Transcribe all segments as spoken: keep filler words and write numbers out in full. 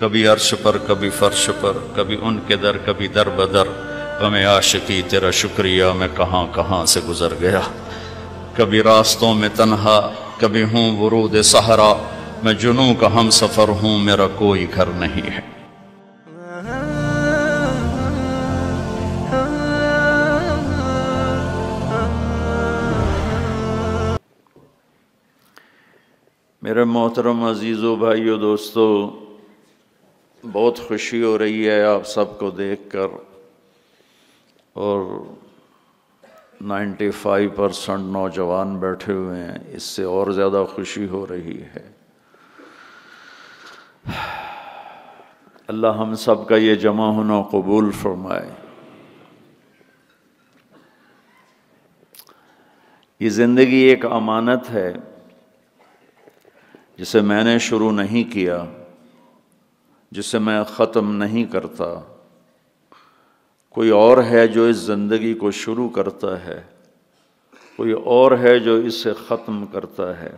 کبھی عرش پر کبھی فرش پر، کبھی ان کے در کبھی در بدر، غم عاشقی تیرا شکریہ میں کہاں کہاں سے گزر گیا، کبھی راستوں میں تنہا کبھی ہوں ورود صحرا، میں جنوں کا ہم سفر ہوں میرا کوئی گھر نہیں ہے۔ میرے محترم عزیزو بھائیو دوستو، بہت خوشی ہو رہی ہے آپ سب کو دیکھ کر، اور نائنٹی فائیو پرسنٹ نوجوان بیٹھے ہوئے ہیں، اس سے اور زیادہ خوشی ہو رہی ہے۔ اللہ ہم سب کا یہ جمع ہونا قبول فرمائے۔ یہ زندگی ایک امانت ہے جسے میں نے شروع نہیں کیا، جسے میں ختم نہیں کرتا، کوئی اور ہے جو اس زندگی کو شروع کرتا ہے، کوئی اور ہے جو اسے ختم کرتا ہے۔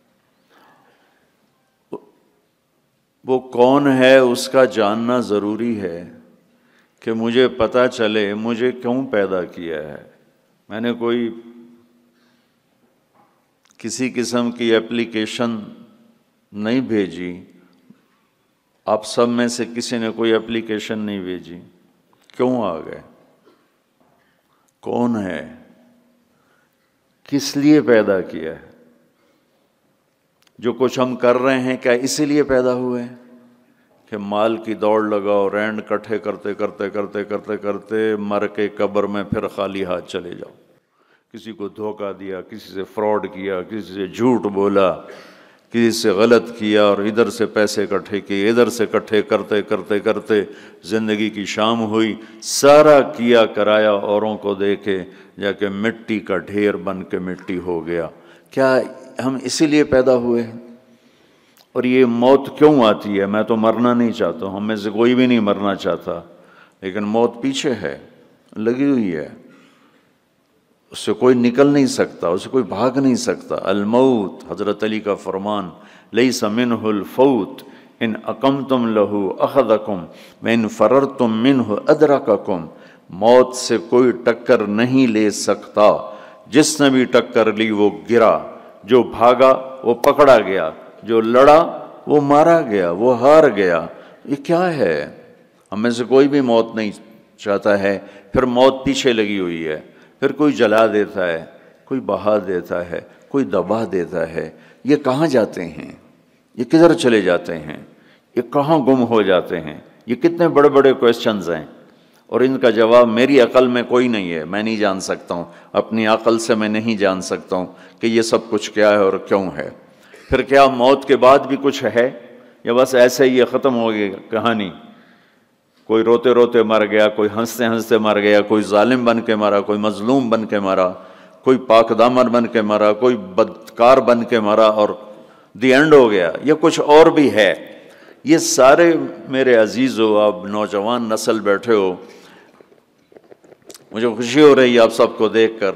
وہ کون ہے اس کا جاننا ضروری ہے کہ مجھے پتہ چلے مجھے کیوں پیدا کیا ہے۔ میں نے کوئی کسی قسم کی اپلیکیشن نہیں بھیجی، آپ سب میں سے کسی نے کوئی اپلیکیشن نہیں بھیجی، کیوں آ گئے؟ کون ہے؟ کس لیے پیدا کیا ہے؟ جو کچھ ہم کر رہے ہیں کیا اسی لیے پیدا ہوئے ہیں کہ مال کی دوڑ لگاؤ، رینڈ کٹھے کرتے کرتے کرتے کرتے کرتے مر کے قبر میں پھر خالی ہاتھ چلے جاؤ؟ کسی کو دھوکہ دیا، کسی سے فراڈ کیا، کسی سے جھوٹ بولا، کسی سے غلط کیا، اور ادھر سے پیسے اکٹھے کیے، ادھر سے اکٹھے کرتے کرتے کرتے زندگی کی شام ہوئی، سارا کیا کرایا اوروں کو دے کے جا کے مٹی کا ڈھیر بن کے مٹی ہو گیا۔ کیا ہم اسی لیے پیدا ہوئے ہیں؟ اور یہ موت کیوں آتی ہے؟ میں تو مرنا نہیں چاہتا ہوں، ہم میں سے کوئی بھی نہیں مرنا چاہتا، لیکن موت پیچھے ہے، لگی ہوئی ہے، اس سے کوئی نکل نہیں سکتا، اس سے کوئی بھاگ نہیں سکتا۔ الموت، حضرت علی کا فرمان، لیس منہ الفوت ان اقمتم لہو اخذکم وان فررتم منہ ادرککم۔ موت سے کوئی ٹکر نہیں لے سکتا، جس نے بھی ٹکر لی وہ گرا، جو بھاگا وہ پکڑا گیا، جو لڑا وہ مارا گیا، وہ ہار گیا۔ یہ کیا ہے؟ ہم میں سے کوئی بھی موت نہیں چاہتا ہے، پھر موت پیچھے لگی ہوئی ہے، پھر کوئی جلا دیتا ہے، کوئی بہا دیتا ہے، کوئی دبا دیتا ہے۔ یہ کہاں جاتے ہیں؟ یہ کدھر چلے جاتے ہیں؟ یہ کہاں گم ہو جاتے ہیں؟ یہ کتنے بڑے بڑے کویسچنز ہیں، اور ان کا جواب میری عقل میں کوئی نہیں ہے، میں نہیں جان سکتا ہوں، اپنی عقل سے میں نہیں جان سکتا ہوں کہ یہ سب کچھ کیا ہے اور کیوں ہے۔ پھر کیا موت کے بعد بھی کچھ ہے، یا بس ایسے ہی یہ ختم ہو گئی کہانی؟ کوئی روتے روتے مر گیا، کوئی ہنستے ہنستے مر گیا، کوئی ظالم بن کے مرا، کوئی مظلوم بن کے مرا، کوئی پاک دامن بن کے مرا، کوئی بدکار بن کے مرا، اور دی اینڈ ہو گیا؟ یہ کچھ اور بھی ہے؟ یہ سارے میرے عزیزو، آپ نوجوان نسل بیٹھے ہو، مجھے خوشی ہو رہی ہے آپ سب کو دیکھ کر۔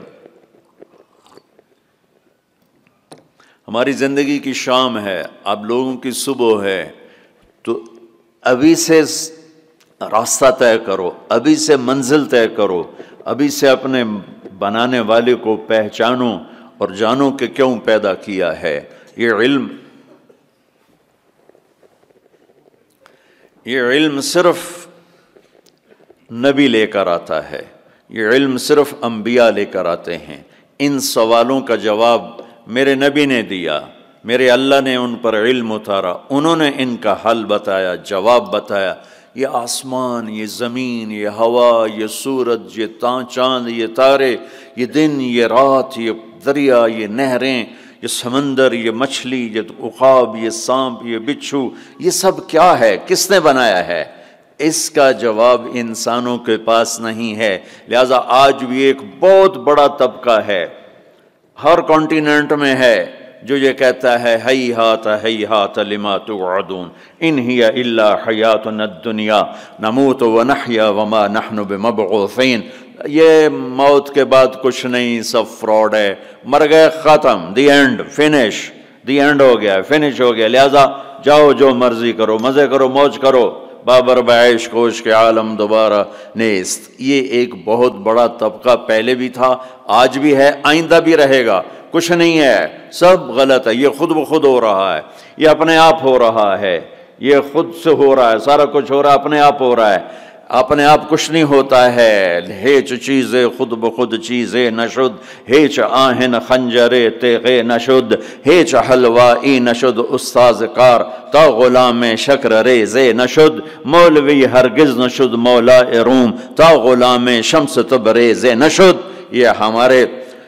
ہماری زندگی کی شام ہے، آپ لوگوں کی صبح ہے، تو ابھی سے راستہ طے کرو، ابھی سے منزل طے کرو، ابھی سے اپنے بنانے والے کو پہچانو اور جانو کہ کیوں پیدا کیا ہے۔ یہ علم یہ علم صرف نبی لے کر آتا ہے، یہ علم صرف انبیاء لے کر آتے ہیں۔ ان سوالوں کا جواب میرے نبی نے دیا، میرے اللہ نے ان پر علم اتارا، انہوں نے ان کا حل بتایا، جواب بتایا۔ یہ آسمان، یہ زمین، یہ ہوا، یہ سورج، یہ چاند، یہ تارے، یہ دن، یہ رات، یہ دریا، یہ نہریں، یہ سمندر، یہ مچھلی، یہ عقاب، یہ سانپ، یہ بچھو، یہ سب کیا ہے؟ کس نے بنایا ہے؟ اس کا جواب انسانوں کے پاس نہیں ہے۔ لہذا آج بھی ایک بہت بڑا طبقہ ہے، ہر کانٹیننٹ میں ہے، جو یہ کہتا ہے ہیہات ہیہات لما توعدون ان ہی الا حیاتنا الدنیا نموت ونحیا وما نحن بمبعوثین۔ یہ موت کے بعد کچھ نہیں، سب فراڈ ہے، مر گئے، ختم، the end, finish, the end ہو گیا ہے، فنش ہو گیا، لہذا جاؤ جو مرضی کرو، مزے کرو، موج کرو، بابر بعیش کوش کے عالم دوبارہ نیست۔ یہ ایک بہت بڑا طبقہ پہلے بھی تھا، آج بھی ہے، آئندہ بھی رہے گا۔ کچھ نہیں ہے، سب غلط ہے، یہ خود بخود ہو رہا ہے، یہ اپنے آپ ہو رہا ہے، یہ خود سے ہو رہا ہے، سارا کچھ ہو رہا ہے، اپنے آپ ہو رہا ہے۔ اپنے آپ کچھ نہیں ہوتا ہے، ہیچ چیزیں خود بخود چیزیں نشد، ہیچ آہن خنجرے تیغے نشد، ہیچ حلوائی نشد استاذ کار، تا غلام شکر ریزے نشد، مولوی ہرگز نشد مولا روم، تا غلام شمس تبریزے نشد۔ یہ ہمارے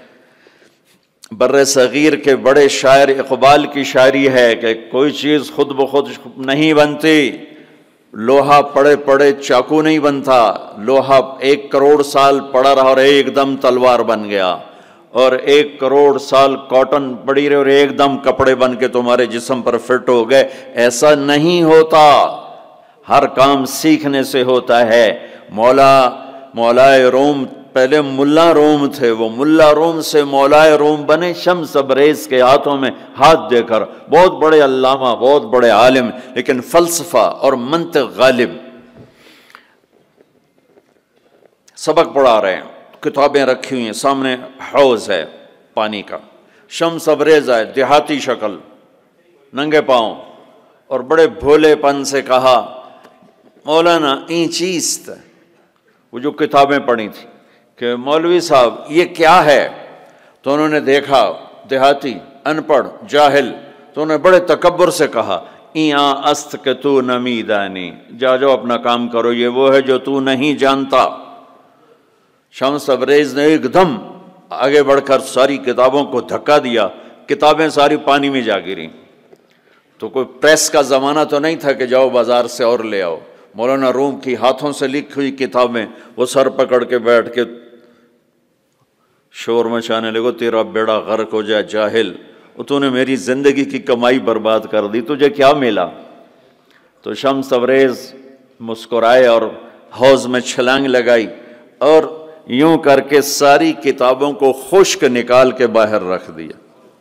بر صغیر کے بڑے شاعر اقبال کی شاعری ہے کہ کوئی چیز خود بخود نہیں بنتی، لوہا پڑے پڑے چاقو نہیں بنتا، لوہا ایک کروڑ سال پڑا رہا اور ایک دم تلوار بن گیا، اور ایک کروڑ سال کاٹن پڑی رہی اور ایک دم کپڑے بن کے تمہارے جسم پر فٹ ہو گئے۔ ایسا نہیں ہوتا، ہر کام سیکھنے سے ہوتا ہے۔ مولا مولا روم پہلے ملا روم تھے، وہ ملا روم سے مولا روم بنے شمس تبریز کے ہاتھوں میں ہاتھ دے کر، بہت بڑے علامہ، بہت بڑے عالم، لیکن فلسفہ اور منطق غالب۔ سبق پڑھا رہے ہیں، کتابیں رکھی ہوئی ہیں سامنے، حوض ہے پانی کا، شمس تبریز ہے، دیہاتی شکل، ننگے پاؤں، اور بڑے بھولے پن سے کہا مولانا این چیست، وہ جو کتابیں پڑھی تھی کہ مولوی صاحب یہ کیا ہے؟ تو انہوں نے دیکھا دیہاتی، ان پڑھ، جاہل، تو انہوں نے بڑے تکبر سے کہا ایاں است کہ تو نمی دانی، جا جاؤ اپنا کام کرو، یہ وہ ہے جو تو نہیں جانتا۔ شمس تبریز نے ایک دم آگے بڑھ کر ساری کتابوں کو دھکا دیا، کتابیں ساری پانی میں جا گریں۔ تو کوئی پریس کا زمانہ تو نہیں تھا کہ جاؤ بازار سے اور لے آؤ، مولانا روم کی ہاتھوں سے لکھی ہوئی کتابیں، وہ سر پکڑ کے بیٹھ کے شور مچانے لگو تیرا بیڑا غرق ہو جائے جاہل، تو نے میری زندگی کی کمائی برباد کر دی، تجھے کیا ملا؟ تو شمس تبریز مسکرائے اور حوض میں چھلانگ لگائی اور یوں کر کے ساری کتابوں کو خشک نکال کے باہر رکھ دیا،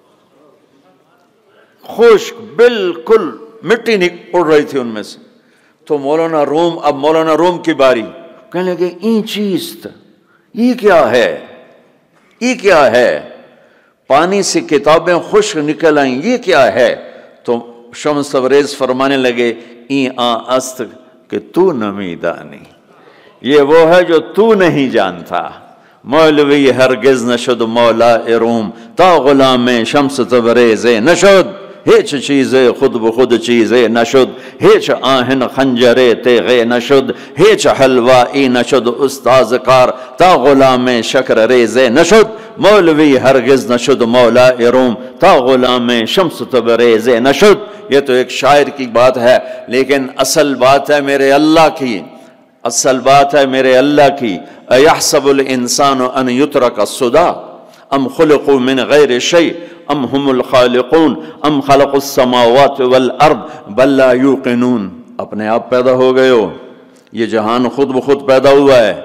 خشک بالکل، مٹی اڑ رہی تھی ان میں سے۔ تو مولانا روم، اب مولانا روم کی باری، کہنے لگے این چیز، یہ کیا ہے، یہ کیا ہے؟ پانی سے کتابیں خشک نکل آئیں، یہ کیا ہے؟ تو شمس تبریز فرمانے لگے این آ است کہ تو نمی دانی، یہ وہ ہے جو تو نہیں جانتا۔ مولوی ہرگز نشد مولا روم، تا غلام شمس تبریز نشد، ہیچ چیزیں خود بخود چیزیں نشد، ہیچ آہن خنجرے تیغے نشد، ہیچ حلوائی نشد استاذ کار، تا غلام شکر ریزے نشد، مولوی ہرگز نشد مولا روم، تا غلام شمس تبریز نشد۔ یہ تو ایک شاعر کی بات ہے، لیکن اصل بات ہے میرے اللہ کی، اصل بات ہے میرے اللہ کی۔ ایحسب الانسان ان یترک السدی ام خلقوا من غیر شیء ام هم الخالقون ام خلقوا السماوات والارض بل لا یوقنون۔ اپنے آپ پیدا ہو گئے ہو، یہ جہان خود بخود پیدا ہوا ہے،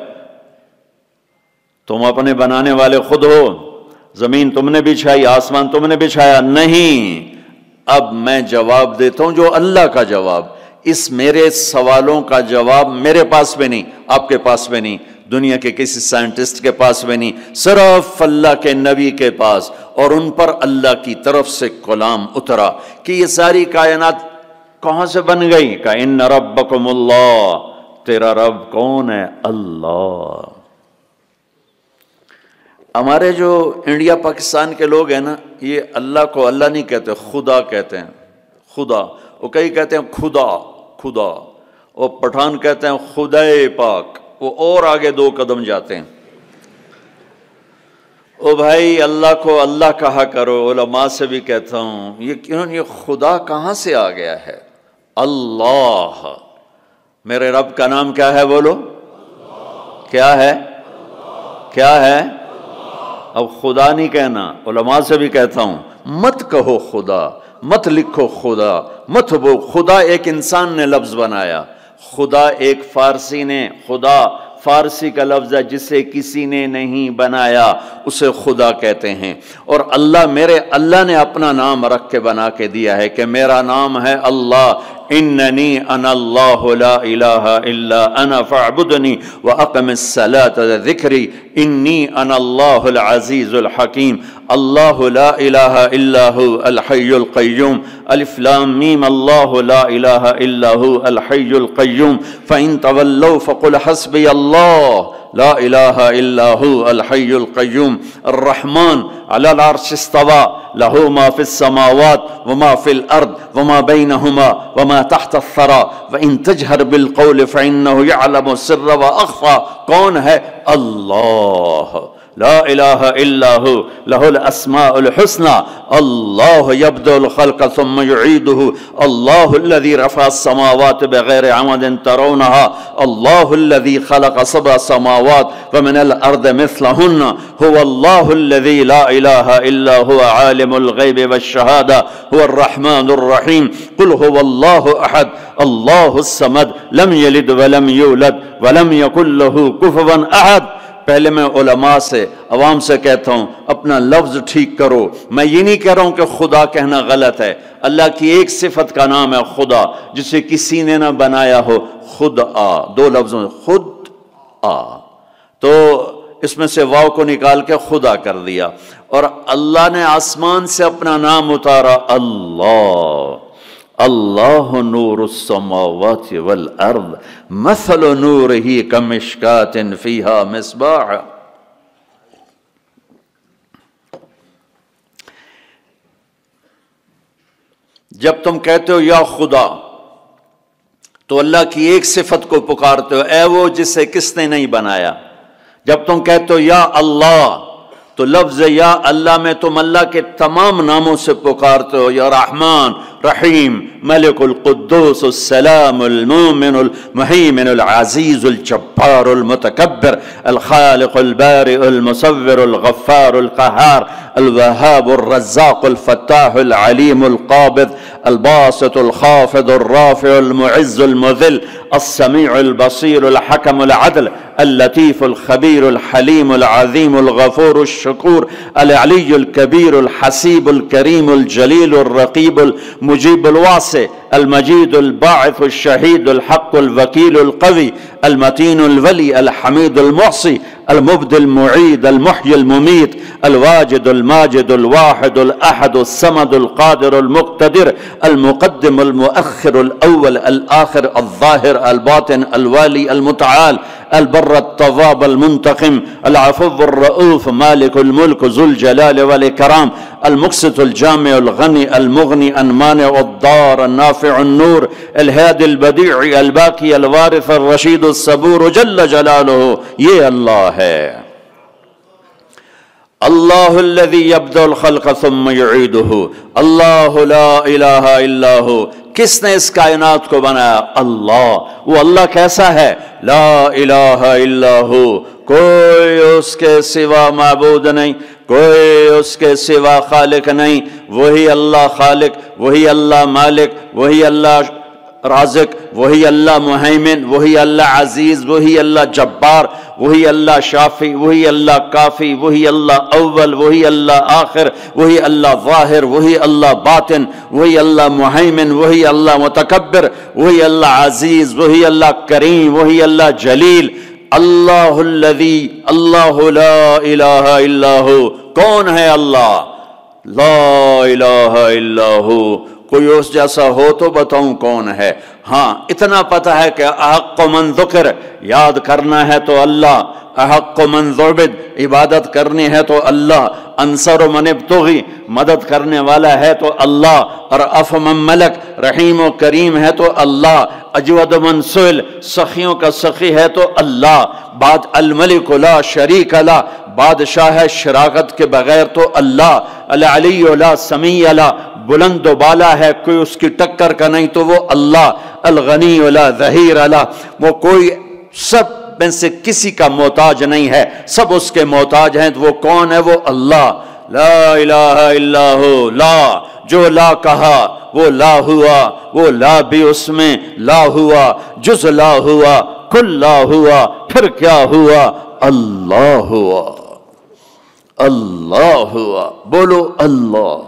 تم اپنے بنانے والے خود ہو، زمین تم نے بچھائی، آسمان تم نے بچھایا نہیں۔ اب میں جواب دیتا ہوں جو اللہ کا جواب، اس میرے سوالوں کا جواب میرے پاس بھی نہیں، آپ کے پاس بھی نہیں، دنیا کے کسی سائنٹسٹ کے پاس بھی نہیں، صرف اللہ کے نبی کے پاس، اور ان پر اللہ کی طرف سے کلام اترا کہ یہ ساری کائنات کہاں سے بن گئی؟ کہ ان ربکم اللہ، تیرا رب کون ہے؟ اللہ۔ ہمارے جو انڈیا پاکستان کے لوگ ہیں نا، یہ اللہ کو اللہ نہیں کہتے، خدا کہتے ہیں، خدا۔ وہ کئی کہتے ہیں خدا خدا، اور پٹھان کہتے ہیں خدائے پاک، وہ اور آگے دو قدم جاتے ہیں۔ او بھائی اللہ کو اللہ کہا کرو، علماء سے بھی کہتا ہوں، یہ کیوں یہ خدا کہاں سے آ گیا ہے؟ اللہ۔ میرے رب کا نام کیا ہے بولو؟ کیا ہے؟ کیا ہے؟ اب خدا نہیں کہنا، علماء سے بھی کہتا ہوں مت کہو خدا، مت لکھو خدا، مت وہ خدا ایک انسان نے لفظ بنایا، خدا ایک فارسی نے، خدا فارسی کا لفظ ہے جسے کسی نے نہیں بنایا اسے خدا کہتے ہیں. اور اللہ میرے اللہ نے اپنا نام رکھ کے بنا کے دیا ہے کہ میرا نام ہے اللہ. اننی انا اللہ لا الہ الا انا فاعبدنی واقم الصلاۃ ذکری انی انا اللہ العزیز الحکیم. اللہ لا الہ الا هو الحی القیوم. الف لام میم اللہ لا الہ الا هو الحی القیوم. فإن تولوا فقل حسبی اللہ لا الہ الا هو الحی القیوم. الرحمن علی العرش استوى له ما في السماوات وما في الارض وما بينهما وما تحت الثرى وان تجهر بالقول فانه يعلم السر واخفى. کون ہے؟ اللہ. لا الہ الا ہو لہ الاسماء الحسنى. اللہ یبدأ الخلق ثم يعيده. اللہ الذي رفع السماوات بغیر عمد ترونها. اللہ الذي خلق سبع سماوات ومن الارض مثلهن. هو اللہ الذي لا الہ الا هو عالم الغیب والشہادہ. هو الرحمن الرحیم. قل هو اللہ احد اللہ الصمد لم یلد ولم یولد ولم یکن له کفوا احد. پہلے میں علماء سے عوام سے کہتا ہوں اپنا لفظ ٹھیک کرو. میں یہ نہیں کہہ رہا ہوں کہ خدا کہنا غلط ہے. اللہ کی ایک صفت کا نام ہے خدا جسے کسی نے نہ بنایا ہو. خود آ دو لفظوں خود آ تو اس میں سے واو کو نکال کے خدا کر دیا. اور اللہ نے آسمان سے اپنا نام اتارا اللہ. اللہ نور السماوات والارض مثل نورہ کمشکات فیہا مصباح. جب تم کہتے ہو یا خدا تو اللہ کی ایک صفت کو پکارتے ہو، اے وہ جسے کس نے نہیں بنایا. جب تم کہتے ہو یا اللہ تو لفظ یا اللہ میں تم اللہ کے تمام ناموں سے پکارتے ہو. یا رحمان رحیم ملک القدوس السلام المومن المہیمن العزیز الجبار المتکبر الخالق البارئ المصور الغفار القہار الوہاب الرزاق الفتاح العلیم القابض الباسط الخافض الرافع المعز المذل السمیع البصیر الحکم العدل اللطیف الخبیر الحلیم العظیم الغفور الشکور العلی الکبیر الحسیب الکریم الجلیل الرقیب المجیب الواسع المجید الباعث الشہید الحق الوکیل القوی المتین الولی الحمید المحصی المبدی المعید المحیی الممیت الواجد الماجد الواحد الاحد الصمد القادر المقتدر المقدم المؤخر الاول الاخر الظاہر الباطن الوالی المتعال البر التواب المنتقم العفو الرؤوف مالك الملك ذو الجلال والإكرام المقسط الجامع الغني المغني المانع الضار النافع النور الهادي البديع الباقي الوارث الرشيد الصبور جل جلاله. یہ اللہ ہے. اللہ الذي يبدأ الخلق ثم يعيده. اللہ لا الہ الا ہو. کس نے اس کائنات کو بنایا؟ اللہ. وہ اللہ کیسا ہے؟ لا الہ الا ہو. کوئی اس کے سوا معبود نہیں، کوئی اس کے سوا خالق نہیں. وہی اللہ خالق، وہی اللہ مالک، وہی اللہ رازق، وہی اللہ مہیمن، وہی اللہ عزیز، وہی اللہ جبار، وہی اللہ شافی، وہی اللہ کافی، وہی اللہ اول، وہی اللہ آخر، وہی اللہ ظاہر، وہی اللہ باطن، وہی اللہ مہیمن، وہی اللہ متکبر، وہی اللہ عزیز، وہی اللہ کریم، وہی اللہ جلیل. اللہ الذی اللہ لا الہ الا ہو. کون ہے اللہ؟ لا الہ الا ہو. کوئی اس جیسا ہو تو بتاؤں کون ہے؟ ہاں اتنا پتہ ہے کہ احق من ذکر یاد کرنا ہے تو اللہ، احق من ذعبد عبادت کرنی ہے تو اللہ، انصر من ابتغی مدد کرنے والا ہے تو اللہ، اور اف من ملک رحیم و کریم ہے تو اللہ، اجود من سئل سخیوں کا سخی ہے تو اللہ، بعد الملک لا شریک لا بادشاہ شراکت کے بغیر تو اللہ، العلی لا سمیع لا بلند و بالا ہے کوئی اس کی ٹکر کا نہیں تو وہ اللہ، الغنی لا ظہیر لا وہ کوئی سب میں سے کسی کا محتاج نہیں ہے، سب اس کے محتاج ہیں. وہ کون ہے؟ وہ اللہ. لا الہ الا ہو. لا جو لا کہا وہ لا ہوا، وہ لا بھی اس میں لا ہوا، جز لا ہوا، کل لا ہوا، پھر کیا ہوا؟ اللہ ہوا، اللہ ہوا، بولو اللہ۔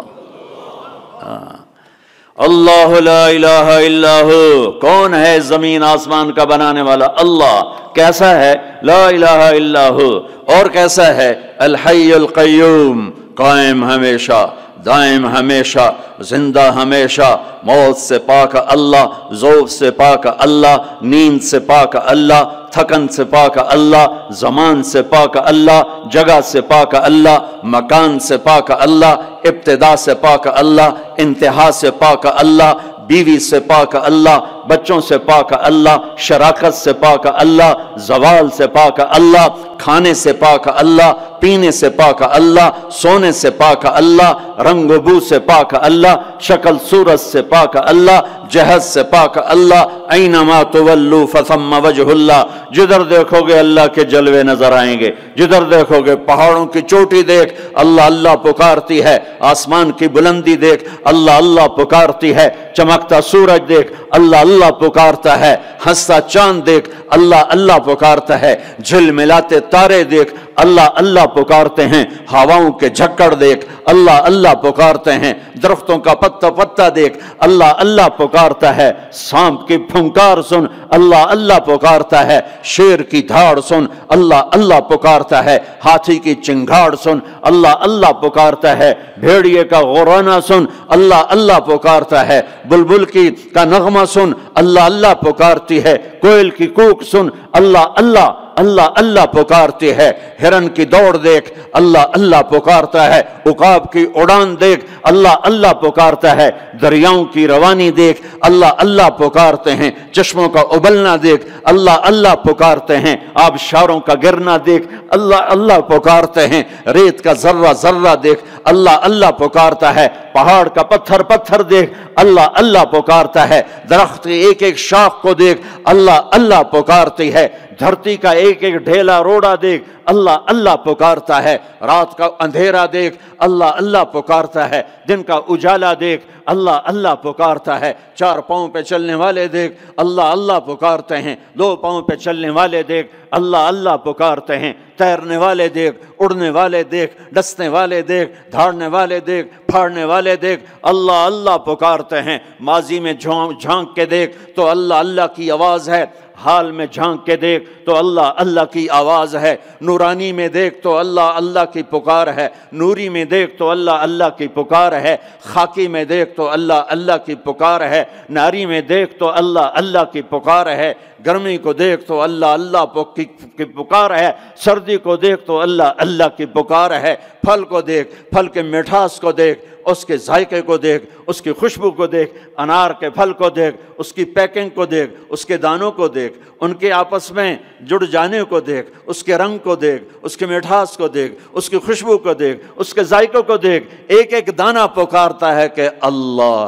اللہ لا الہ الا ہو، کون ہے زمین آسمان کا بنانے والا؟ اللہ۔ کیسا ہے؟ لا الہ الا ہو۔ اور کیسا ہے؟ الحی القیوم، قائم ہمیشہ، دائم ہمیشہ، زندہ ہمیشہ، موت سے پاک اللہ، ذوق سے پاک اللہ، نیند سے پاک اللہ، تھکن سے پاک اللہ، زمان سے پاک اللہ، جگہ سے پاک اللہ، مکان سے پاک اللہ، ابتدا سے پاک اللہ، انتہا سے پاک اللہ، بیوی سے پاک اللہ، بچوں سے پاک اللہ، شراکت سے پاک اللہ، زوال سے پاک اللہ، کھانے سے پاک اللہ، پینے سے پاک اللہ، سونے سے پاک اللہ، رنگ و بو سے پاک اللہ، شکل صورت سے پاک اللہ، جہت سے پاک اللہ، اینما تولوا فثم وجہ اللہ، جدھر دیکھو گے اللہ کے جلوے نظر آئیں گے، جدھر دیکھو گے پہاڑوں کی چوٹی دیکھ اللہ اللہ پکارتی ہے، آسمان کی بلندی دیکھ اللہ اللہ پکارتی ہے، چمکتا سورج دیکھ اللہ اللہ پکارتا ہے، ہنستا چاند دیکھ اللہ اللہ پکارتا ہے، جھل ملاتے تارے دیکھ اللہ اللہ پکارتے ہیں، ہواؤں کے جھکڑ دیکھ اللہ اللہ پکارتے ہیں، درختوں کا پتا پتا دیکھ اللہ اللہ پکارتا ہے، سانپ کی پھنکار سن اللہ اللہ پکارتا ہے، شیر کی دھاڑ سن اللہ اللہ پکارتا ہے، ہاتھی کی چنگھاڑ سن اللہ اللہ پکارتا ہے، بھیڑیے کا غرانا سن اللہ اللہ پکارتا ہے، بلبل کی کا نغمہ سن اللہ اللہ پکارتی ہے، کوئل کی کوک سن اللہ اللہ اللہ اللہ پکارتی ہے، ہرن کی دوڑ دیکھ اللہ اللہ پکارتا ہے، عقاب کی اڑان دیکھ اللہ اللہ پکارتا ہے، دریاؤں کی روانی دیکھ اللہ اللہ پکارتے ہیں، چشموں کا ابلنا دیکھ اللہ اللہ پکارتے ہیں، آبشاروں کا گرنا دیکھ اللہ اللہ پکارتے ہیں، ریت کا ذرہ ذرہ دیکھ اللہ اللہ پکارتا ہے، پہاڑ کا پتھر پتھر دیکھ اللہ اللہ پکارتا ہے، درخت کی ایک ایک شاخ کو دیکھ اللہ اللہ پکارتی ہے، دھرتی کا ایک ایک ڈھیلا روڑا دیکھ اللہ اللہ پکارتا ہے، رات کا اندھیرا دیکھ اللہ اللہ پکارتا ہے، دن کا اجالا دیکھ اللہ اللہ پکارتا ہے، چار پاؤں پہ چلنے والے دیکھ اللہ اللہ پکارتے ہیں، دو پاؤں پہ چلنے والے دیکھ اللہ اللہ پکارتے ہیں، تیرنے والے دیکھ، اڑنے والے دیکھ، ڈسنے والے دیکھ، دھاڑنے والے دیکھ، پھاڑنے والے دیکھ اللہ اللہ پکارتے ہیں، ماضی میں جھانک کے دیکھ تو اللہ اللہ کی آواز ہے، حال میں جھانک کے دیکھ تو اللہ اللہ کی آواز ہے، نورانی میں دیکھ تو اللہ اللہ کی پکار ہے، نوری میں دیکھ تو اللہ اللہ کی پکار ہے، خاکی میں دیکھ تو اللہ اللہ کی پکار ہے، ناری میں دیکھ تو اللہ اللہ کی پکار ہے، گرمی کو دیکھ تو اللہ اللہ کی پکار ہے، سردی کو دیکھ تو اللہ اللہ کی پکار ہے، پھل کو دیکھ، پھل کے مٹھاس کو دیکھ، اس کے ذائقے کو دیکھ، اس کی خوشبو کو دیکھ، انار کے پھل کو دیکھ، اس کی پیکنگ کو دیکھ، اس کے دانوں کو دیکھ، ان کے آپس میں جڑ جانے کو دیکھ، اس کے رنگ کو دیکھ، اس کے مٹھاس کو دیکھ، اس کی خوشبو کو دیکھ، اس کے ذائقوں کو دیکھ، ایک ایک دانہ پکارتا ہے کہ اللہ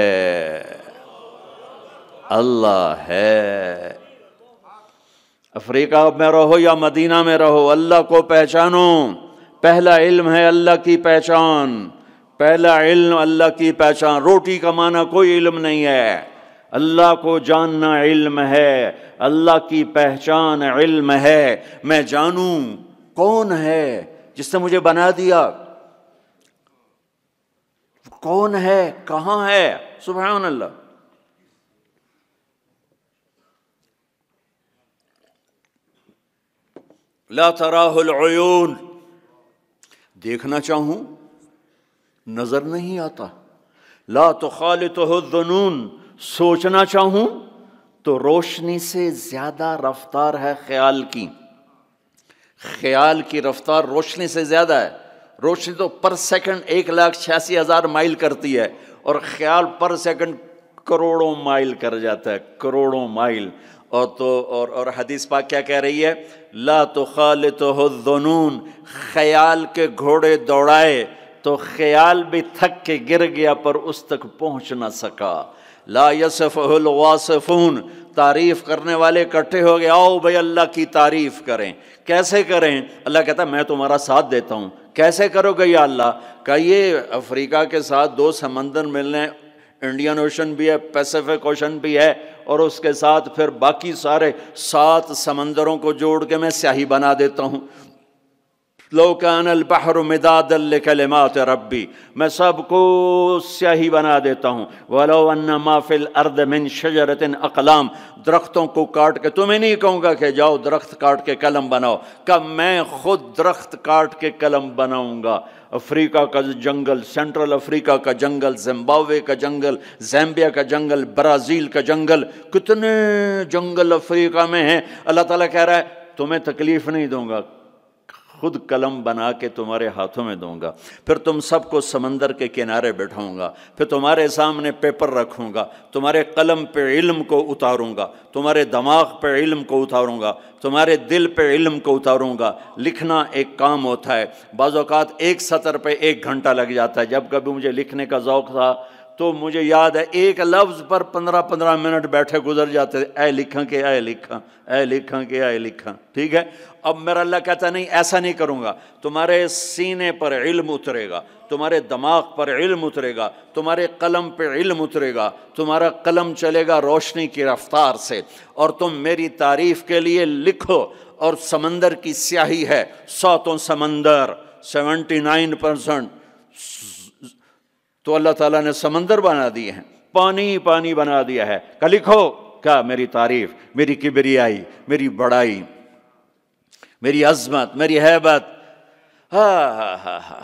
ہے، اللہ ہے۔ افریقہ میں رہو یا مدینہ میں رہو، اللہ کو پہچانو، پہلا علم ہے اللہ کی پہچان، پہلا علم اللہ کی پہچان، روٹی کمانا کوئی علم نہیں ہے، اللہ کو جاننا علم ہے، اللہ کی پہچان علم ہے، میں جانوں کون ہے جس نے مجھے بنا دیا، کون ہے، کہاں ہے، سبحان اللہ۔ لا تراہ العیون، دیکھنا چاہوں نظر نہیں آتا، لا تخالطہ الظنون، سوچنا چاہوں تو روشنی سے زیادہ رفتار ہے خیال کی، خیال کی رفتار روشنی سے زیادہ ہے، روشنی تو پر سیکنڈ ایک لاکھ چھیاسی ہزار مائل کرتی ہے، اور خیال پر سیکنڈ کروڑوں مائل کر جاتا ہے، کروڑوں مائل۔ اور تو اور اور حدیث پاک کیا کہہ رہی ہے؟ لا تخالطہ الظنون، خیال کے گھوڑے دوڑائے تو خیال بھی تھک کے گر گیا پر اس تک پہنچ نہ سکا۔ لا یصفہ الواصفون، تعریف کرنے والے اکٹھے ہو گئے، آؤ بھائی اللہ کی تعریف کریں، کیسے کریں؟ اللہ کہتا ہے میں تمہارا ساتھ دیتا ہوں، کیسے کرو گے یا اللہ؟ کہ یہ افریقہ کے ساتھ دو سمندر ملنے، انڈین اوشن بھی ہے، پیسیفک اوشن بھی ہے، اور اس کے ساتھ پھر باقی سارے سات سمندروں کو جوڑ کے میں سیاہی بنا دیتا ہوں۔ لو کان البحر مدادا لکلمات ربی، میں سب کو سیاہی بنا دیتا ہوں۔ ولو ان ما فی الارض من شجرۃ اقلام، درختوں کو کاٹ کے، تمہیں نہیں کہوں گا کہ جاؤ درخت کاٹ کے قلم بناؤ، کہ میں خود درخت کاٹ کے قلم بناؤں گا۔ افریقہ کا جنگل، سینٹرل افریقہ کا جنگل، زمبابوے کا جنگل، زامبیا کا جنگل، برازیل کا جنگل، کتنے جنگل افریقہ میں ہیں۔ اللہ تعالیٰ کہہ رہا ہے تمہیں تکلیف نہیں دوں گا، خود قلم بنا کے تمہارے ہاتھوں میں دوں گا، پھر تم سب کو سمندر کے کنارے بٹھاؤں گا، پھر تمہارے سامنے پیپر رکھوں گا، تمہارے قلم پہ علم کو اتاروں گا، تمہارے دماغ پہ علم کو اتاروں گا، تمہارے دل پہ علم کو اتاروں گا۔ لکھنا ایک کام ہوتا ہے، بعض اوقات ایک سطر پہ ایک گھنٹہ لگ جاتا ہے۔ جب کبھی مجھے لکھنے کا ذوق تھا تو مجھے یاد ہے ایک لفظ پر پندرہ پندرہ منٹ بیٹھے گزر جاتے تھے، اے لکھاں کہ اے لکھاں، اے لکھاں کہ اے لکھاں، ٹھیک ہے۔ اب میرا اللہ کہتا نہیں ایسا نہیں کروں گا، تمہارے سینے پر علم اترے گا، تمہارے دماغ پر علم اترے گا، تمہارے قلم پہ علم اترے گا، تمہارا قلم چلے گا روشنی کی رفتار سے، اور تم میری تعریف کے لیے لکھو۔ اور سمندر کی سیاہی ہے، ساتوں سمندر، سیونٹی نائن پرسنٹ تو اللہ تعالیٰ نے سمندر بنا دیے ہیں، پانی پانی بنا دیا ہے کہ لکھو کیا؟ میری تعریف، میری کبریائی، میری بڑائی، میری عظمت، میری ہیبت۔ ہاں ہاں ہاں ہاں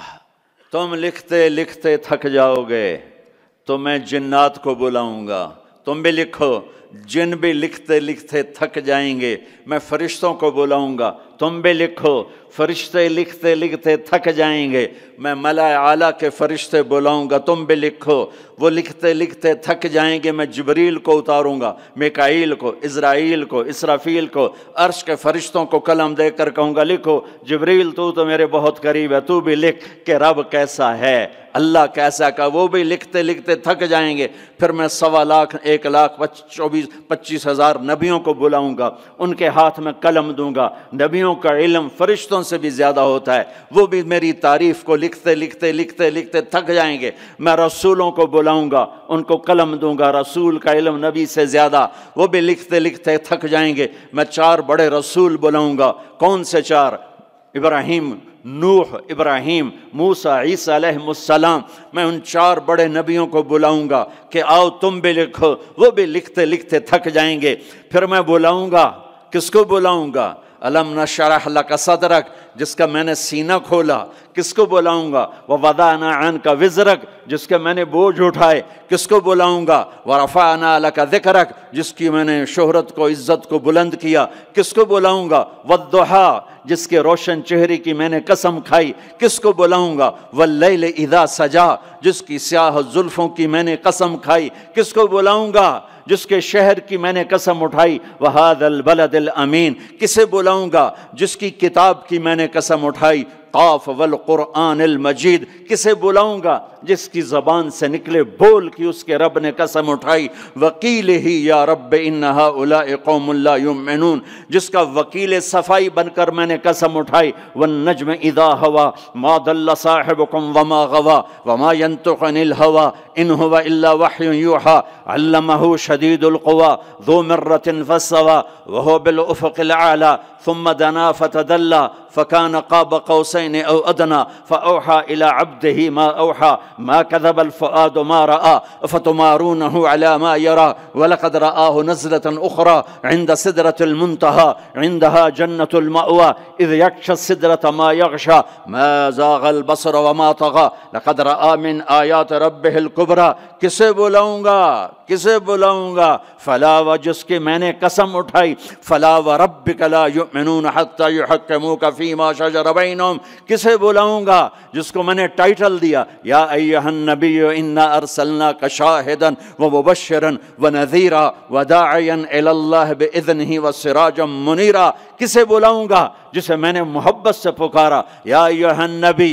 تم لکھتے لکھتے تھک جاؤ گے تو میں جنات کو بلاؤں گا، تم بھی لکھو۔ جن بھی لکھتے لکھتے تھک جائیں گے، میں فرشتوں کو بلاؤں گا، تم بھی لکھو۔ فرشتے لکھتے لکھتے تھک جائیں گے، میں ملائے اعلیٰ کے فرشتے بلاؤں گا، تم بھی لکھو۔ وہ لکھتے لکھتے تھک جائیں گے، میں جبریل کو اتاروں گا، میکائیل کو، اسرائیل کو، اسرافیل کو، عرش کے فرشتوں کو قلم دے کر کہوں گا لکھو۔ جبریل تو تو میرے بہت قریب ہے، تو بھی لکھ کہ رب کیسا ہے، اللہ کیسا کا۔ وہ بھی لکھتے لکھتے تھک جائیں گے، پھر میں سوا لاکھ ایک لاکھ چوبیس پچیس ہزار نبیوں کو بلاؤں گا، ان کے ہاتھ میں قلم دوں گا۔ نبیوں کا علم فرشتوں سے بھی زیادہ ہوتا ہے، وہ بھی میری تعریف کو لکھتے لکھتے لکھتے لکھتے تھک جائیں گے۔ میں رسولوں کو بلاؤں گا، ان کو قلم دوں گا، رسول کا علم نبی سے زیادہ، وہ بھی لکھتے لکھتے تھک جائیں گے۔ میں چار بڑے رسول بلاؤں گا۔ کون سے چار؟ ابراہیم، نوح، ابراہیم، موسیٰ، عیسیٰ علیہ السلام۔ میں ان چار بڑے نبیوں کو بلاؤں گا کہ آؤ تم بھی لکھو، وہ بھی لکھتے لکھتے تھک جائیں گے۔ پھر میں بلاؤں گا، کس کو بلاؤں گا؟ الم نشرح لک صدرک، جس کا میں نے سینہ کھولا، کس کو بلاؤں گا؟ ووضعنا عنک وزرک، جس کے میں نے بوجھ اٹھائے، کس کو بلاؤں گا؟ ورفعنا لک ذکرک، جس کی میں نے شہرت کو، عزت کو بلند کیا، کس کو بلاؤں گا؟ والضحیٰ، جس کے روشن چہرے کی میں نے قسم کھائی، کس کو بلاؤں گا؟ واللیل اذا سجا، جس کی سیاہ زلفوں کی میں نے قسم کھائی، کس کو بلاؤں گا؟ جس کے شہر کی میں نے قسم اٹھائی۔ وَهَذَا الْبَلَدِ الْأَمِينَ، کسے بلاؤں گا؟ جس کی کتاب کی میں نے قسم اٹھائی۔ قاف والقرآن المجید، کسے بلاؤں گا؟ جس کی زبان سے نکلے بول کی اس کے رب نے قسم اٹھائی۔ وکیلہ یا رب ان ہؤلاء قوم لا یؤمنون، جس کا وکیل صفائی بن کر میں نے قسم اٹھائی۔ والنجم اذا ہوا ما ضل صاحبکم وما غوا وما ينطق عن الہوا ان هو الا وحی یوحى علمہ شدید القوى ذو مرۃ فاستوى وهو بالافق الاعلى ثم دنا فتدلى فكان قاب قوسين او ادنى فاوحى الى عبده ما اوحى ما كذب الفؤاد ما راى افتمارونه على ما يرى ولقد رآه نزلة اخرى عند سدرة المنتهى عندها جنة المأوى اذ يغشى السدرة ما يغشى ما زاغ البصر وما طغى لقد رآ من آیات ربه الكبرى۔ کسے بلاؤں گا؟ کسے بلاؤں گا؟ فلا و، جس کی میں نے قسم اٹھائی۔ فلا وربک لا یؤمنون حتی یحکموک فیما شجر بینہم، کسے بلاؤں گا؟ جس کو میں نے ٹائٹل دیا یا ایھا النبی انا ارسلناک شاہدا ومبشرا ونذیرا وداعیا الی اللہ باذنہ وسراجا منیرا۔ کسے بلاؤں گا؟ جسے میں نے محبت سے پکارا یا ایھا النبی،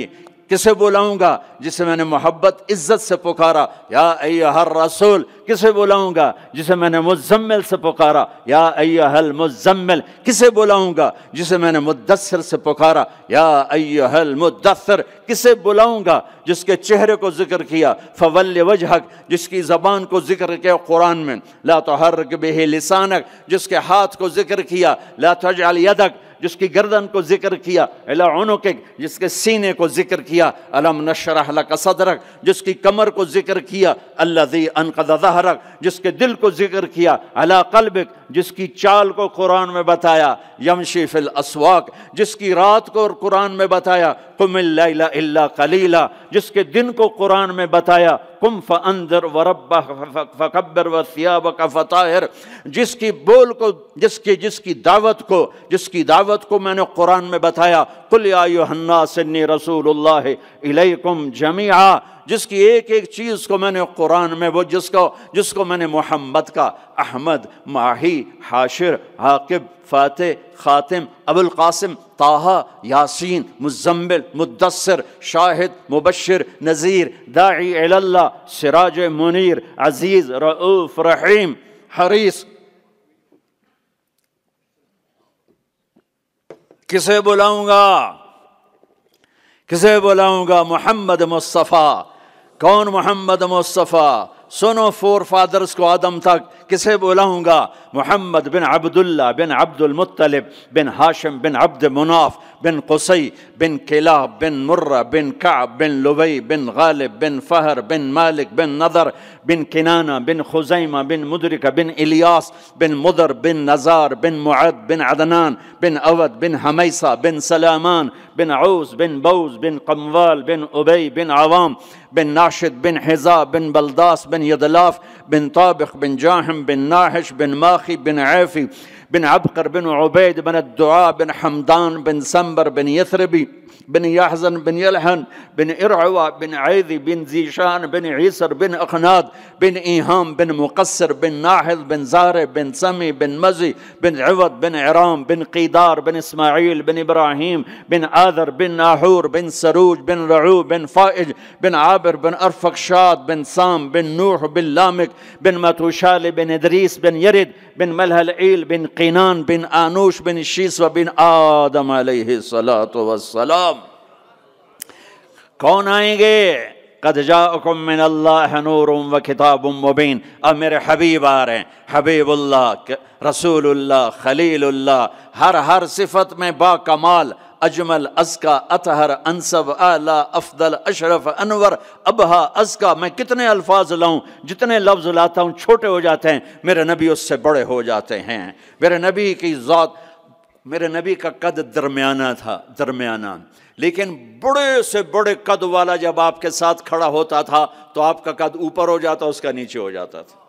کسے بلاؤں گا جسے میں نے محبت عزت سے پکارا یا ایھا الرسول، کسے بلاؤں گا جسے میں نے مزمل سے پکارا یا ایھا المزمل، کسے بلاؤں گا جسے میں نے مدثر سے پکارا یا ایھا المدثر، کسے بلاؤں گا جس کے چہرے کو ذکر کیا فول وجہک، جس کی زبان کو ذکر کیا قرآن میں لا تحرک بہ لسانک، جس کے ہاتھ کو ذکر کیا لا تجعل یدک، جس کی گردن کو ذکر کیا الی عنقک، جس کے سینے کو ذکر کیا الم نشرح لک صدرک، جس کی کمر کو ذکر کیا الذی انقض ظہرک، جس کے دل کو ذکر کیا علی قلبک، جس کی چال کو قرآن میں بتایا یمشی فی الاسواق، جس کی رات کو قرآن میں بتایا قم اللیل الا قلیلا، جس کے دن کو قرآن میں بتایا قم فانذر وربک فکبر وثیابک فطہر، جس کی بول کو جس کی جس کی دعوت کو جس کی دعوت کو میں نے قرآن میں بتایا قل یا ایھا الناس انی رسول اللہ الیکم جمیعا، جس کی ایک ایک چیز کو میں نے قرآن میں وہ جس کو جس کو میں نے محمد کا احمد، ماہی، حاشر، عاقب، فاتح، خاتم، ابو القاسم، طٰہٰ، یاسین، مزمل، مدثر، شاہد، مبشر، نذیر، داعی الی اللہ، سراج منیر، عزیز، رؤوف، رحیم، حریص، کسے بلاؤں گا کسے بلاؤں گا محمد مصطفیٰ۔ کون محمد مصطفیٰ؟ سنو فور فادرز کو آدم تک، کسے بلاؤں گا؟ محمد بن عبداللہ بن عبد المطلب بن ہاشم بن عبد مناف بن قصی بن کلاب بن مرہ بن کعب بن لبی بن غالب بن فہر بن مالک بن نضر بن کنانہ بن خزیمہ بن مدرکہ بن الیاس بن مضر بن نزار بن معد بن عدنان بن اود بن حمیسہ بن سلامان بن عوس بن بوز بن قموال بن ابی بن عوام بن ناشد بن حذا بن بلداس بن یدلاف بن طابق بن جاہم بن ناحش بن ماخی بن عیفی بن عبقر بن عبید بن الدعاء بن حمدان بن سنبر بن یثربی بن یحزن بن یلحن بن ارعوا بن عیذی بن زیشان بن عیسر بن اخناد بن ایہام بن مقصر بن ناحذ بن زارع بن سمی بن مزی بن عوض بن عرام بن قیدار بن اسماعیل بن ابراہیم بن آذر بن ناحور بن سروج بن رعو بن فائج بن عابر بن ارفقشاد بن سام بن نوح بن لامک بن متوشال بن ادریس بن یرد بن ملہلعیل بن قینان بن آنوش بن شیس و بن آدم علیہ الصلاۃ والسلام۔ کون آئیں گے؟ قد جاءکم من اللہ نور و کتاب مبین۔ اب میرے حبیب آ رہے ہیں، حبیب اللہ، رسول اللہ، خلیل اللہ، ہر ہر صفت میں با کمال، اجمل، ازکا، اطہر، انسب، اعلی، افضل، اشرف، انور، ابہا، ازکا۔ میں کتنے الفاظ لاؤں، جتنے لفظ لاتا ہوں چھوٹے ہو جاتے ہیں، میرے نبی اس سے بڑے ہو جاتے ہیں۔ میرے نبی کی ذات، میرے نبی کا قد درمیانہ تھا، درمیانہ، لیکن بڑے سے بڑے قد والا جب آپ کے ساتھ کھڑا ہوتا تھا تو آپ کا قد اوپر ہو جاتا، اس کا نیچے ہو جاتا تھا۔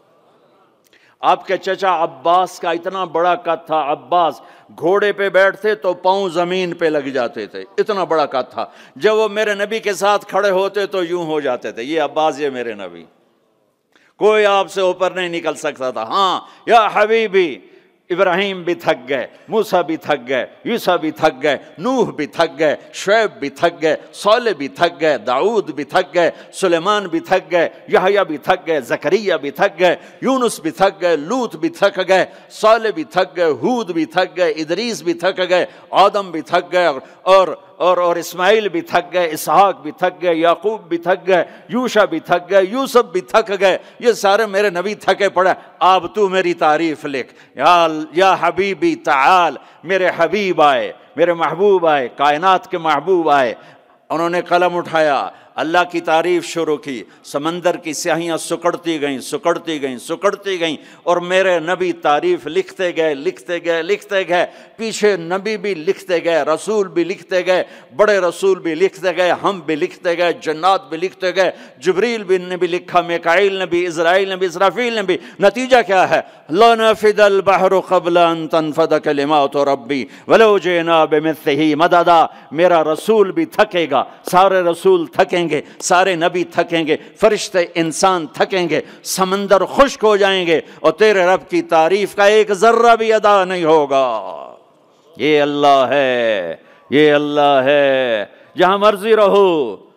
آپ کے چچا عباس کا اتنا بڑا قد تھا، عباس گھوڑے پہ بیٹھتے تو پاؤں زمین پہ لگ جاتے تھے، اتنا بڑا قد تھا۔ جب وہ میرے نبی کے ساتھ کھڑے ہوتے تو یوں ہو جاتے تھے، یہ عباس، یہ میرے نبی، کوئی آپ سے اوپر نہیں نکل سکتا تھا۔ ہاں یا حبیبی، ابراہیم بھی تھک گئے، موسیٰ بھی تھک گئے، یوسف بھی تھک گئے، نوح بھی تھک گئے، شعیب بھی تھک گئے، صالح بھی تھک گئے، داؤد بھی تھک گئے، سلیمان بھی تھک گئے، یحییٰ بھی تھک گئے، زکریا بھی تھک گئے، یونس بھی تھک گئے، لوط بھی تھک گئے، صالح بھی تھک گئے، ہود بھی تھک گئے، ادریس بھی تھک گئے، آدم بھی تھک گئے، اور اور اور اسماعیل بھی تھک گئے، اسحاق بھی تھک گئے، یعقوب بھی تھک گئے، یوشع بھی تھک گئے، یوسف بھی تھک گئے، یہ سارے میرے نبی تھکے پڑے۔ اب تو میری تعریف لکھ، یا یا حبیبی تعال، میرے حبیب آئے، میرے محبوب آئے، کائنات کے محبوب آئے۔ انہوں نے قلم اٹھایا، اللہ کی تعریف شروع کی، سمندر کی سیاہیاں سکڑتی گئیں سکڑتی گئیں سکڑتی گئیں اور میرے نبی تعریف لکھتے گئے لکھتے گئے لکھتے گئے، پیچھے نبی بھی لکھتے گئے، رسول بھی لکھتے گئے، بڑے رسول بھی لکھتے گئے، ہم بھی لکھتے گئے، جنات بھی لکھتے گئے، جبریل بھی نے بھی لکھا، میکائیل نے بھی، اسرائیل نے بھی، اسرافیل نے بھی۔ نتیجہ کیا ہے؟ لَنَفِدَ الْبَحْرُ قَبْلَ أَن تَنفَدَ كَلِمَاتُ رَبِّي وَلَوْ جِئْنَا بِمِثْلِهِ مَدَدًا۔ میرا رسول بھی تھکے گا، سارے رسول تھکیں گے، سارے نبی تھکیں گے، فرشتے انسان تھکیں گے، سمندر خشک ہو جائیں گے، اور تیرے رب کی تعریف کا ایک ذرہ بھی ادا نہیں ہوگا۔ یہ اللہ ہے، یہ اللہ ہے، جہاں مرضی رہو،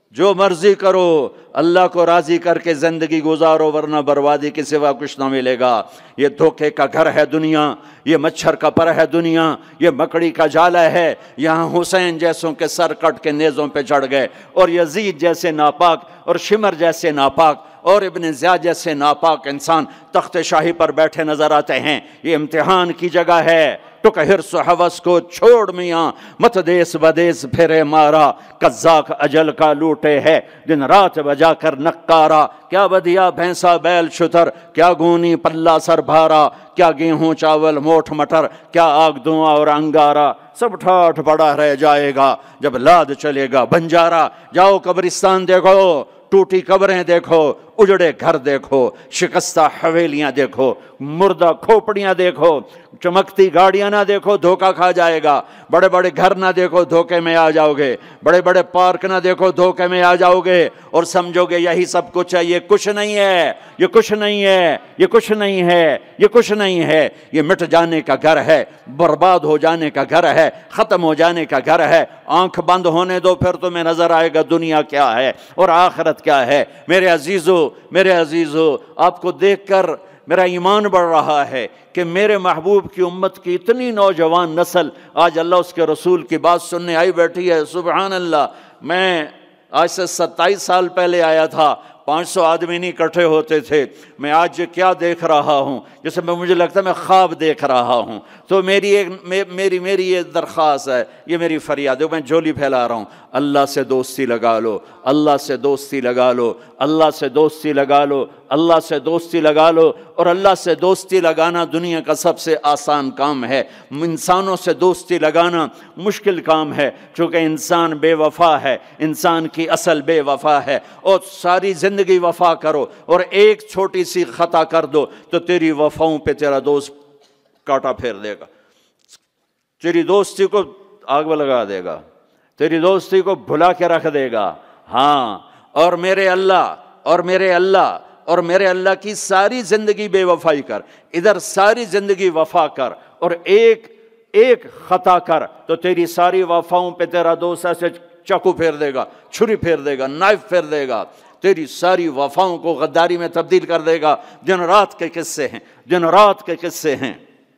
جو مرضی کرو، اللہ کو راضی کر کے زندگی گزارو، ورنہ بربادی کے سوا کچھ نہ ملے گا۔ یہ دھوکے کا گھر ہے دنیا، یہ مچھر کا پر ہے دنیا، یہ مکڑی کا جالا ہے۔ یہاں حسین جیسوں کے سر کٹ کے نیزوں پہ چڑھ گئے، اور یزید جیسے ناپاک اور شمر جیسے ناپاک اور ابن زیاد جیسے ناپاک انسان تخت شاہی پر بیٹھے نظر آتے ہیں۔ یہ امتحان کی جگہ ہے۔ ٹک حرص و حوث کو چھوڑ میاں، مت دیس بدیس پھرے مارا، قزاق اجل کا لوٹے ہے دن رات بجا کر نقارا۔ کیا بدیا بھینسا بیل شتر، کیا گونی پلہ سر بھارا، کیا گیہوں چاول موٹھ مٹر، کیا آگ دھواں اور انگارا۔ سب ٹھاٹھ پڑا رہ جائے گا جب لاد چلے گا بنجارا۔ جاؤ قبرستان دیکھو، ٹوٹی قبریں دیکھو، اجڑے گھر دیکھو، شکستہ حویلیاں دیکھو، مردہ کھوپڑیاں دیکھو، چمکتی گاڑیاں نہ دیکھو، دھوکہ کھا جائے گا۔ بڑے بڑے گھر نہ دیکھو، دھوکے میں آ جاؤ گے۔ بڑے بڑے پارک نہ دیکھو، دھوکے میں آ جاؤ گے، اور سمجھو گے یہی سب کچھ ہے۔ یہ کچھ نہیں ہے، یہ کچھ نہیں ہے، یہ کچھ نہیں ہے، یہ کچھ نہیں ہے۔ یہ مٹ جانے کا گھر ہے، برباد ہو جانے کا گھر ہے، ختم ہو جانے کا گھر ہے۔ آنکھ بند ہونے دو، پھر تمہیں نظر آئے گا دنیا کیا ہے اور آخرت کیا ہے۔ میرے عزیزو، میرے عزیزو، آپ کو دیکھ کر میرا ایمان بڑھ رہا ہے کہ میرے محبوب کی امت کی اتنی نوجوان نسل آج اللہ اس کے رسول کی بات سننے آئی بیٹھی ہے۔ سبحان اللہ۔ میں آج سے ستائیس سال پہلے آیا تھا، پانچ سو آدمی نہیں اکٹھے ہوتے تھے۔ میں آج کیا دیکھ رہا ہوں، جیسے میں مجھے لگتا ہے میں خواب دیکھ رہا ہوں۔ تو میری ایک میری میری یہ درخواست ہے، یہ میری فریاد ہے، میں جھولی پھیلا رہا ہوں، اللہ سے دوستی لگا لو، اللہ سے دوستی لگا لو، اللہ سے دوستی لگا لو، اللہ سے دوستی لگا لو۔ اور اللہ سے دوستی لگانا دنیا کا سب سے آسان کام ہے۔ انسانوں سے دوستی لگانا مشکل کام ہے، چونکہ انسان بے وفا ہے، انسان کی اصل بے وفا ہے۔ اور ساری زندگی وفا کرو اور ایک چھوٹی سی خطا کر دو تو تیری وفاؤں پہ تیرا دوست کاٹا پھیر دے گا، تیری دوستی کو آگ میں لگا دے گا، تیری دوستی کو بھلا کے رکھ دے گا۔ ہاں، اور میرے اللہ اور میرے اللہ اور میرے اللہ کی ساری زندگی بے وفائی کر، ادھر ساری زندگی وفا کر، اور ایک ایک خطا کر تو تیری ساری وفاؤں پہ تیرا دوست ایسے چاقو پھیر دے گا، چھری پھیر دے گا، نائف پھیر دے گا، تیری ساری وفاؤں کو غداری میں تبدیل کر دے گا۔ دن رات کے قصے ہیں، دن رات کے قصے ہیں۔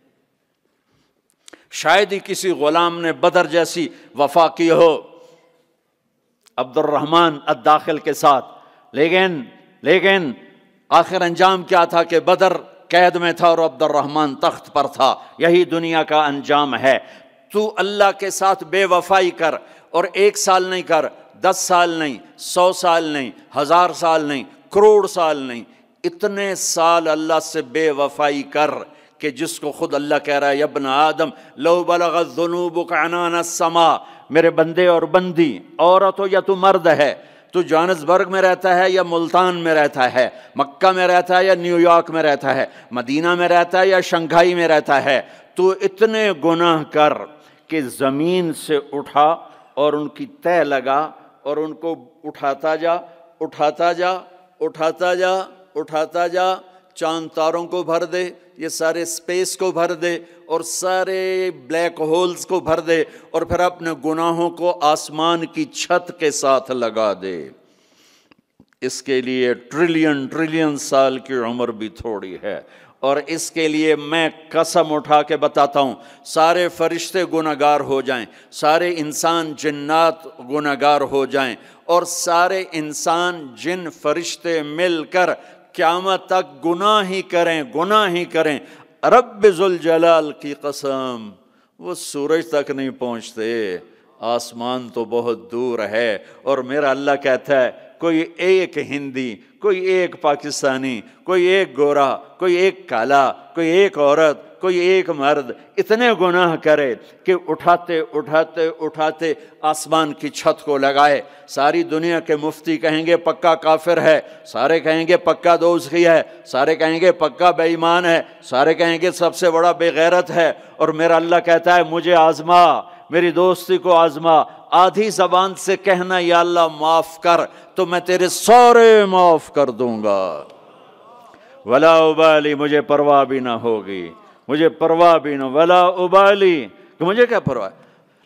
شاید ہی کسی غلام نے بدر جیسی وفا کی ہو عبد الرحمن الداخل کے ساتھ، لیکن لیکن آخر انجام کیا تھا کہ بدر قید میں تھا اور عبد الرحمن تخت پر تھا۔ یہی دنیا کا انجام ہے۔ تو اللہ کے ساتھ بے وفائی کر، اور ایک سال نہیں کر، دس سال نہیں، سو سال نہیں، ہزار سال نہیں، کروڑ سال نہیں، اتنے سال اللہ سے بے وفائی کر کہ جس کو خود اللہ کہہ رہا ہے، یا ابن آدم لو بلغت ذنوبک عنان السماء، میرے بندے اور بندی، عورت ہو یا تو مرد ہے، تو جانسبرگ میں رہتا ہے یا ملتان میں رہتا ہے، مکہ میں رہتا ہے یا نیو یارک میں رہتا ہے، مدینہ میں رہتا ہے یا شنگھائی میں رہتا ہے، تو اتنے گناہ کر کہ زمین سے اٹھا اور ان کی تہ لگا اور ان کو اٹھاتا جا اٹھاتا جا اٹھاتا جا اٹھاتا جا، چاند تاروں کو بھر دے، یہ سارے سپیس کو بھر دے اور سارے بلیک ہولز کو بھر دے، اور پھر اپنے گناہوں کو آسمان کی چھت کے ساتھ لگا دے۔ اس کے لیے ٹریلین ٹریلین سال کی عمر بھی تھوڑی ہے، اور اس کے لیے میں قسم اٹھا کے بتاتا ہوں، سارے فرشتے گناہگار ہو جائیں، سارے انسان جنات گناہگار ہو جائیں، اور سارے انسان جن فرشتے مل کر قیامت تک گناہ ہی کریں گناہ ہی کریں، رب ذوالجلال کی قسم وہ سورج تک نہیں پہنچتے، آسمان تو بہت دور ہے۔ اور میرا اللہ کہتا ہے کوئی ایک ہندی، کوئی ایک پاکستانی، کوئی ایک گورا، کوئی ایک کالا، کوئی ایک عورت، کوئی ایک مرد اتنے گناہ کرے کہ اٹھاتے اٹھاتے اٹھاتے آسمان کی چھت کو لگائے، ساری دنیا کے مفتی کہیں گے پکا کافر ہے، سارے کہیں گے پکا دوزخی ہے، سارے کہیں گے پکا بے ایمان ہے، سارے کہیں گے سب سے بڑا بے غیرت ہے، اور میرا اللہ کہتا ہے مجھے آزما، میری دوستی کو آزما، آدھی زبان سے کہنا یا اللہ معاف کر تو میں تیرے سارے معاف کر دوں گا، ولا ابالی، مجھے پرواہ بھی نہ ہوگی، مجھے پرواہ بھی نہ، ولا ابالی، کہ مجھے کیا پرواہ ہے،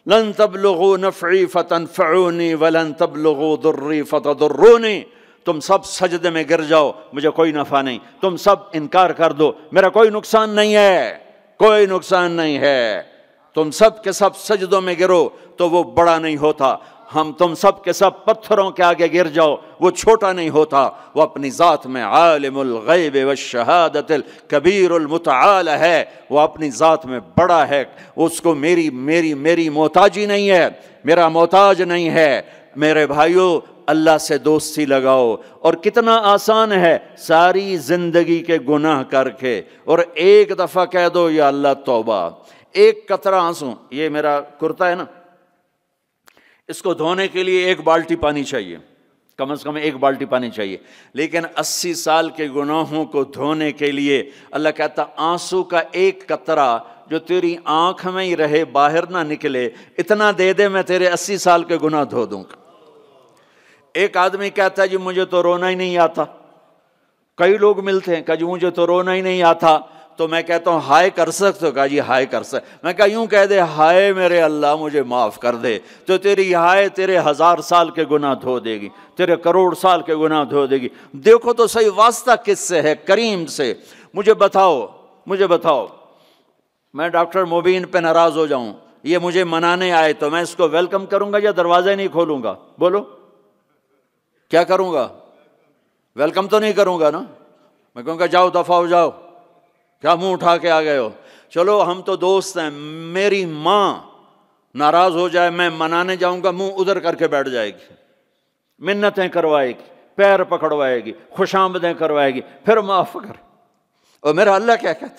لن تبلغوا نفعی فتنفعونی ولن تبلغوا ضری فتضرونی، تم سب سجدے میں گر جاؤ مجھے کوئی نفع نہیں، تم سب انکار کر دو میرا کوئی نقصان نہیں ہے، کوئی نقصان نہیں ہے، تم سب کے سب سجدوں میں گرو تو وہ بڑا نہیں ہوتا، ہم تم سب کے سب پتھروں کے آگے گر جاؤ وہ چھوٹا نہیں ہوتا، وہ اپنی ذات میں عالم الغیب والشہادت الکبیر المتعال ہے، وہ اپنی ذات میں بڑا ہے، اس کو میری میری میری محتاجی نہیں ہے، میرا محتاج نہیں ہے۔ میرے بھائیوں اللہ سے دوستی لگاؤ، اور کتنا آسان ہے، ساری زندگی کے گناہ کر کے اور ایک دفعہ کہہ دو یا اللہ توبہ، ایک قطرہ آنسو، یہ میرا کرتا ہے نا، اس کو دھونے کے لیے ایک بالٹی پانی چاہیے، کم از کم ایک بالٹی پانی چاہیے، لیکن اسی سال کے گناہوں کو دھونے کے لیے اللہ کہتا آنسو کا ایک قطرہ جو تیری آنکھ میں ہی رہے باہر نہ نکلے، اتنا دے دے میں تیرے اسی سال کے گناہ دھو دوں گا۔ ایک آدمی کہتا ہے جی مجھے تو رونا ہی نہیں آتا، کئی لوگ ملتے ہیں کہ جی مجھے تو رونا ہی نہیں آتا، تو میں کہتا ہوں ہائے کر سکتے ہو؟ کہا جی ہائے کر سکتے، میں کہا یوں کہہ دے ہائے میرے اللہ مجھے معاف کر دے، تو تیری ہائے تیرے ہزار سال کے گناہ دھو دے گی، تیرے کروڑ سال کے گناہ دھو دے گی۔ دیکھو تو صحیح واسطہ کس سے ہے؟ کریم سے۔ مجھے بتاؤ مجھے بتاؤ میں ڈاکٹر مبین پہ ناراض ہو جاؤں، یہ مجھے منانے آئے تو میں اس کو ویلکم کروں گا یا دروازے نہیں کھولوں گا؟ بولو کیا کروں گا؟ ویلکم تو نہیں کروں گا نا، میں کہوں گا جاؤ دفع ہو جاؤ، کیا منہ اٹھا کے آ گئے ہو؟ چلو ہم تو دوست ہیں، میری ماں ناراض ہو جائے میں منانے جاؤں گا، منہ ادھر کر کے بیٹھ جائے گی، منتیں کروائے گی، پیر پکڑوائے گی، خوش آمدیں کروائے گی، پھر معاف کر۔ اور میرا اللہ کیا کہتا؟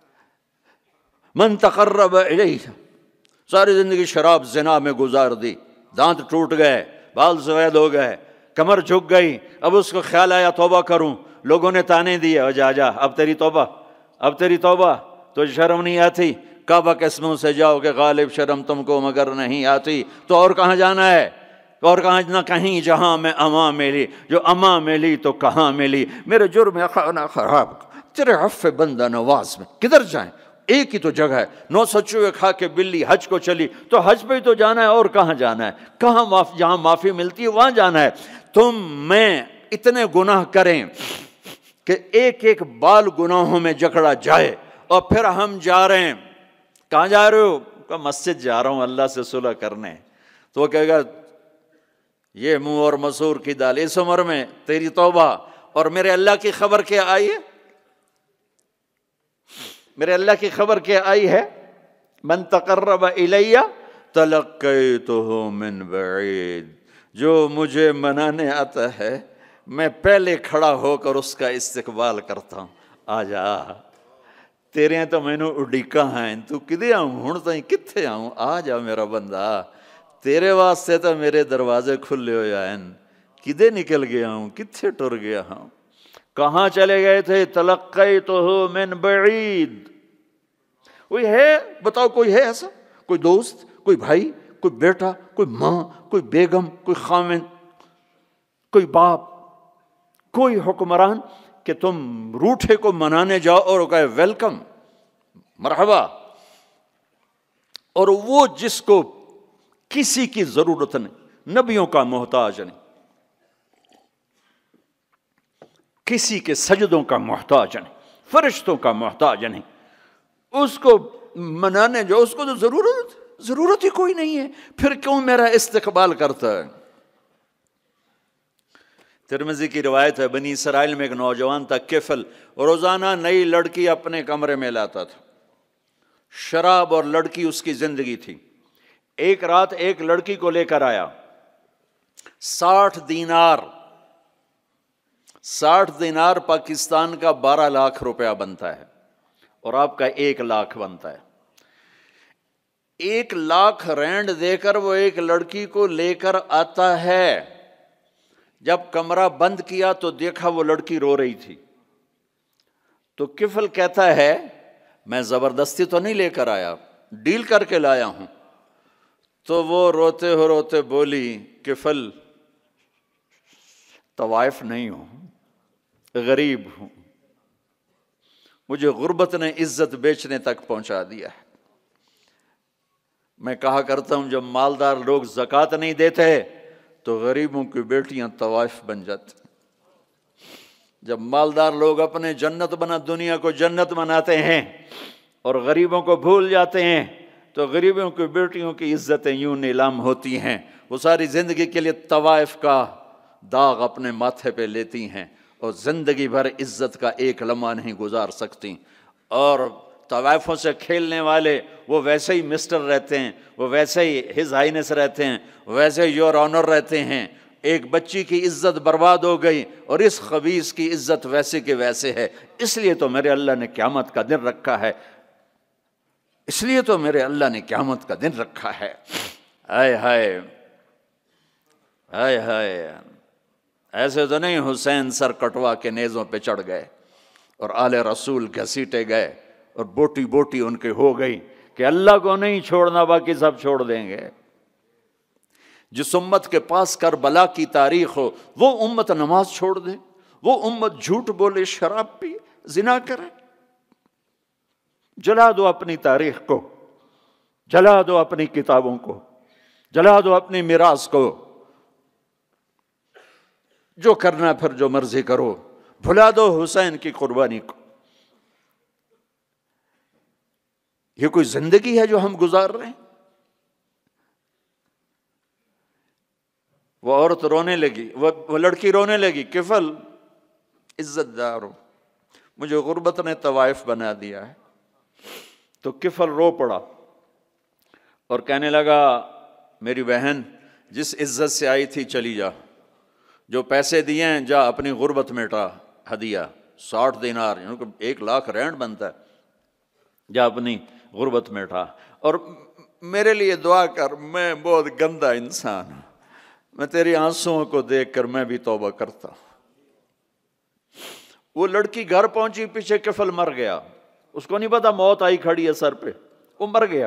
من تقرب الیہ، ساری زندگی شراب زنا میں گزار دی، دانت ٹوٹ گئے، بال سفید ہو گئے، کمر جھک گئی، اب اس کو خیال آیا توبہ کروں، لوگوں نے تانے دیے اور جا جا اب تیری توبہ، اب تیری توبہ، تو شرم نہیں آتی؟ کعبہ کے اسموں سے جاؤ کہ غالب شرم تم کو مگر نہیں آتی، تو اور کہاں جانا ہے؟ اور کہاں نہ کہیں جہاں میں اماں ملی، جو اماں ملی تو کہاں ملی، میرے جرم خانہ خراب تیرے عفو بندہ نواز میں کدھر جائیں؟ ایک ہی تو جگہ ہے، نو سو چوہے کھا کے بلی حج کو چلی، تو حج پہ ہی تو جانا ہے، اور کہاں جانا ہے؟ کہاں معاف جہاں معافی ملتی ہے وہاں جانا ہے۔ تم میں اتنے گناہ کریں کہ ایک ایک بال گناہوں میں جکڑا جائے، اور پھر ہم جا رہے ہیں، کہاں جا رہے ہو؟ کہ مسجد جا رہا ہوں اللہ سے صلح کرنے، تو وہ کہے گا یہ منہ اور مسور کی دال، اس عمر میں تیری توبہ، اور میرے اللہ کی خبر کیا آئی ہے؟ میرے اللہ کی خبر کیا آئی ہے؟ من تقرب الیہ تلقیتہ من بعید، جو مجھے منانے آتا ہے میں پہلے کھڑا ہو کر اس کا استقبال کرتا ہوں، آ جا تیرے تو مینوں اڈیکاں ہیں، تو کدے آؤں ہن تائیں کتھے آؤں، آ جا میرا بندہ، تیرے واسطے تو میرے دروازے کھلے ہوئے ہیں، کدے نکل گیا ہوں، کتھے ٹر گیا ہوں، کہاں چلے گئے تھے؟ تلقیتہ من بعید۔ کوئی ہے بتاؤ، کوئی ہے ایسا؟ کوئی دوست، کوئی بھائی، کوئی بیٹا، کوئی ماں، کوئی بیگم، کوئی خامن، کوئی باپ، کوئی حکمران کہ تم روٹھے کو منانے جاؤ اور کہے ویلکم مرحبا، اور وہ جس کو کسی کی ضرورت نہیں، نبیوں کا محتاج نہیں، کسی کے سجدوں کا محتاج نہیں، فرشتوں کا محتاج نہیں، اس کو منانے جو اس کو تو ضرورت ضرورت ہی کوئی نہیں ہے، پھر کیوں میرا استقبال کرتا ہے؟ ترمذی کی روایت ہے، بنی اسرائیل میں ایک نوجوان تھا کفل، روزانہ نئی لڑکی اپنے کمرے میں لاتا تھا، شراب اور لڑکی اس کی زندگی تھی۔ ایک رات ایک لڑکی کو لے کر آیا، ساٹھ دینار ساٹھ دینار پاکستان کا بارہ لاکھ روپیہ بنتا ہے، اور آپ کا ایک لاکھ بنتا ہے۔ ایک لاکھ رینڈ دے کر وہ ایک لڑکی کو لے کر آتا ہے، جب کمرہ بند کیا تو دیکھا وہ لڑکی رو رہی تھی، تو کفل کہتا ہے میں زبردستی تو نہیں لے کر آیا، ڈیل کر کے لایا ہوں۔ تو وہ روتے ہو روتے بولی کفل طوائف نہیں ہوں، غریب ہوں، مجھے غربت نے عزت بیچنے تک پہنچا دیا ہے، میں کہا کرتا ہوں جب مالدار لوگ زکوٰۃ نہیں دیتے تو غریبوں کی بیٹیاں طوائف بن جاتی. جب مالدار لوگ اپنے جنت بنا دنیا کو جنت بناتے ہیں اور غریبوں کو بھول جاتے ہیں تو غریبوں کی بیٹیوں کی عزتیں یوں نیلام ہوتی ہیں. وہ ساری زندگی کے لیے طوائف کا داغ اپنے ماتھے پہ لیتی ہیں اور زندگی بھر عزت کا ایک لمحہ نہیں گزار سکتی. اور طوائفوں سے کھیلنے والے وہ ویسے ہی مسٹر رہتے ہیں، وہ ویسے ہی ہز ہائنس رہتے ہیں، ویسے یور آنر رہتے ہیں. ایک بچی کی عزت برباد ہو گئی اور اس خبیث کی عزت ویسے کے ویسے ہے. اس لیے تو میرے اللہ نے قیامت کا دن رکھا ہے، اس لیے تو میرے اللہ نے قیامت کا دن رکھا ہے. ہائے ہائے ہائے ہائے، ایسے تو نہیں حسین سر کٹوا کے نیزوں پہ چڑھ گئے اور آل رسول گھسیٹے گئے اور بوٹی بوٹی ان کے ہو گئی کہ اللہ کو نہیں چھوڑنا باقی سب چھوڑ دیں گے. جس امت کے پاس کربلا کی تاریخ ہو وہ امت نماز چھوڑ دے، وہ امت جھوٹ بولے، شراب پی، زنا کرے. جلا دو اپنی تاریخ کو، جلا دو اپنی کتابوں کو، جلا دو اپنی میراث کو، جو کرنا پھر جو مرضی کرو، بھلا دو حسین کی قربانی کو. یہ کوئی زندگی ہے جو ہم گزار رہے ہیں؟ وہ عورت رونے لگی، وہ لڑکی رونے لگی، کفل عزت دار ہو، مجھے غربت نے طوائف بنا دیا ہے. تو کفل رو پڑا اور کہنے لگا میری بہن جس عزت سے آئی تھی چلی جا، جو پیسے دیے ہیں جا اپنی غربت مٹا، ہدیہ ساٹھ دینار یعنی کہ ایک لاکھ رینڈ بنتا ہے، جا اپنی غربت مٹا اور میرے لیے دعا کر، میں بہت گندا انسان ہوں، میں تیری آنسوؤں کو دیکھ کر میں بھی توبہ کرتا ہوں. وہ لڑکی گھر پہنچی، پیچھے کفل مر گیا، اس کو نہیں پتا موت آئی کھڑی ہے سر پہ، وہ مر گیا.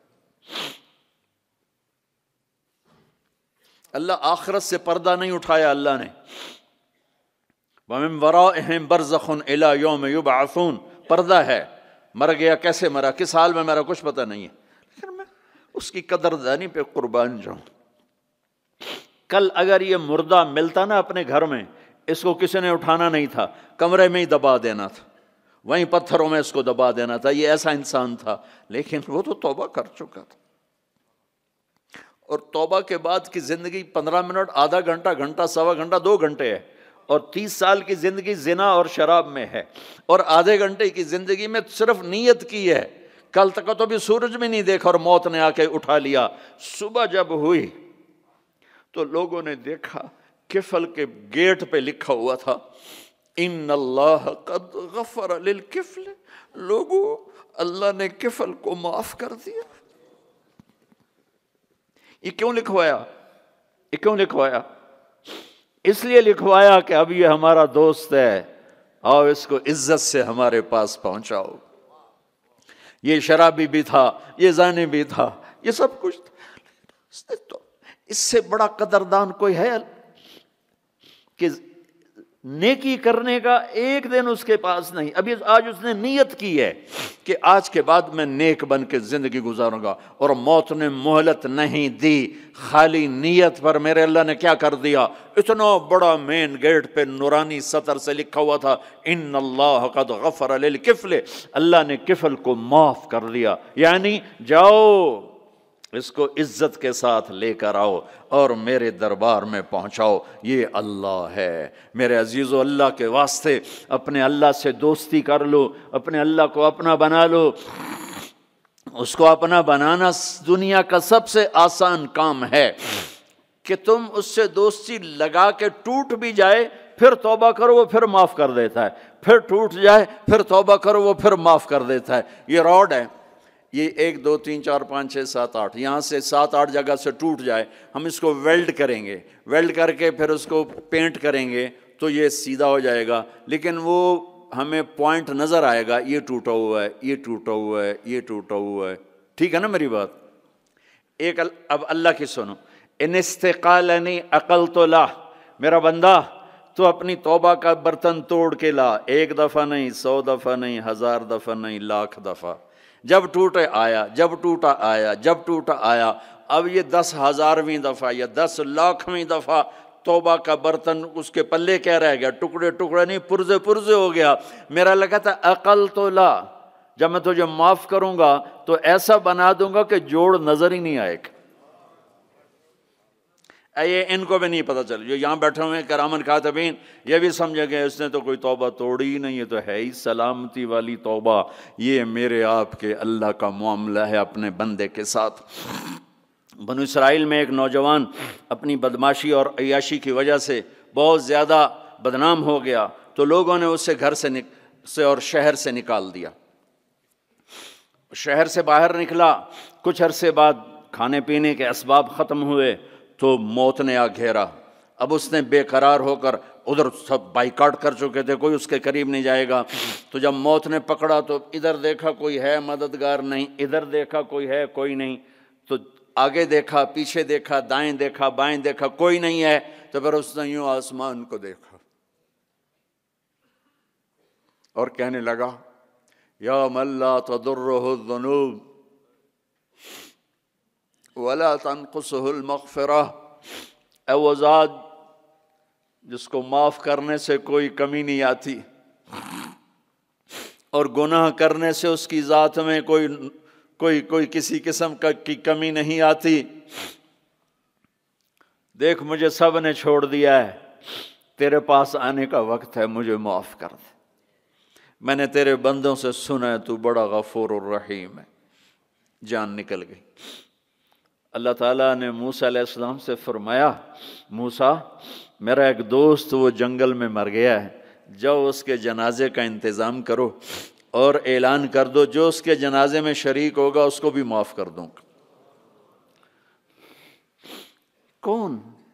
اللہ آخرت سے پردہ نہیں اٹھایا اللہ نے. وَمِن وَرَائِهِمْ بَرْزَخٌ إِلَى يَوْمِ يُبْعَثُونَ، پردہ ہے. مر گیا، کیسے مرا، کس حال میں مرا کچھ پتہ نہیں ہے، لیکن میں اس کی قدردانی پہ قربان جاؤں. کل اگر یہ مردہ ملتا نا اپنے گھر میں، اس کو کسی نے اٹھانا نہیں تھا، کمرے میں ہی دبا دینا تھا، وہیں پتھروں میں اس کو دبا دینا تھا. یہ ایسا انسان تھا، لیکن وہ تو توبہ کر چکا تھا. اور توبہ کے بعد کی زندگی پندرہ منٹ، آدھا گھنٹہ، گھنٹہ، سوا گھنٹہ، دو گھنٹے ہے، اور تیس سال کی زندگی زنا اور شراب میں ہے، اور آدھے گھنٹے کی زندگی میں صرف نیت کی ہے. کل تک تو بھی سورج بھی نہیں دیکھا اور موت نے آ کے اٹھا لیا. صبح جب ہوئی تو لوگوں نے دیکھا کفل کے گیٹ پہ لکھا ہوا تھا ان اللہ قد غفر للکفل. لوگوں، اللہ نے کفل کو معاف کر دیا. یہ کیوں لکھوایا؟ یہ کیوں لکھوایا؟ اس لیے لکھوایا کہ اب یہ ہمارا دوست ہے، آؤ اس کو عزت سے ہمارے پاس پہنچاؤ. یہ شرابی بھی تھا، یہ زانی بھی تھا، یہ سب کچھ تھا. تو اس سے بڑا قدردان کوئی ہے کہ نیکی کرنے کا ایک دن اس کے پاس نہیں. ابھی آج اس نے نیت کی ہے کہ آج کے بعد میں نیک بن کے زندگی گزاروں گا، اور موت نے مہلت نہیں دی. خالی نیت پر میرے اللہ نے کیا کر دیا، اتنا بڑا مین گیٹ پہ نورانی سطر سے لکھا ہوا تھا ان اللہ قد غفر للکفل. اللہ نے کفل کو معاف کر دیا. یعنی جاؤ اس کو عزت کے ساتھ لے کر آؤ اور میرے دربار میں پہنچاؤ. یہ اللہ ہے. میرے عزیزو، اللہ کے واسطے اپنے اللہ سے دوستی کر لو، اپنے اللہ کو اپنا بنا لو. اس کو اپنا بنانا دنیا کا سب سے آسان کام ہے کہ تم اس سے دوستی لگا کے ٹوٹ بھی جائے پھر توبہ کرو وہ پھر معاف کر دیتا ہے، پھر ٹوٹ جائے پھر توبہ کرو وہ پھر معاف کر دیتا ہے. یہ راڈ ہے، یہ ایک دو تین چار پانچ چھ سات آٹھ، یہاں سے سات آٹھ جگہ سے ٹوٹ جائے، ہم اس کو ویلڈ کریں گے، ویلڈ کر کے پھر اس کو پینٹ کریں گے تو یہ سیدھا ہو جائے گا. لیکن وہ ہمیں پوائنٹ نظر آئے گا، یہ ٹوٹا ہوا ہے، یہ ٹوٹا ہوا ہے، یہ ٹوٹا ہوا ہے. ٹھیک ہے نا میری بات؟ ایک اب اللہ کی سنو. ان استقالنی عقلت لا، میرا بندہ تو اپنی توبہ کا برتن توڑ کے لا. ایک دفعہ نہیں، سو دفعہ نہیں، ہزار دفعہ نہیں، لاکھ دفعہ. جب ٹوٹے آیا، جب ٹوٹا آیا، جب ٹوٹا آیا۔ اب یہ دس ہزارویں دفعہ یا دس لاکھویں دفعہ توبہ کا برتن اس کے پلے کیا رہ گیا؟ ٹکڑے ٹکڑے نہیں، پرزے پرزے ہو گیا۔ میرا لگا تھا عقل تو لا، جب میں تجھے معاف کروں گا تو ایسا بنا دوں گا کہ جوڑ نظر ہی نہیں آئے گا۔ یہ ان کو بھی نہیں پتہ چل، جو یہاں بیٹھے ہوئے ہیں کرامن کاتبین، یہ بھی سمجھے گئے اس نے تو کوئی توبہ توڑی ہی نہیں، یہ تو ہے ہی سلامتی والی توبہ۔ یہ میرے آپ کے اللہ کا معاملہ ہے اپنے بندے کے ساتھ۔ بنو اسرائیل میں ایک نوجوان اپنی بدماشی اور عیاشی کی وجہ سے بہت زیادہ بدنام ہو گیا، تو لوگوں نے اسے گھر سے نک... سے اور شہر سے نکال دیا۔ شہر سے باہر نکلا، کچھ عرصے بعد کھانے پینے کے اسباب ختم ہوئے تو موت نے آ گھیرا۔ اب اس نے بے قرار ہو کر، ادھر سب بائیکاٹ کر چکے تھے، کوئی اس کے قریب نہیں جائے گا، تو جب موت نے پکڑا تو ادھر دیکھا کوئی ہے مددگار نہیں، ادھر دیکھا کوئی ہے کوئی نہیں، تو آگے دیکھا، پیچھے دیکھا، دائیں دیکھا، بائیں دیکھا، کوئی نہیں ہے، تو پھر اس نے یوں آسمان کو دیکھا اور کہنے لگا یا من لا تضرہ الذنوب ولا تنقصہ المغفرہ، اے وہ ذات جس کو معاف کرنے سے کوئی کمی نہیں آتی اور گناہ کرنے سے اس کی ذات میں کوئی کوئی کوئی کسی قسم کا کی کمی نہیں آتی، دیکھ مجھے سب نے چھوڑ دیا ہے، تیرے پاس آنے کا وقت ہے، مجھے معاف کر دے، میں نے تیرے بندوں سے سنا ہے تو بڑا غفور الرحیم ہے۔ جان نکل گئی۔ اللہ تعالیٰ نے موسیٰ علیہ السلام سے فرمایا، موسیٰ میرا ایک دوست وہ جنگل میں مر گیا ہے، جاؤ اس کے جنازے کا انتظام کرو اور اعلان کر دو جو اس کے جنازے میں شریک ہوگا اس کو بھی معاف کر دوں گا۔ کون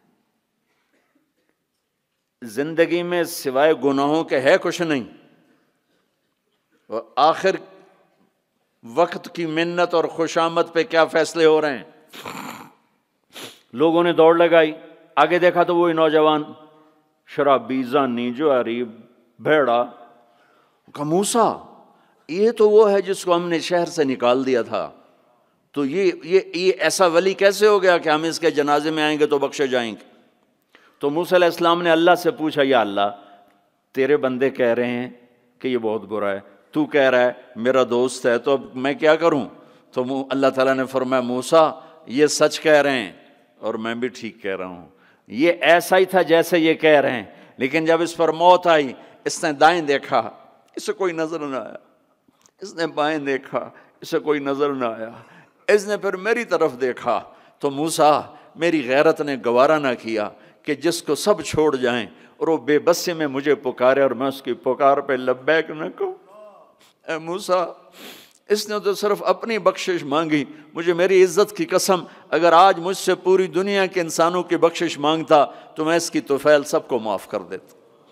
زندگی میں سوائے گناہوں کے ہے کچھ نہیں، اور آخر وقت کی منت اور خوشامد پہ کیا فیصلے ہو رہے ہیں۔ لوگوں نے دوڑ لگائی، آگے دیکھا تو وہی نوجوان شرابی، زانی، جواری، بھیڑا۔ کہا موسیٰ یہ تو وہ ہے جس کو ہم نے شہر سے نکال دیا تھا، تو یہ یہ یہ ایسا ولی کیسے ہو گیا کہ ہم اس کے جنازے میں آئیں گے تو بخشے جائیں گے؟ تو موسیٰ علیہ السلام نے اللہ سے پوچھا، یا اللہ تیرے بندے کہہ رہے ہیں کہ یہ بہت برا ہے، تو کہہ رہا ہے میرا دوست ہے، تو اب میں کیا کروں؟ تو اللہ تعالیٰ نے فرمایا موسیٰ یہ سچ کہہ رہے ہیں اور میں بھی ٹھیک کہہ رہا ہوں، یہ ایسا ہی تھا جیسے یہ کہہ رہے ہیں، لیکن جب اس پر موت آئی اس نے دائیں دیکھا، اسے کوئی نظر نہ آیا، اس نے بائیں دیکھا، اسے کوئی نظر نہ آیا، اس نے پھر میری طرف دیکھا، تو موسیٰ میری غیرت نے گوارا نہ کیا کہ جس کو سب چھوڑ جائیں اور وہ بے بسی میں مجھے پکارے اور میں اس کی پکار پہ لبیک نہ کہوں۔ اے موسیٰ اس نے تو صرف اپنی بخشش مانگی، مجھے میری عزت کی قسم اگر آج مجھ سے پوری دنیا کے انسانوں کی بخشش مانگتا تو میں اس کی طفیل سب کو معاف کر دیتا۔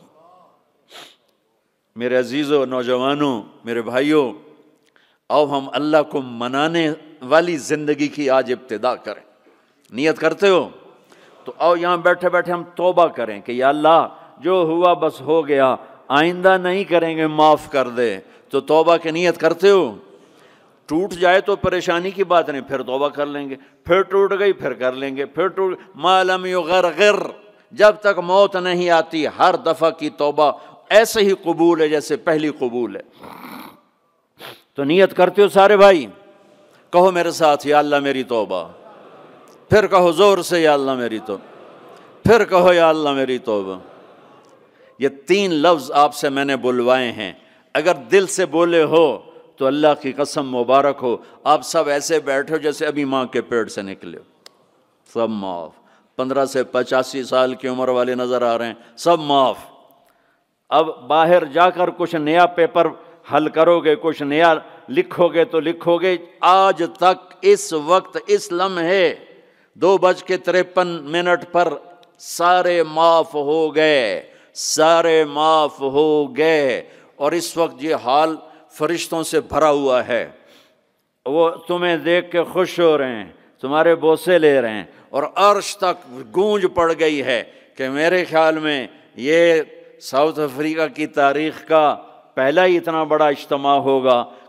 میرے عزیزوں، نوجوانوں، میرے بھائیوں، آؤ ہم اللہ کو منانے والی زندگی کی آج ابتدا کریں۔ نیت کرتے ہو تو آؤ یہاں بیٹھے بیٹھے ہم توبہ کریں کہ یا اللہ جو ہوا بس ہو گیا، آئندہ نہیں کریں گے، معاف کر دے۔ تو توبہ کی نیت کرتے ہو؟ ٹوٹ جائے تو پریشانی کی بات نہیں، پھر توبہ کر لیں گے، پھر ٹوٹ گئی پھر کر لیں گے، پھر ٹوٹ ما لم یغرغر، جب تک موت نہیں آتی ہر دفعہ کی توبہ ایسے ہی قبول ہے جیسے پہلی قبول ہے۔ تو نیت کرتے ہو سارے بھائی؟ کہو میرے ساتھ، یا اللہ میری توبہ، پھر کہو زور سے یا اللہ میری توبہ، پھر کہو یا اللہ میری توبہ۔ یہ تین لفظ آپ سے میں نے بلوائے ہیں، اگر دل سے بولے ہو تو اللہ کی قسم مبارک ہو، آپ سب ایسے بیٹھو جیسے ابھی ماں کے پیٹ سے نکلے ہو، سب معاف۔ پندرہ سے پچاسی سال کی عمر والے نظر آ رہے ہیں، سب معاف۔ اب باہر جا کر کچھ نیا پیپر حل کرو گے، کچھ نیا لکھو گے تو لکھو گے آج تک اس وقت اس لمحے دو بج کے تریپن منٹ پر سارے معاف ہو گئے، سارے معاف ہو گئے، اور اس وقت یہ حال فرشتوں سے بھرا ہوا ہے، وہ تمہیں دیکھ کے خوش ہو رہے ہیں، تمہارے بوسے لے رہے ہیں، اور عرش تک گونج پڑ گئی ہے کہ میرے خیال میں یہ ساؤتھ افریقہ کی تاریخ کا پہلا ہی اتنا بڑا اجتماع ہوگا،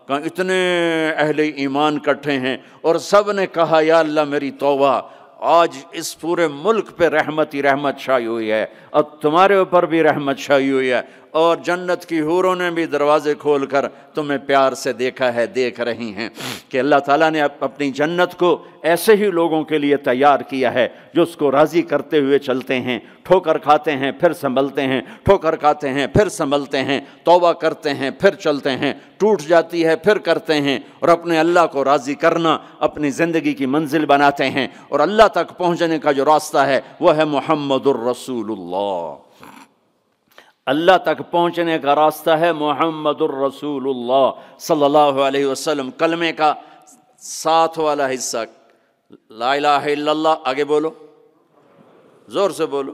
کہا اتنے اہل ایمان کٹھے ہیں اور سب نے کہا یا اللہ میری توبہ، آج اس پورے ملک پہ رحمت ہی رحمت چھائی ہوئی ہے اور تمہارے اوپر بھی رحمت چھائی ہوئی ہے، اور جنت کی حوروں نے بھی دروازے کھول کر تمہیں پیار سے دیکھا ہے، دیکھ رہی ہیں کہ اللہ تعالیٰ نے اپنی جنت کو ایسے ہی لوگوں کے لیے تیار کیا ہے جو اس کو راضی کرتے ہوئے چلتے ہیں، ٹھوکر کھاتے ہیں پھر سنبھلتے ہیں، ٹھوکر کھاتے ہیں پھر سنبھلتے ہیں، توبہ کرتے ہیں پھر چلتے ہیں، ٹوٹ جاتی ہے پھر کرتے ہیں، اور اپنے اللہ کو راضی کرنا اپنی زندگی کی منزل بناتے ہیں، اور اللہ تک پہنچنے کا جو راستہ ہے وہ ہے محمد الرسول اللہ۔ اللہ تک پہنچنے کا راستہ ہے محمد الرسول اللہ صلی اللہ علیہ وسلم۔ کلمے کا ساتھ والا حصہ لا الہ الا اللہ، آگے بولو، زور سے بولو۔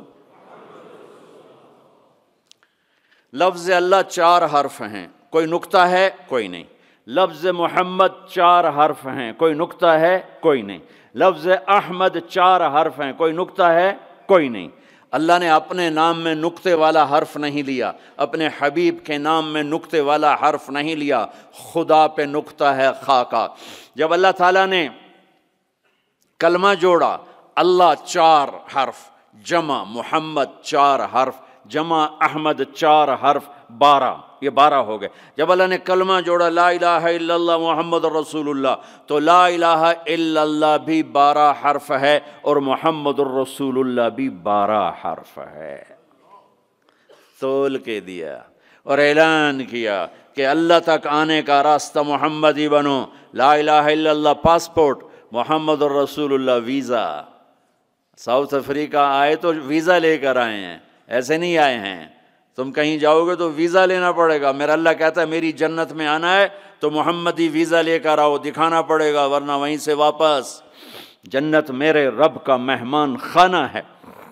لفظ اللہ چار حرف ہیں، کوئی نکتہ ہے کوئی نہیں۔ لفظ محمد چار حرف ہیں، کوئی نکتہ ہے کوئی نہیں۔ لفظ احمد چار حرف ہیں، کوئی نکتہ ہے کوئی نہیں۔ اللہ نے اپنے نام میں نکتے والا حرف نہیں لیا، اپنے حبیب کے نام میں نکتے والا حرف نہیں لیا، خدا پہ نکتہ ہے خا کا۔ جب اللہ تعالیٰ نے کلمہ جوڑا، اللہ چار حرف، جمع محمد چار حرف، جمع احمد چار حرف، بارہ، یہ بارہ ہو گئے۔ جب اللہ نے کلمہ جوڑا لا الہ الا اللہ محمد الرسول اللہ، تو لا الہ الا اللہ بھی بارہ حرف ہے اور محمد الرسول اللہ بھی بارہ حرف ہے۔ تول کے دیا اور اعلان کیا کہ اللہ تک آنے کا راستہ محمدی بنو، لا الہ الا اللہ پاسپورٹ، محمد الرسول اللہ ویزا۔ ساؤتھ افریقہ آئے تو ویزا لے کر آئے ہیں، ایسے نہیں آئے ہیں۔ تم کہیں جاؤ گے تو ویزا لینا پڑے گا۔ میرا اللہ کہتا ہے میری جنت میں آنا ہے تو محمدی ویزا لے کر آؤ، دکھانا پڑے گا، ورنہ وہیں سے واپس۔ جنت میرے رب کا مہمان خانہ ہے۔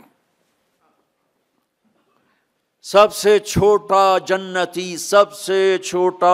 سب سے چھوٹا جنتی، سب سے چھوٹا،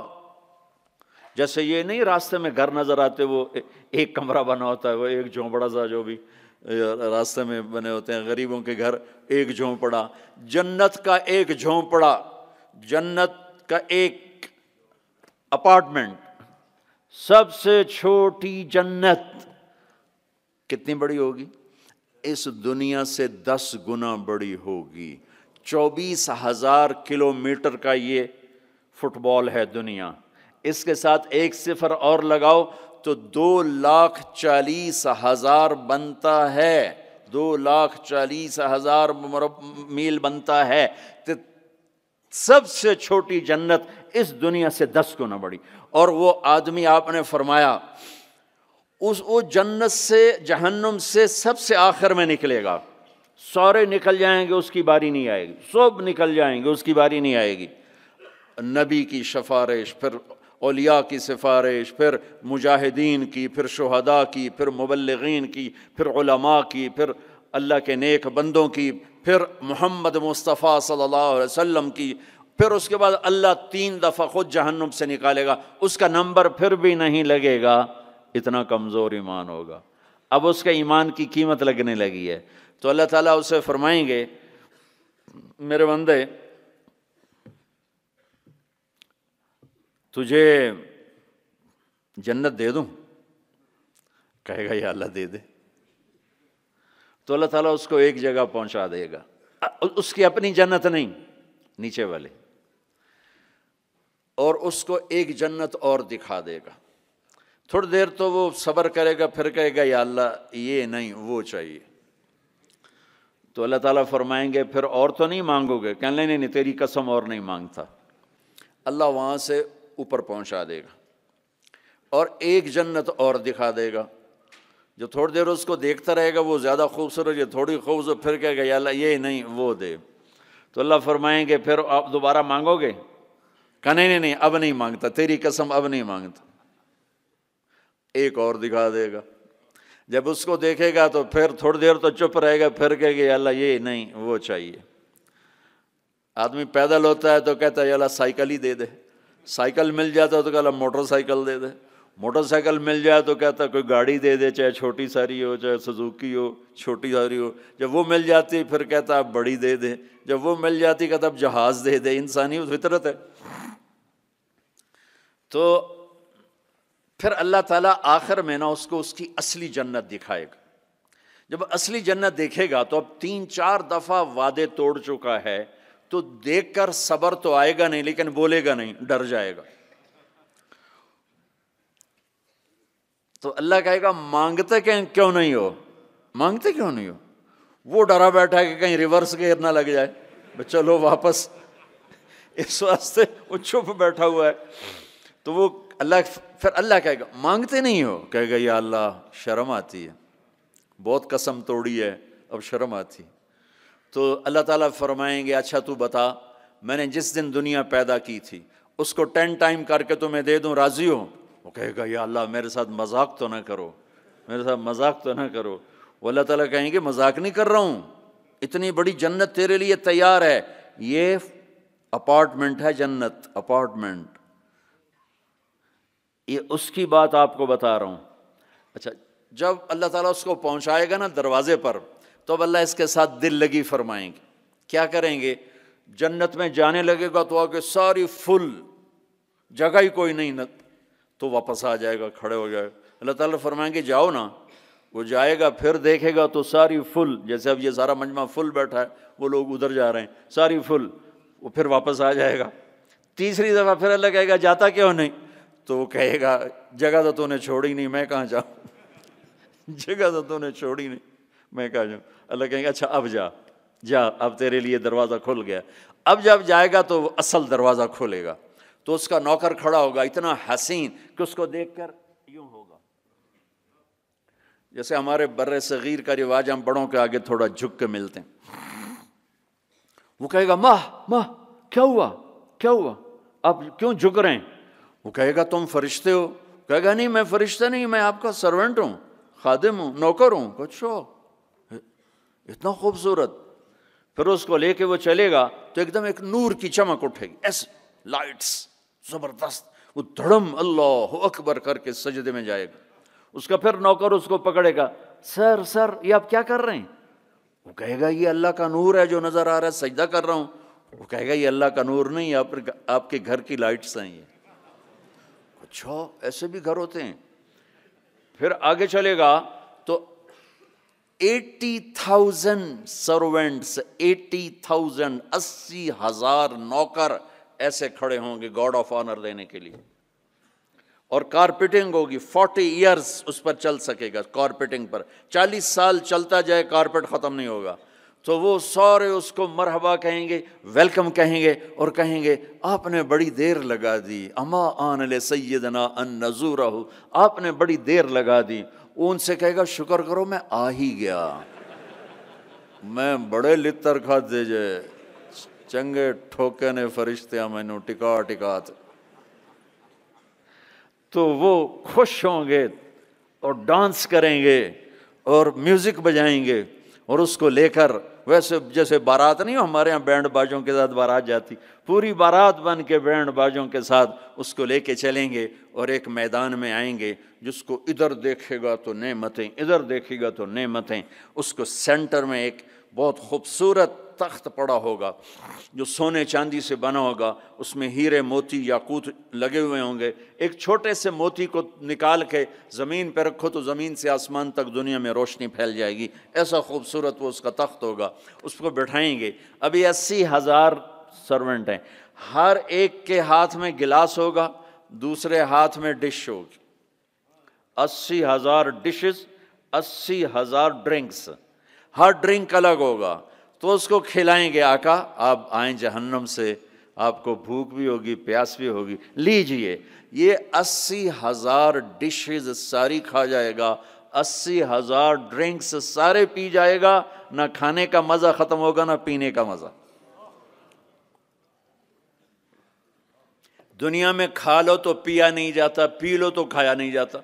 جیسے یہ نہیں راستے میں گھر نظر آتے، وہ ایک کمرہ بنا ہوتا ہے، وہ ایک جھونپڑا سا جو بھی راستے میں بنے ہوتے ہیں غریبوں کے گھر، ایک جھونپڑا۔ جنت کا ایک جھونپڑا، جنت کا ایک اپارٹمنٹ، سب سے چھوٹی جنت کتنی بڑی ہوگی؟ اس دنیا سے دس گنا بڑی ہوگی۔ چوبیس ہزار کلو میٹر کا یہ فٹ بال ہے دنیا، اس کے ساتھ ایک صفر اور لگاؤ تو دو لاکھ چالیس ہزار بنتا ہے، دو لاکھ چالیس ہزار میل بنتا ہے۔ تو سب سے چھوٹی جنت اس دنیا سے دس گنا بڑی، اور وہ آدمی آپ نے فرمایا اس وہ جنت سے جہنم سے سب سے آخر میں نکلے گا، سارے نکل جائیں گے اس کی باری نہیں آئے گی، سب نکل جائیں گے اس کی باری نہیں آئے گی۔ نبی کی سفارش، پھر اولیاء کی سفارش، پھر مجاہدین کی، پھر شہداء کی، پھر مبلغین کی، پھر علماء کی، پھر اللہ کے نیک بندوں کی، پھر محمد مصطفیٰ صلی اللہ علیہ وسلم کی، پھر اس کے بعد اللہ تین دفعہ خود جہنم سے نکالے گا، اس کا نمبر پھر بھی نہیں لگے گا، اتنا کمزور ایمان ہوگا۔ اب اس کے ایمان کی قیمت لگنے لگی ہے، تو اللہ تعالیٰ اسے فرمائیں گے میرے بندے تجھے جنت دے دوں؟ کہے گا یا اللہ دے دے۔ تو اللہ تعالیٰ اس کو ایک جگہ پہنچا دے گا، اس کی اپنی جنت نہیں، نیچے والے، اور اس کو ایک جنت اور دکھا دے گا۔ تھوڑی دیر تو وہ صبر کرے گا، پھر کہے گا یا اللہ یہ نہیں وہ چاہیے۔ تو اللہ تعالیٰ فرمائیں گے پھر اور تو نہیں مانگو گے؟ کہنے نہیں نہیں تیری قسم اور نہیں مانگتا۔ اللہ وہاں سے اوپر پہنچا دے گا اور ایک جنت اور دکھا دے گا، جو تھوڑی دیر اس کو دیکھتا رہے گا وہ زیادہ خوبصورت، یہ تھوڑی خوبصورت، پھر کہے گا یا اللہ یہ نہیں وہ دے۔ تو اللہ فرمائیں گے پھر آپ دوبارہ مانگو گے؟ کہ نہیں نہیں نہیں اب نہیں مانگتا، تیری قسم اب نہیں مانگتا۔ ایک اور دکھا دے گا، جب اس کو دیکھے گا تو پھر تھوڑی دیر تو چپ رہے گا، پھر کہے گا یا اللہ یہ نہیں وہ چاہیے۔ آدمی پیدل ہوتا ہے تو کہتا ہے یا اللہ سائیکل ہی دے دے، سائیکل مل جاتا ہے تو کہتا موٹر سائیکل دے دے، موٹر سائیکل مل جائے تو کہتا کوئی گاڑی دے دے، چاہے چھوٹی ساری ہو چاہے سزوکی ہو، چھوٹی ساری ہو۔ جب وہ مل جاتی پھر کہتا اب بڑی دے دے، جب وہ مل جاتی کہتا اب جہاز دے دے۔ انسانی فطرت ہے۔ تو پھر اللہ تعالیٰ آخر میں نا اس کو اس کی اصلی جنت دکھائے گا. جب اصلی جنت دیکھے گا تو اب تین چار دفعہ وعدے توڑ چکا ہے, تو دیکھ کر صبر تو آئے گا نہیں, لیکن بولے گا نہیں, ڈر جائے گا. تو اللہ کہے گا مانگتے کیوں نہیں ہو, مانگتے کیوں نہیں ہو؟ وہ ڈرا بیٹھا ہے کہ کہیں ریورس گیئر نہ لگ جائے, چلو واپس, اس واسطے وہ چپ بیٹھا ہوا ہے. تو وہ اللہ پھر اللہ کہے گا مانگتے نہیں ہو, کہے گا یا اللہ شرم آتی ہے, بہت قسم توڑی ہے, اب شرم آتی. تو اللہ تعالیٰ فرمائیں گے اچھا تو بتا, میں نے جس دن دنیا پیدا کی تھی اس کو ٹین ٹائم کر کے تمہیں دے دوں, راضی ہو؟ وہ کہے گا یا اللہ میرے ساتھ مذاق تو نہ کرو, میرے ساتھ مذاق تو نہ کرو. وہ اللہ تعالیٰ کہیں گے مذاق نہیں کر رہا ہوں, اتنی بڑی جنت تیرے لیے تیار ہے, یہ اپارٹمنٹ ہے جنت, اپارٹمنٹ, یہ اس کی بات آپ کو بتا رہا ہوں. اچھا جب اللہ تعالیٰ اس کو پہنچائے گا نا دروازے پر, تو اب اللہ اس کے ساتھ دل لگی فرمائیں گے. کیا کریں گے؟ جنت میں جانے لگے گا تو آگے ساری فل, جگہ ہی کوئی نہیں, نہ تو واپس آ جائے گا, کھڑے ہو جائے گا. اللہ تعالیٰ فرمائیں گے جاؤ نا, وہ جائے گا, پھر دیکھے گا تو ساری فل, جیسے اب یہ سارا مجمع فل بیٹھا ہے, وہ لوگ ادھر جا رہے ہیں, ساری فل, وہ پھر واپس آ جائے گا. تیسری دفعہ پھر اللہ کہے گا جاتا کیوں نہیں؟ تو وہ کہے گا جگہ تو تو نے چھوڑی نہیں, میں کہاں جاؤں, جگہ تو تو نے چھوڑی نہیں, میں کہاں جاؤں. اللہ کہیں گے اچھا اب جا, جا اب تیرے لیے دروازہ کھل گیا. اب جب جائے گا تو وہ اصل دروازہ کھولے گا, تو اس کا نوکر کھڑا ہوگا اتنا حسین کہ اس کو دیکھ کر یوں ہوگا. جیسے ہمارے بر صغیر کا رواج, ہم بڑوں کے آگے تھوڑا جھک کے ملتے ہیں. وہ کہے گا ماہ ماہ کیا ہوا, کیا ہوا, آپ کیوں جھک رہے ہیں؟ وہ کہے گا تم فرشتے ہو؟ کہے گا نہیں میں فرشتہ نہیں, میں آپ کا سرونٹ ہوں, خادم ہوں, نوکر ہوں. اچھا اتنا خوبصورت. پھر اس کو لے کے وہ چلے گا تو ایک دم ایک نور کی چمک اٹھے گی, ایسے لائٹس زبردست, وہ دھڑم اللہ اکبر کر کے سجدے میں جائے گا. اس کا پھر نوکر اس کو پکڑے گا, سر سر یہ آپ کیا کر رہے ہیں؟ وہ کہے گا یہ اللہ کا نور ہے جو نظر آ رہا ہے, سجدہ کر رہا ہوں. وہ کہے گا یہ اللہ کا نور نہیں, آپ آپ کے گھر کی لائٹس ہیں یہ. اچھا ایسے بھی گھر ہوتے ہیں. پھر آگے چلے گا تو eighty thousand servants, eighty thousand, اسی ہزار نوکر ایسے کھڑے ہوں گے گاڈ آف آنر دینے کے لیے. اور کارپیٹنگ ہوگی, فورٹی ایئرس اس پر چل سکے گا, کارپیٹنگ پر چالیس سال چلتا جائے, کارپیٹ ختم نہیں ہوگا. تو وہ سارے اس کو مرحبا کہیں گے, ویلکم کہیں گے, اور کہیں گے آپ نے بڑی دیر لگا دی, اما آن لے سیدنا ان نزورہ, آپ نے بڑی دیر لگا دی. وہ ان سے کہے گا شکر کرو میں آ ہی گیا, میں بڑے لتر کھا دے جے, چنگے ٹھوکے نے فرشتے مینوں ٹکا ٹکا. تو وہ خوش ہوں گے اور ڈانس کریں گے اور میوزک بجائیں گے, اور اس کو لے کر ویسے جیسے بارات نہیں ہو ہمارے یہاں بینڈ باجوں کے ساتھ بارات جاتی, پوری بارات بن کے بینڈ باجوں کے ساتھ اس کو لے کے چلیں گے, اور ایک میدان میں آئیں گے جس کو ادھر دیکھے گا تو نعمتیں, ادھر دیکھے گا تو نعمتیں. اس کو سینٹر میں ایک بہت خوبصورت تخت پڑا ہوگا جو سونے چاندی سے بنا ہوگا, اس میں ہیرے موتی یاقوت لگے ہوئے ہوں گے. ایک چھوٹے سے موتی کو نکال کے زمین پہ رکھو تو زمین سے آسمان تک دنیا میں روشنی پھیل جائے گی, ایسا خوبصورت وہ اس کا تخت ہوگا. اس کو بٹھائیں گے. ابھی اسی ہزار سرونٹ ہیں, ہر ایک کے ہاتھ میں گلاس ہوگا, دوسرے ہاتھ میں ڈش ہوگی. اسی ہزار ڈشز, اسی ہزار ڈرنکس, ہر ڈرنک الگ ہوگا. تو اس کو کھلائیں گے, آقا آپ آئیں جہنم سے, آپ کو بھوک بھی ہوگی پیاس بھی ہوگی, لیجئے یہ اسی ہزار ڈشز ساری کھا جائے گا, اسی ہزار ڈرنکس سارے پی جائے گا, نہ کھانے کا مزہ ختم ہوگا نہ پینے کا مزہ. دنیا میں کھا لو تو پیا نہیں جاتا, پی لو تو کھایا نہیں جاتا.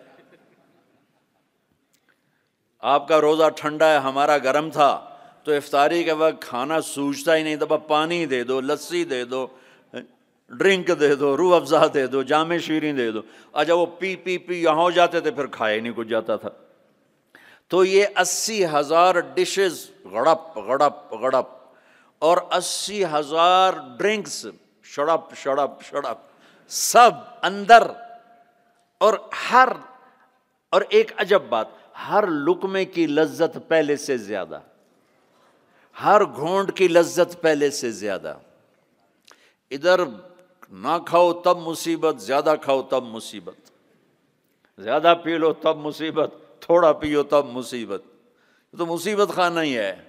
آپ کا روزہ ٹھنڈا ہے, ہمارا گرم تھا, تو افطاری کے وقت کھانا سوجتا ہی نہیں تھا, پانی دے دو, لسی دے دو, ڈرنک دے دو, روح افزا دے دو, جام شیریں دے دو. اچھا وہ پی پی پی یہاں ہو جاتے تھے, پھر کھایا ہی نہیں کچھ جاتا تھا. تو یہ اسی ہزار ڈشز غڑپ غڑپ غڑپ, اور اسی ہزار ڈرنکس شڑپ شڑپ شڑپ, سب اندر. اور ہر اور ایک عجب بات، ہر لقمے کی لذت پہلے سے زیادہ، ہر گھونٹ کی لذت پہلے سے زیادہ. ادھر نہ کھاؤ تب مصیبت، زیادہ کھاؤ تب مصیبت، زیادہ پی لو تب مصیبت، تھوڑا پیو تب مصیبت. تو مصیبت خانہ ہی ہے.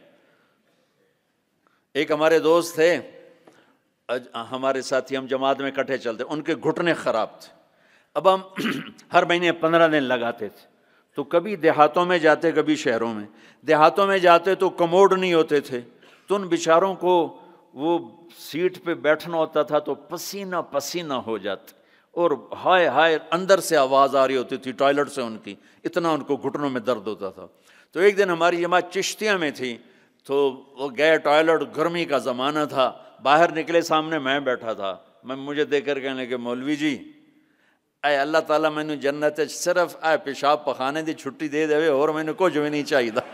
ایک ہمارے دوست تھے، ہمارے ساتھی، ہم جماعت میں کٹھے چلتے، ان کے گھٹنے خراب تھے. اب ہم ہر مہینے پندرہ دن لگاتے تھے. تو کبھی دیہاتوں میں جاتے، کبھی شہروں میں. دیہاتوں میں جاتے تو کموڈ نہیں ہوتے تھے، تو ان بیچاروں کو وہ سیٹ پہ بیٹھنا ہوتا تھا تو پسینہ پسینہ ہو جاتے، اور ہائے ہائے اندر سے آواز آ رہی ہوتی تھی ٹوائلٹ سے ان کی، اتنا ان کو گھٹنوں میں درد ہوتا تھا. تو ایک دن ہماری جماعت چشتیاں میں تھی، تو وہ گئے ٹوائلٹ، گرمی کا زمانہ تھا، باہر نکلے، سامنے میں بیٹھا تھا. میں مجھے دیکھ کر کہنے لگے مولوی جی اے اللہ تعالیٰ میں نے جنت صرف اے پیشاب پخانے دی چھٹی دے دے اور میں نے کچھ بھی نہیں چاہیے تھا.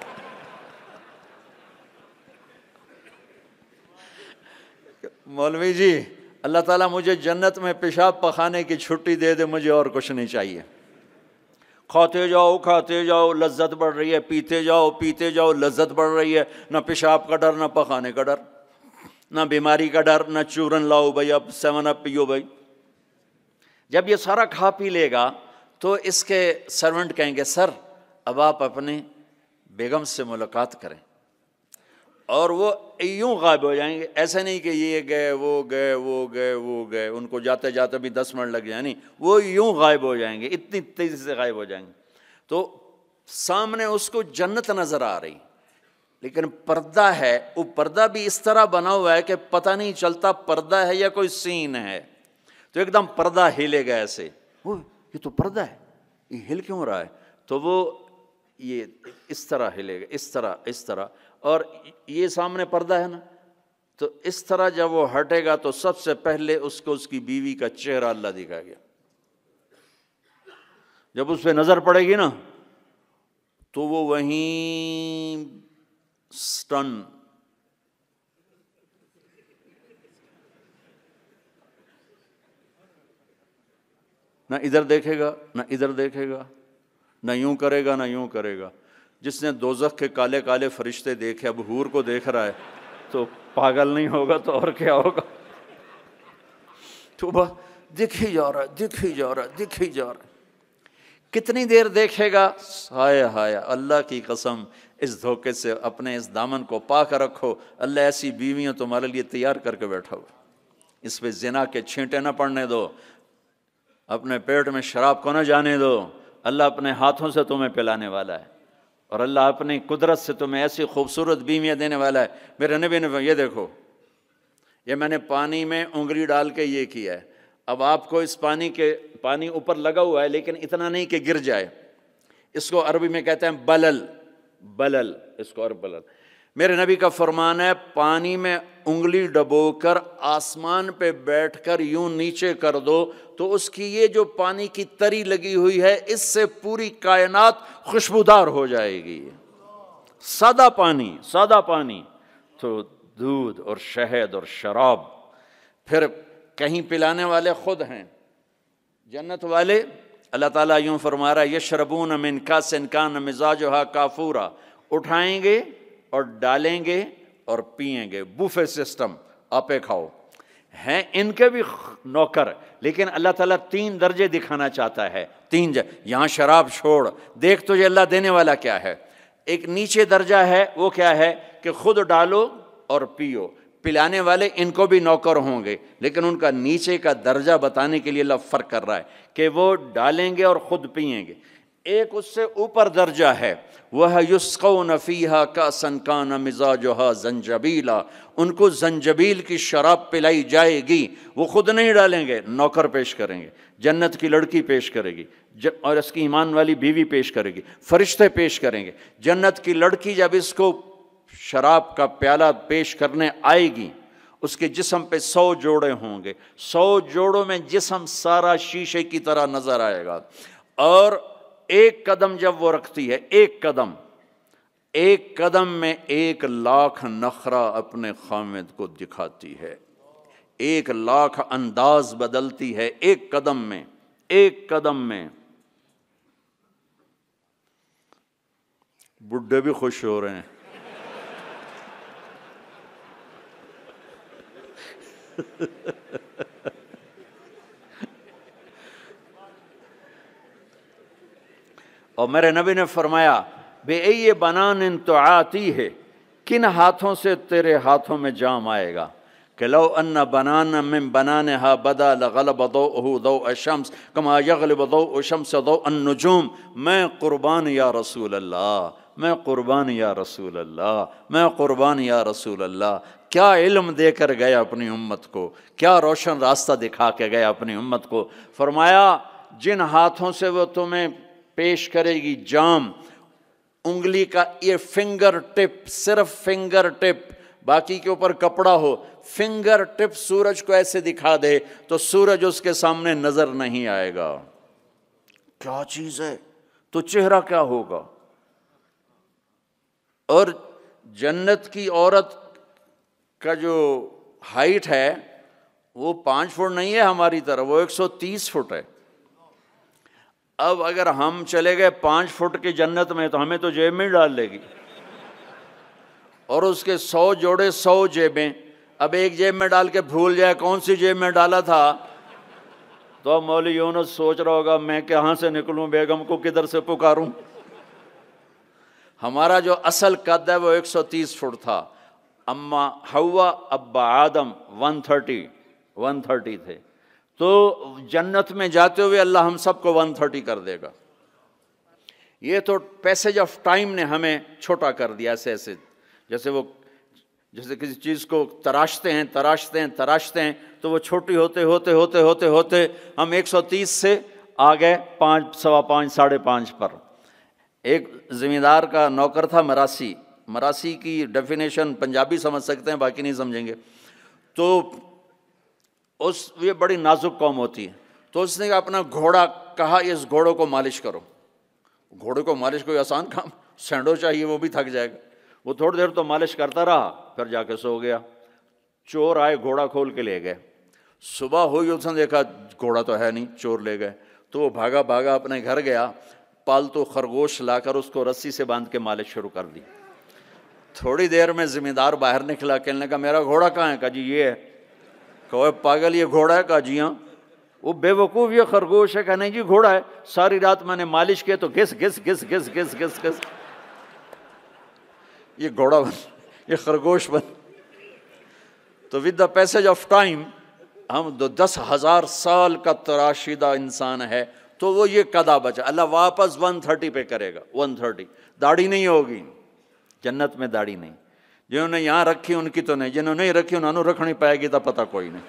مولوی جی اللہ تعالیٰ مجھے جنت میں پیشاب پخانے کی چھٹی دے دے، مجھے اور کچھ نہیں چاہیے. کھاتے جاؤ کھاتے جاؤ لذت بڑھ رہی ہے، پیتے جاؤ پیتے جاؤ لذت بڑھ رہی ہے. نہ پیشاب کا ڈر، نہ پخانے کا ڈر، نہ بیماری کا ڈر، نہ چورن لاؤ بھائی اب سیون اپ پیو بھائی. جب یہ سارا کھا پی لے گا تو اس کے سرونٹ کہیں گے سر اب آپ اپنے بیگم سے ملاقات کریں، اور وہ یوں غائب ہو جائیں گے. ایسا نہیں کہ یہ گئے وہ گئے وہ گئے وہ گئے، ان کو جاتے جاتے بھی دس منٹ لگ جائیں، نہیں، وہ یوں غائب ہو جائیں گے، اتنی تیزی سے غائب ہو جائیں گے. تو سامنے اس کو جنت نظر آ رہی، لیکن پردہ ہے، وہ پردہ بھی اس طرح بنا ہوا ہے کہ پتہ نہیں چلتا پردہ ہے یا کوئی سین ہے. تو ایک دم پردہ ہلے گا ایسے، وہ یہ تو پردہ ہے، یہ ہل کیوں رہا ہے؟ تو وہ یہ اس طرح ہلے گا، اس طرح اس طرح، اور یہ سامنے پردہ ہے نا، تو اس طرح جب وہ ہٹے گا تو سب سے پہلے اس کو اس کی بیوی کا چہرہ اللہ دکھائے گا. جب اس پہ نظر پڑے گی نا تو وہ وہیں سٹن، نہ ادھر دیکھے گا نہ ادھر دیکھے گا، نہ یوں کرے گا نہ یوں کرے گا. جس نے دوزخ کے کالے کالے فرشتے دیکھے اب حور کو دیکھ رہا ہے تو پاگل نہیں ہوگا تو اور کیا ہوگا. تو بس دکھ ہی جا رہا ہے دکھ ہی جا رہا ہے دکھ ہی جا رہا ہے. کتنی دیر دیکھے گا؟ ہائے ہائے اللہ کی قسم اس دھوکے سے اپنے اس دامن کو پاک رکھو. اللہ ایسی بیویاں تمہارے لیے تیار کر کے بیٹھا ہو، اس پہ زنا کے چھینٹے نہ پڑنے دو، اپنے پیٹ میں شراب کو نہ جانے دو. اللہ اپنے ہاتھوں سے تمہیں پلانے والا ہے، اور اللہ اپنی قدرت سے تمہیں ایسی خوبصورت بیویاں دینے والا ہے. میرے نبی نے یہ دیکھو، یہ میں نے پانی میں انگلی ڈال کے یہ کیا ہے. اب آپ کو اس پانی کے پانی اوپر لگا ہوا ہے لیکن اتنا نہیں کہ گر جائے، اس کو عربی میں کہتے ہیں بلل، بلل اس کو، اور بلل. میرے نبی کا فرمان ہے پانی میں انگلی ڈبو کر آسمان پہ بیٹھ کر یوں نیچے کر دو تو اس کی یہ جو پانی کی تری لگی ہوئی ہے اس سے پوری کائنات خوشبودار ہو جائے گی. سادہ پانی، سادہ پانی تو دودھ اور شہد اور شراب. پھر کہیں پلانے والے خود ہیں جنت والے. اللہ تعالیٰ یوں فرما رہا ہے یشربون من کاس کان مزاجھا کافورا، اٹھائیں گے اور ڈالیں گے اور پئیں گے. بوفے سسٹم، آپے کھاؤ. ہیں ان کے بھی نوکر، لیکن اللہ تعالیٰ تین درجے دکھانا چاہتا ہے. تین ج... یہاں شراب چھوڑ، دیکھ تجھے اللہ دینے والا کیا ہے. ایک نیچے درجہ ہے، وہ کیا ہے کہ خود ڈالو اور پیو. پلانے والے ان کو بھی نوکر ہوں گے، لیکن ان کا نیچے کا درجہ بتانے کے لیے اللہ فرق کر رہا ہے کہ وہ ڈالیں گے اور خود پئیں گے. ایک اس سے اوپر درجہ ہے، وہ یسقون فیہا کأسا کان مزاجھا زنجبیلا، ان کو زنجبیل کی شراب پلائی جائے گی. وہ خود نہیں ڈالیں گے، نوکر پیش کریں گے، جنت کی لڑکی پیش کرے گی اور اس کی ایمان والی بیوی پیش کرے گی، فرشتے پیش کریں گے. جنت کی لڑکی جب اس کو شراب کا پیالہ پیش کرنے آئے گی، اس کے جسم پہ سو جوڑے ہوں گے، سو جوڑوں میں جسم سارا شیشے کی طرح نظر آئے گا. اور ایک قدم جب وہ رکھتی ہے، ایک قدم ایک قدم میں ایک لاکھ نخرہ اپنے خامد کو دکھاتی ہے. ایک لاکھ انداز بدلتی ہے ایک قدم میں، ایک قدم میں۔ بڈھے بھی خوش ہو رہے ہیں۔ اور میرے نبی نے فرمایا بے ای بنان تعاتی ہے، کن ہاتھوں سے تیرے ہاتھوں میں جام آئے گا، کہ لو ان بنانا من بنانہا بدا لغلب ضوءہ ضوء الشمس کما یغلب ضوء الشمس ضوء النجوم۔ میں قربان یا رسول اللہ، میں قربان یا رسول اللہ، میں قربان یا رسول اللہ۔ کیا علم دے کر گیا اپنی امت کو، کیا روشن راستہ دکھا کے گیا اپنی امت کو۔ فرمایا جن ہاتھوں سے وہ تمہیں پیش کرے گی جام، انگلی کا یہ فنگر ٹپ، صرف فنگر ٹپ، باقی کے اوپر کپڑا ہو، فنگر ٹپ سورج کو ایسے دکھا دے تو سورج اس کے سامنے نظر نہیں آئے گا۔ کیا چیز ہے، تو چہرہ کیا ہوگا۔ اور جنت کی عورت کا جو ہائٹ ہے وہ پانچ فٹ نہیں ہے ہماری طرح، وہ ایک سو تیس فٹ ہے۔ اب اگر ہم چلے گئے پانچ فٹ کی جنت میں تو ہمیں تو جیب میں ڈال لے گی، اور اس کے سو جوڑے سو جیبیں، اب ایک جیب میں ڈال کے بھول جائے کون سی جیب میں ڈالا تھا، تو اب مولوی یونس سوچ رہا ہوگا میں کہاں سے نکلوں، بیگم کو کدھر سے پکاروں۔ ہمارا جو اصل قد ہے وہ ایک سو تیس فٹ تھا، اما حوا ابا Adam one thirty one thirty تھے، تو جنت میں جاتے ہوئے اللہ ہم سب کو ون تھرٹی کر دے گا۔ یہ تو پیسج آف ٹائم نے ہمیں چھوٹا کر دیا، ایسے ایسے جیسے وہ جیسے کسی چیز کو تراشتے ہیں تراشتے ہیں تراشتے ہیں تو وہ چھوٹی ہوتے ہوتے ہوتے ہوتے ہوتے ہم ایک سو تیس سے آ گئے پانچ سوا پانچ ساڑھے پانچ پر۔ ایک زمیندار کا نوکر تھا مراسی، مراسی کی ڈیفینیشن پنجابی سمجھ سکتے ہیں باقی نہیں سمجھیں گے، تو اس یہ بڑی نازک قوم ہوتی ہے، تو اس نے اپنا گھوڑا کہا اس گھوڑوں کو مالش کرو۔ گھوڑے کو مالش کوئی آسان کام، سینڈو چاہیے وہ بھی تھک جائے گا۔ وہ تھوڑی دیر تو مالش کرتا رہا، پھر جا کے سو گیا۔ چور آئے گھوڑا کھول کے لے گئے، صبح ہوئی اس نے دیکھا گھوڑا تو ہے نہیں، چور لے گئے، تو وہ بھاگا بھاگا اپنے گھر گیا، پالتو خرگوش لا کر اس کو رسی سے باندھ کے مالش شروع کر دی۔ تھوڑی دیر میں زمیندار باہر نکلا، کہنے لگا میرا گھوڑا کہاں ہے؟ کہا جی یہ ہے۔ کہ پاگل یہ گھوڑا ہے؟ کہا جی ہاں۔ وہ بے وقوف یہ خرگوش ہے؟ کہا نہیں جی گھوڑا ہے، ساری رات میں نے مالش کیا تو گھس گھس گھس گھس گھس گھس گھس یہ گھوڑا بن، یہ خرگوش بن۔ تو with the passage of time ہم دو دس ہزار سال کا تراشیدہ انسان ہے، تو وہ یہ قدا بچا، اللہ واپس ون تھرٹی پہ کرے گا، ون تھرٹی۔ داڑھی نہیں ہوگی جنت میں، داڑھی نہیں۔ جنہوں نے یہاں رکھی ان کی تو نہیں، جنہوں نے نہیں رکھی انہوں نے رکھنی پائے گی تو پتہ کوئی نہیں۔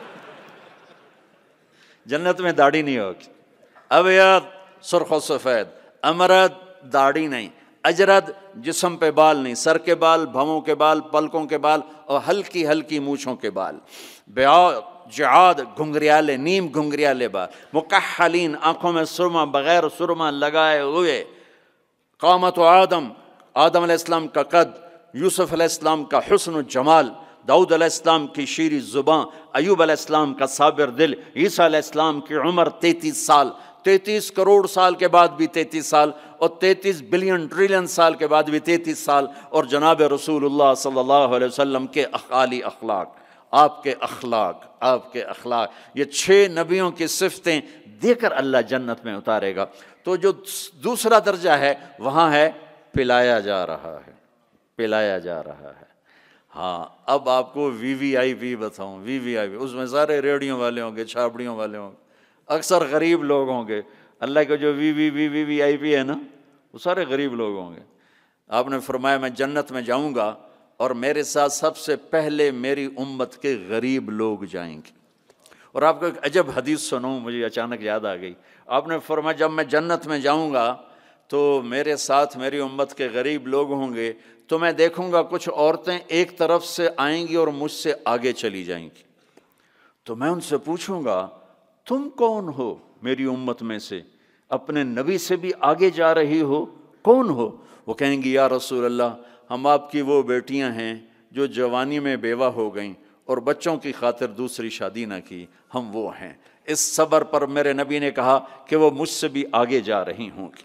جنت میں داڑھی نہیں ہوگی، ابیض سرخ و سفید، امرد داڑھی نہیں، اجرد جسم پہ بال نہیں، سر کے بال، بھووں کے بال، پلکوں کے بال، اور ہلکی ہلکی مونچھوں کے بال، بیاض جعاد گھنگریالے، نیم گھنگریالے بال، مکحلین آنکھوں میں سرما بغیر سرما لگائے ہوئے، قامت و آدم، آدم علیہ السلام کا قد، یوسف علیہ السلام کا حسن و جمال، داؤد علیہ السلام کی شیریں زباں، ایوب علیہ السلام کا صابر دل، عیسیٰ علیہ السلام کی عمر تینتیس سال، تینتیس کروڑ سال کے بعد بھی تینتیس سال، اور تینتیس بلین ٹریلین سال کے بعد بھی تینتیس سال، اور جناب رسول اللہ صلی اللہ علیہ وسلم کے اعالی اخلاق، آپ کے اخلاق، آپ کے اخلاق، یہ چھ نبیوں کی صفتیں دے کر اللہ جنت میں اتارے گا۔ تو جو دوسرا درجہ ہے وہاں ہے پلایا جا رہا ہے، پلایا جا رہا ہے۔ ہاں اب آپ کو وی وی آئی پی بتاؤں، وی وی آئی پی اس میں سارے ریڑھیوں والے ہوں گے، چھاپڑیوں والے ہوں گے، اکثر غریب لوگ ہوں گے۔ اللہ کا جو وی وی وی وی وی آئی پی ہے نا، وہ سارے غریب لوگ ہوں گے۔ آپ نے فرمایا میں جنت میں جاؤں گا اور میرے ساتھ سب سے پہلے میری امت کے غریب لوگ جائیں گے۔ اور آپ کو ایک عجب حدیث سنوں، مجھے اچانک یاد آ گئی۔ آپ نے فرمایا جب میں جنت میں جاؤں گا تو میرے ساتھ میری امت کے غریب لوگ ہوں گے، تو میں دیکھوں گا کچھ عورتیں ایک طرف سے آئیں گی اور مجھ سے آگے چلی جائیں گی، تو میں ان سے پوچھوں گا تم کون ہو میری امت میں سے، اپنے نبی سے بھی آگے جا رہی ہو، کون ہو؟ وہ کہیں گی یا رسول اللہ ہم آپ کی وہ بیٹیاں ہیں جو جوانی میں بیوہ ہو گئیں اور بچوں کی خاطر دوسری شادی نہ کی، ہم وہ ہیں۔ اس صبر پر میرے نبی نے کہا کہ وہ مجھ سے بھی آگے جا رہی ہوں گی۔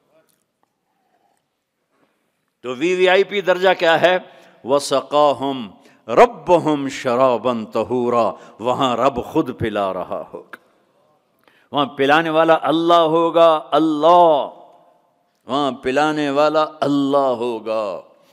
تو وی وی آئی پی درجہ کیا ہے؟ وَسَقَاهُمْ رَبُّهُمْ شَرَابًا طَهُورًا، وہاں رب خود پلا رہا ہوگا، وہاں پلانے والا اللہ ہوگا، اللہ وہاں پلانے والا اللہ ہوگا۔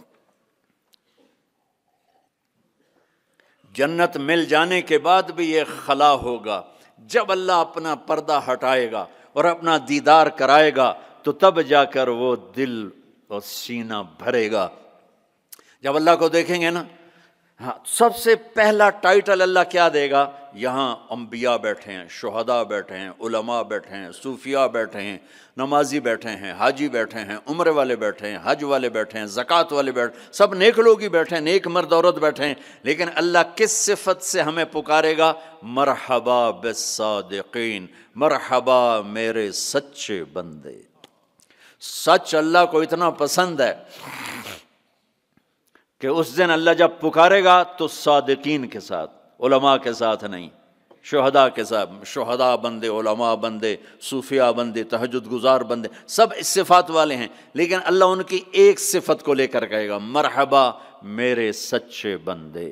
جنت مل جانے کے بعد بھی یہ خلا ہوگا، جب اللہ اپنا پردہ ہٹائے گا اور اپنا دیدار کرائے گا تو تب جا کر وہ دل اور سینہ بھرے گا۔ جب اللہ کو دیکھیں گے نا، ہاں سب سے پہلا ٹائٹل اللہ کیا دے گا؟ یہاں انبیاء بیٹھے ہیں، شہداء بیٹھے ہیں، علماء بیٹھے ہیں، صوفیاء بیٹھے ہیں، نمازی بیٹھے ہیں، حاجی بیٹھے ہیں، عمرے والے بیٹھے ہیں، حج والے بیٹھے ہیں، زکوٰۃ والے بیٹھے ہیں، سب نیک لوگ ہی بیٹھے ہیں، نیک مرد عورت بیٹھے ہیں۔ لیکن اللہ کس صفت سے ہمیں پکارے گا؟ مرحبا بالصادقین، مرحبا میرے سچے بندے۔ سچ اللہ کو اتنا پسند ہے کہ اس دن اللہ جب پکارے گا تو صادقین کے ساتھ، علماء کے ساتھ نہیں، شہداء کے ساتھ، شہداء بندے، علماء بندے، صوفیاء بندے، تہجد گزار بندے، سب اس صفات والے ہیں، لیکن اللہ ان کی ایک صفت کو لے کر کہے گا مرحبا میرے سچے بندے۔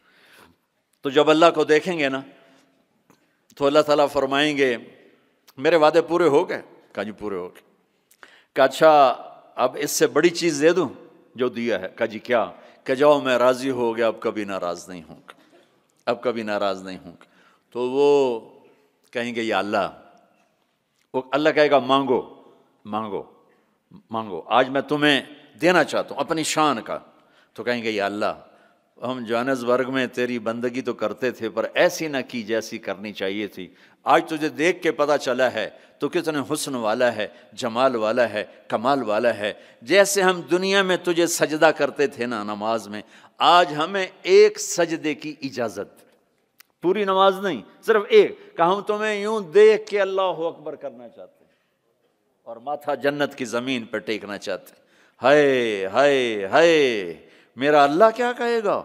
تو جب اللہ کو دیکھیں گے نا تو اللہ تعالیٰ فرمائیں گے میرے وعدے پورے ہو گئے؟ کہا جی پورے ہو گئے۔ کہ اچھا اب اس سے بڑی چیز دے دوں جو دیا ہے؟ کہا جی کیا؟ کہ جاؤ میں راضی ہو گیا، اب کبھی ناراض نہیں ہوں گا، اب کبھی ناراض نہیں ہوں گا۔ تو وہ کہیں گے یا اللہ، وہ اللہ کہے گا مانگو مانگو مانگو، آج میں تمہیں دینا چاہتا ہوں اپنی شان کا۔ تو کہیں گے یا اللہ ہم جوہانسبرگ میں تیری بندگی تو کرتے تھے پر ایسی نہ کی جیسی کرنی چاہیے تھی، آج تجھے دیکھ کے پتہ چلا ہے تو کتنے حسن والا ہے، جمال والا ہے، کمال والا ہے۔ جیسے ہم دنیا میں تجھے سجدہ کرتے تھے نا نماز میں، آج ہمیں ایک سجدے کی اجازت، پوری نماز نہیں، صرف ایک، کہ ہم تمہیں یوں دیکھ کے اللہ اکبر کرنا چاہتے ہیں اور ماتھا جنت کی زمین پہ ٹیکنا چاہتے ہیں۔ ہائے ہائے ہائے، میرا اللہ کیا کہے گا؟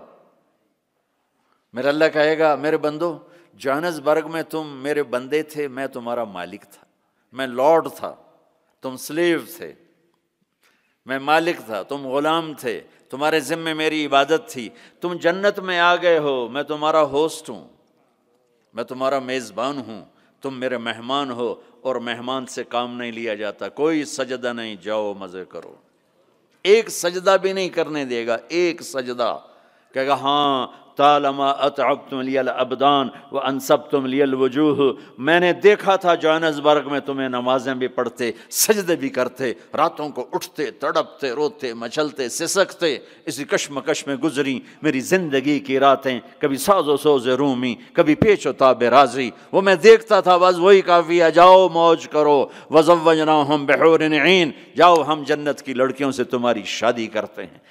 میرا اللہ کہے گا میرے بندو، جوہانسبرگ میں تم میرے بندے تھے، میں تمہارا مالک تھا، میں لارڈ تھا، تم سلیو تھے، میں مالک تھا، تم غلام تھے، تمہارے ذمے میری عبادت تھی، تم جنت میں آ گئے ہو، میں تمہارا ہوسٹ ہوں، میں تمہارا میزبان ہوں، تم میرے مہمان ہو، اور مہمان سے کام نہیں لیا جاتا، کوئی سجدہ نہیں، جاؤ مزے کرو۔ ایک سجدہ بھی نہیں کرنے دے گا، ایک سجدہ کہے گا ہاں طالما اتعبتم لی الابدان وانصبتم لی الوجوہ، میں نے دیکھا تھا جوہانسبرگ میں تمہیں نمازیں بھی پڑھتے، سجدے بھی کرتے، راتوں کو اٹھتے، تڑپتے، روتے، مچلتے، سسکتے، اسی کشمکش میں گزری میری زندگی کی راتیں، کبھی ساز و سوز رومی، کبھی پیچ و تاب رازی، وہ میں دیکھتا تھا، بس وہی کافی ہے، جاؤ موج کرو، وزوجناہم بحور عین، جاؤ ہم جنت کی لڑکیوں سے تمہاری شادی کرتے ہیں۔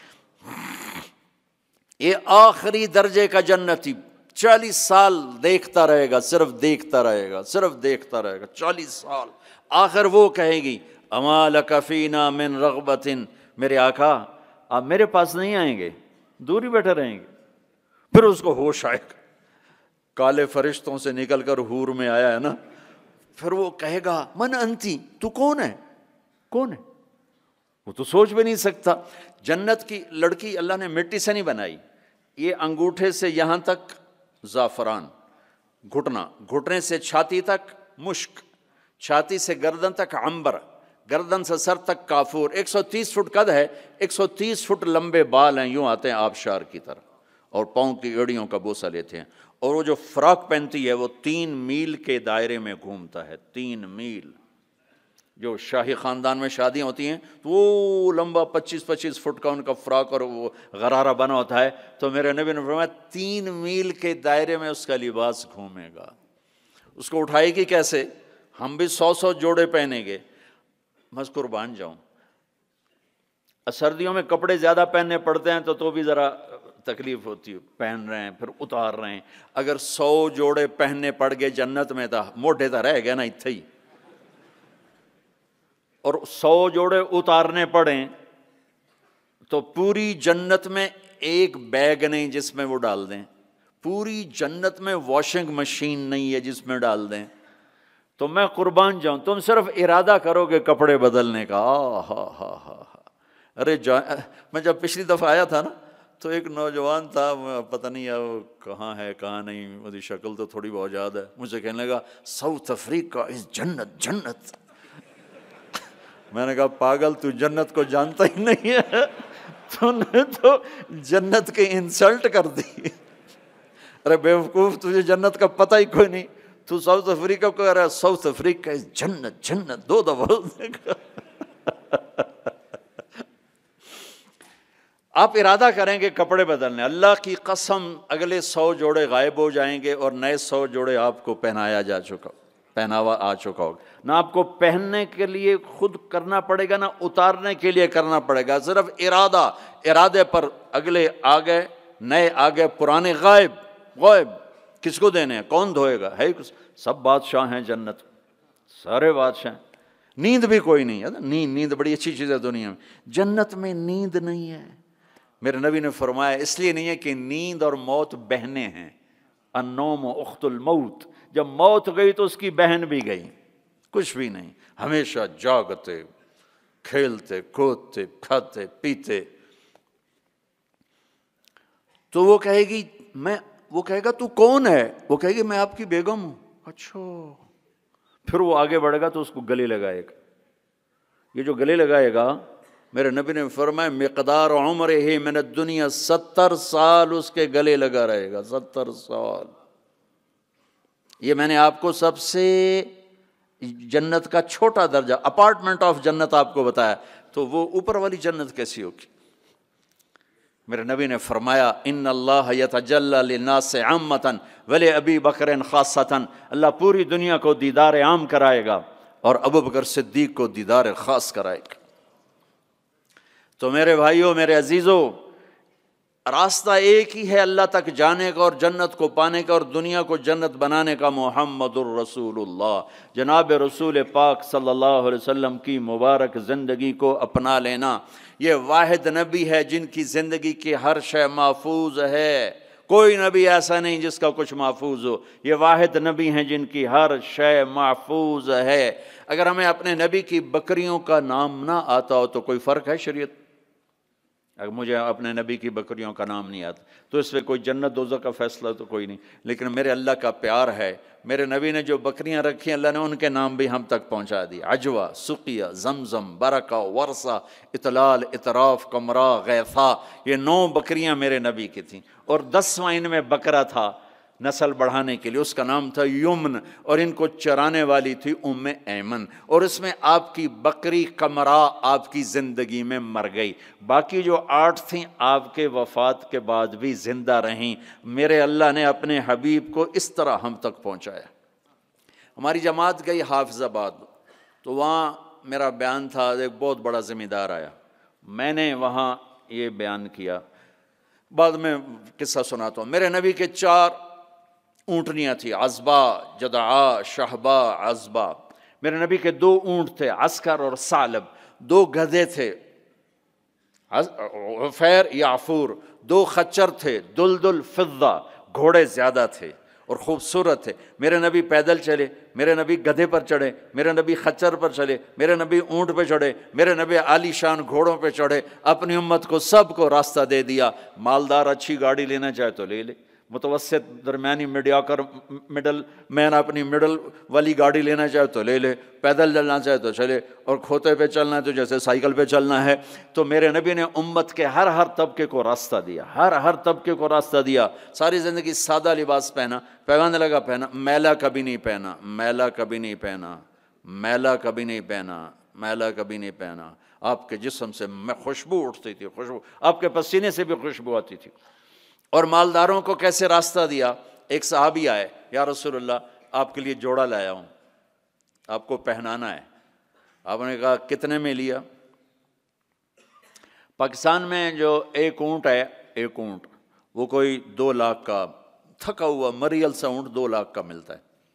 یہ آخری درجے کا جنتی چالیس سال دیکھتا رہے گا، صرف دیکھتا رہے گا، صرف دیکھتا رہے گا چالیس سال۔ آخر وہ کہے گی اما لک فینا من رغبت، میرے آقا آپ میرے پاس نہیں آئیں گے، دور ہی بیٹھے رہیں گے۔ پھر اس کو ہوش آئے گا، کالے فرشتوں سے نکل کر حور میں آیا ہے نا، پھر وہ کہے گا من انتی، تو کون ہے، کون ہے؟ وہ تو سوچ بھی نہیں سکتا۔ جنت کی لڑکی اللہ نے مٹی سے نہیں بنائی، یہ انگوٹھے سے یہاں تک زعفران، گھٹنا، گھٹنے سے چھاتی تک مشک، چھاتی سے گردن تک عنبر، گردن سے سر تک کافور، ایک سو تیس فٹ قد ہے، ایک سو تیس فٹ لمبے بال ہیں، یوں آتے ہیں آبشار کی طرح، اور پاؤں کی ایڑیوں کا بوسہ لیتے ہیں، اور وہ جو فراک پہنتی ہے وہ تین میل کے دائرے میں گھومتا ہے، تین میل۔ جو شاہی خاندان میں شادیاں ہوتی ہیں تو وہ لمبا پچیس پچیس فٹ کا ان کا فراک اور وہ غرارہ بنا ہوتا ہے، تو میرے نبی نے فرمایا تین میل کے دائرے میں اس کا لباس گھومے گا۔ اس کو اٹھائے گی کیسے؟ ہم بھی سو سو جوڑے پہنیں گے، میں قربان جاؤں، سردیوں میں کپڑے زیادہ پہننے پڑتے ہیں تو تو بھی ذرا تکلیف ہوتی ہے، پہن رہے ہیں پھر اتار رہے ہیں، اگر سو جوڑے پہننے پڑ گئے جنت میں تو موٹے تو رہ گئے نا اتھے ہی، اور سو جوڑے اتارنے پڑیں تو پوری جنت میں ایک بیگ نہیں جس میں وہ ڈال دیں، پوری جنت میں واشنگ مشین نہیں ہے جس میں ڈال دیں تو میں قربان جاؤں، تم صرف ارادہ کرو گے کپڑے بدلنے کا، آہ ہا ہا ہا۔ ارے جا میں جب پچھلی دفعہ آیا تھا نا تو ایک نوجوان تھا، پتہ نہیں ہے وہ کہاں ہے کہاں نہیں، اس کی شکل تو تھوڑی بہت یاد ہے، مجھے کہنے لگا ساؤتھ افریقہ از جنت جنت۔ میں نے کہا پاگل تو جنت کو جانتا ہی نہیں ہے، تو نے تو جنت کی انسلٹ کر دی۔ ارے بیوقوف، تجھے جنت کا پتہ ہی کوئی نہیں، تو ساؤتھ افریقہ کو کہہ رہا ہے ساؤتھ افریقہ از جنت جنت، دو دفعہ۔ آپ ارادہ کریں گے کپڑے بدلنے، اللہ کی قسم اگلے سو جوڑے غائب ہو جائیں گے اور نئے سو جوڑے آپ کو پہنایا جا چکا، پہناوا آ چکا ہوگا۔ نہ آپ کو پہننے کے لیے خود کرنا پڑے گا، نہ اتارنے کے لیے کرنا پڑے گا، صرف ارادہ، ارادے پر اگلے آ گئے، نئے آ گئے، پرانے غائب۔ غائب کس کو دینے ہیں؟ کون دھوئے گا؟ ہے سب بادشاہ ہیں جنت، سارے بادشاہ ہیں، نیند بھی کوئی نہیں ہے۔ نیند نیند بڑی اچھی چیز ہے دنیا میں، جنت میں نیند نہیں ہے۔ میرے نبی نے فرمایا اس لیے نہیں ہے کہ نیند اور موت بہنیں ہیں، النوم اخت الموت، جب موت گئی تو اس کی بہن بھی گئی، کچھ بھی نہیں، ہمیشہ جاگتے، کھیلتے کودتے، کھاتے پیتے۔ تو وہ کہے گی میں وہ کہے گا تو کون ہے؟ وہ کہے گی میں آپ کی بیگم ہوں۔ اچھا، پھر وہ آگے بڑھے گا تو اس کو گلے لگائے گا۔ یہ جو گلے لگائے گا، میرے نبی نے فرمایا مقدار عمرہ من الدنیا، ستر سال اس کے گلے لگا رہے گا، ستر سال۔ یہ میں نے آپ کو سب سے جنت کا چھوٹا درجہ، اپارٹمنٹ آف جنت آپ کو بتایا، تو وہ اوپر والی جنت کیسی ہوگی؟ میرے نبی نے فرمایا ان اللہ یتجلی للناس عامۃ ولابی بکر خاصۃ، اللہ پوری دنیا کو دیدار عام کرائے گا اور ابو بکر صدیق کو دیدار خاص کرائے گا۔ تو میرے بھائیوں، میرے عزیزوں، راستہ ایک ہی ہے اللہ تک جانے کا اور جنت کو پانے کا اور دنیا کو جنت بنانے کا، محمد الرسول اللہ، جناب رسول پاک صلی اللہ علیہ وسلم کی مبارک زندگی کو اپنا لینا۔ یہ واحد نبی ہے جن کی زندگی کی ہر شے محفوظ ہے، کوئی نبی ایسا نہیں جس کا کچھ محفوظ ہو، یہ واحد نبی ہیں جن کی ہر شے محفوظ ہے۔ اگر ہمیں اپنے نبی کی بکریوں کا نام نہ آتا ہو تو کوئی فرق ہے شریعت؟ اگر مجھے اپنے نبی کی بکریوں کا نام نہیں آتا تو اس میں کوئی جنت دوزخ کا فیصلہ تو کوئی نہیں، لیکن میرے اللہ کا پیار ہے، میرے نبی نے جو بکریاں رکھی اللہ نے ان کے نام بھی ہم تک پہنچا دی، عجوہ، سقیہ، زمزم، برکہ، ورثہ، اطلال، اطراف، کمرا، غیثہ، یہ نو بکریاں میرے نبی کی تھیں، اور دسواں ان میں بکرا تھا نسل بڑھانے کے لیے، اس کا نام تھا یمن، اور ان کو چرانے والی تھی ام ایمن، اور اس میں آپ کی بکری کمرا آپ کی زندگی میں مر گئی، باقی جو آٹھ تھیں آپ کے وفات کے بعد بھی زندہ رہیں۔ میرے اللہ نے اپنے حبیب کو اس طرح ہم تک پہنچایا۔ ہماری جماعت گئی حافظ آباد، تو وہاں میرا بیان تھا، ایک بہت بڑا ذمہ دار آیا، میں نے وہاں یہ بیان کیا، بعد میں قصہ سناتا ہوں۔ میرے نبی کے چار اونٹنیاں تھی، عزبہ، جدعا، شہبہ، عزبہ۔ میرے نبی کے دو اونٹ تھے، عسکر اور ثعلب، دو گدھے تھے، عفیر یا عفور، دو خچر تھے، دلدل، فضہ، گھوڑے زیادہ تھے اور خوبصورت تھے۔ میرے نبی پیدل چلے، میرے نبی گدھے پر چڑھے، میرے نبی خچر پر چلے، میرے نبی اونٹ پہ چڑھے، میرے نبی عالی شان گھوڑوں پہ چڑھے، اپنی امت کو سب کو راستہ دے دیا۔ مالدار اچھی گاڑی لینا چاہے تو لے لے، متوسط درمیانی میڈیاکر مڈل مین اپنی مڈل والی گاڑی لینا چاہے تو لے لے، پیدل چلنا چاہے تو چلے، اور کھوتے پہ چلنا ہے تو جیسے سائیکل پہ چلنا ہے۔ تو میرے نبی نے امت کے ہر ہر طبقے کو راستہ دیا، ہر ہر طبقے کو راستہ دیا۔ ساری زندگی سادہ لباس پہنا، پیوند لگا پہنا، میلا کبھی نہیں پہنا، میلا کبھی نہیں پہنا، میلا کبھی نہیں پہنا، میلا کبھی نہیں پہنا۔ آپ کے جسم سے میں خوشبو اٹھتی تھی، خوشبو، آپ کے پسینے سے بھی خوشبو آتی تھی۔ اور مالداروں کو کیسے راستہ دیا؟ ایک صحابی آئے، یا رسول اللہ آپ کے لیے جوڑا لایا ہوں، آپ کو پہنانا ہے۔ آپ نے کہا کتنے میں لیا؟ پاکستان میں جو ایک اونٹ ہے، ایک اونٹ وہ کوئی دو لاکھ کا، تھکا ہوا مریل سا اونٹ دو لاکھ کا ملتا ہے۔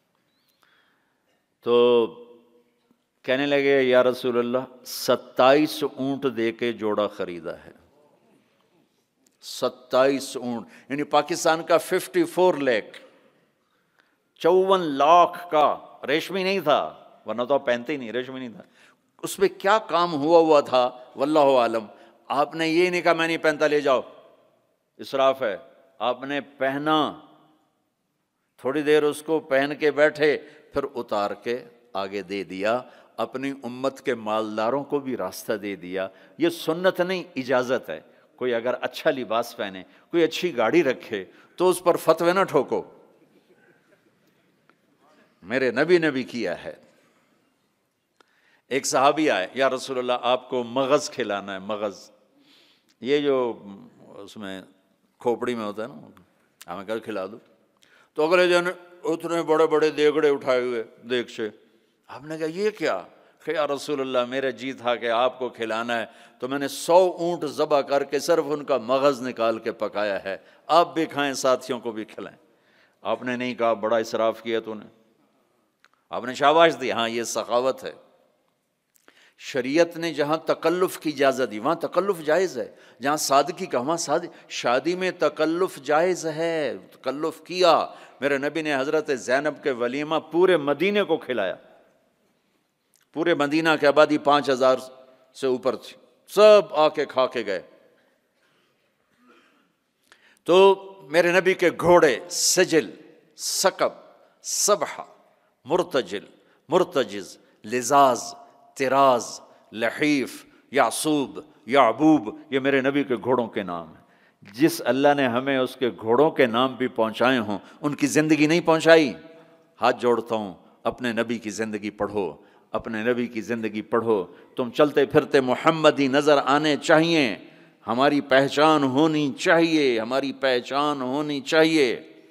تو کہنے لگے یا رسول اللہ ستائیس اونٹ دے کے جوڑا خریدا ہے، ستائیس اونٹ، یعنی پاکستان کا ففٹی فور لیک چون لاکھ کا ریشمی نہیں تھا، ورنہ تو پہنتے ہی نہیں، ریشمی نہیں تھا. اس پہ کیا کام ہوا ہوا تھا واللہ عالم. آپ نے یہ نہیں کہا میں نہیں پہنتا لے جاؤ، اسراف ہے. آپ نے پہنا، تھوڑی دیر اس کو پہن کے بیٹھے، پھر اتار کے آگے دے دیا. اپنی امت کے مالداروں کو بھی راستہ دے دیا. یہ سنت نہیں، اجازت ہے. کوئی اگر اچھا لباس پہنے، کوئی اچھی گاڑی رکھے تو اس پر فتوے نہ ٹھوکو. میرے نبی نے بھی کیا ہے. ایک صحابی آئے، یا رسول اللہ آپ کو مغز کھلانا ہے. مغز یہ جو اس میں کھوپڑی میں ہوتا ہے نا، ہمیں کل کھلا دو. تو اگلے دن اتنے بڑے بڑے دیگڑے اٹھائے ہوئے دیگ سے. آپ نے کہا یہ کیا؟ کہ یا رسول اللہ میرا جی تھا کہ آپ کو کھلانا ہے، تو میں نے سو اونٹ ذبح کر کے صرف ان کا مغز نکال کے پکایا ہے، آپ بھی کھائیں ساتھیوں کو بھی کھلائیں. آپ نے نہیں کہا بڑا اسراف کیا تو نے، آپ نے شاباش دی. ہاں یہ سخاوت ہے. شریعت نے جہاں تکلف کی اجازت دی وہاں تکلف جائز ہے. جہاں سادگی کا وہاں سادگی. شادی میں تکلف جائز ہے، تکلف کیا. میرے نبی نے حضرت زینب کے ولیمہ پورے مدینے کو کھلایا. پورے مدینہ کی آبادی پانچ ہزار سے اوپر تھی، سب آ کے کھا کے گئے. تو میرے نبی کے گھوڑے سجل، سکب، سبحہ، مرتجل، مرتجز، لزاز، تراز، لحیف، یعصوب، یعبوب، یہ میرے نبی کے گھوڑوں کے نام ہیں. جس اللہ نے ہمیں اس کے گھوڑوں کے نام بھی پہنچائے ہوں، ان کی زندگی نہیں پہنچائی. ہاتھ جوڑتا ہوں، اپنے نبی کی زندگی پڑھو، اپنے نبی کی زندگی پڑھو. تم چلتے پھرتے محمدی نظر آنے چاہیے. ہماری پہچان ہونی چاہیے، ہماری پہچان ہونی چاہیے.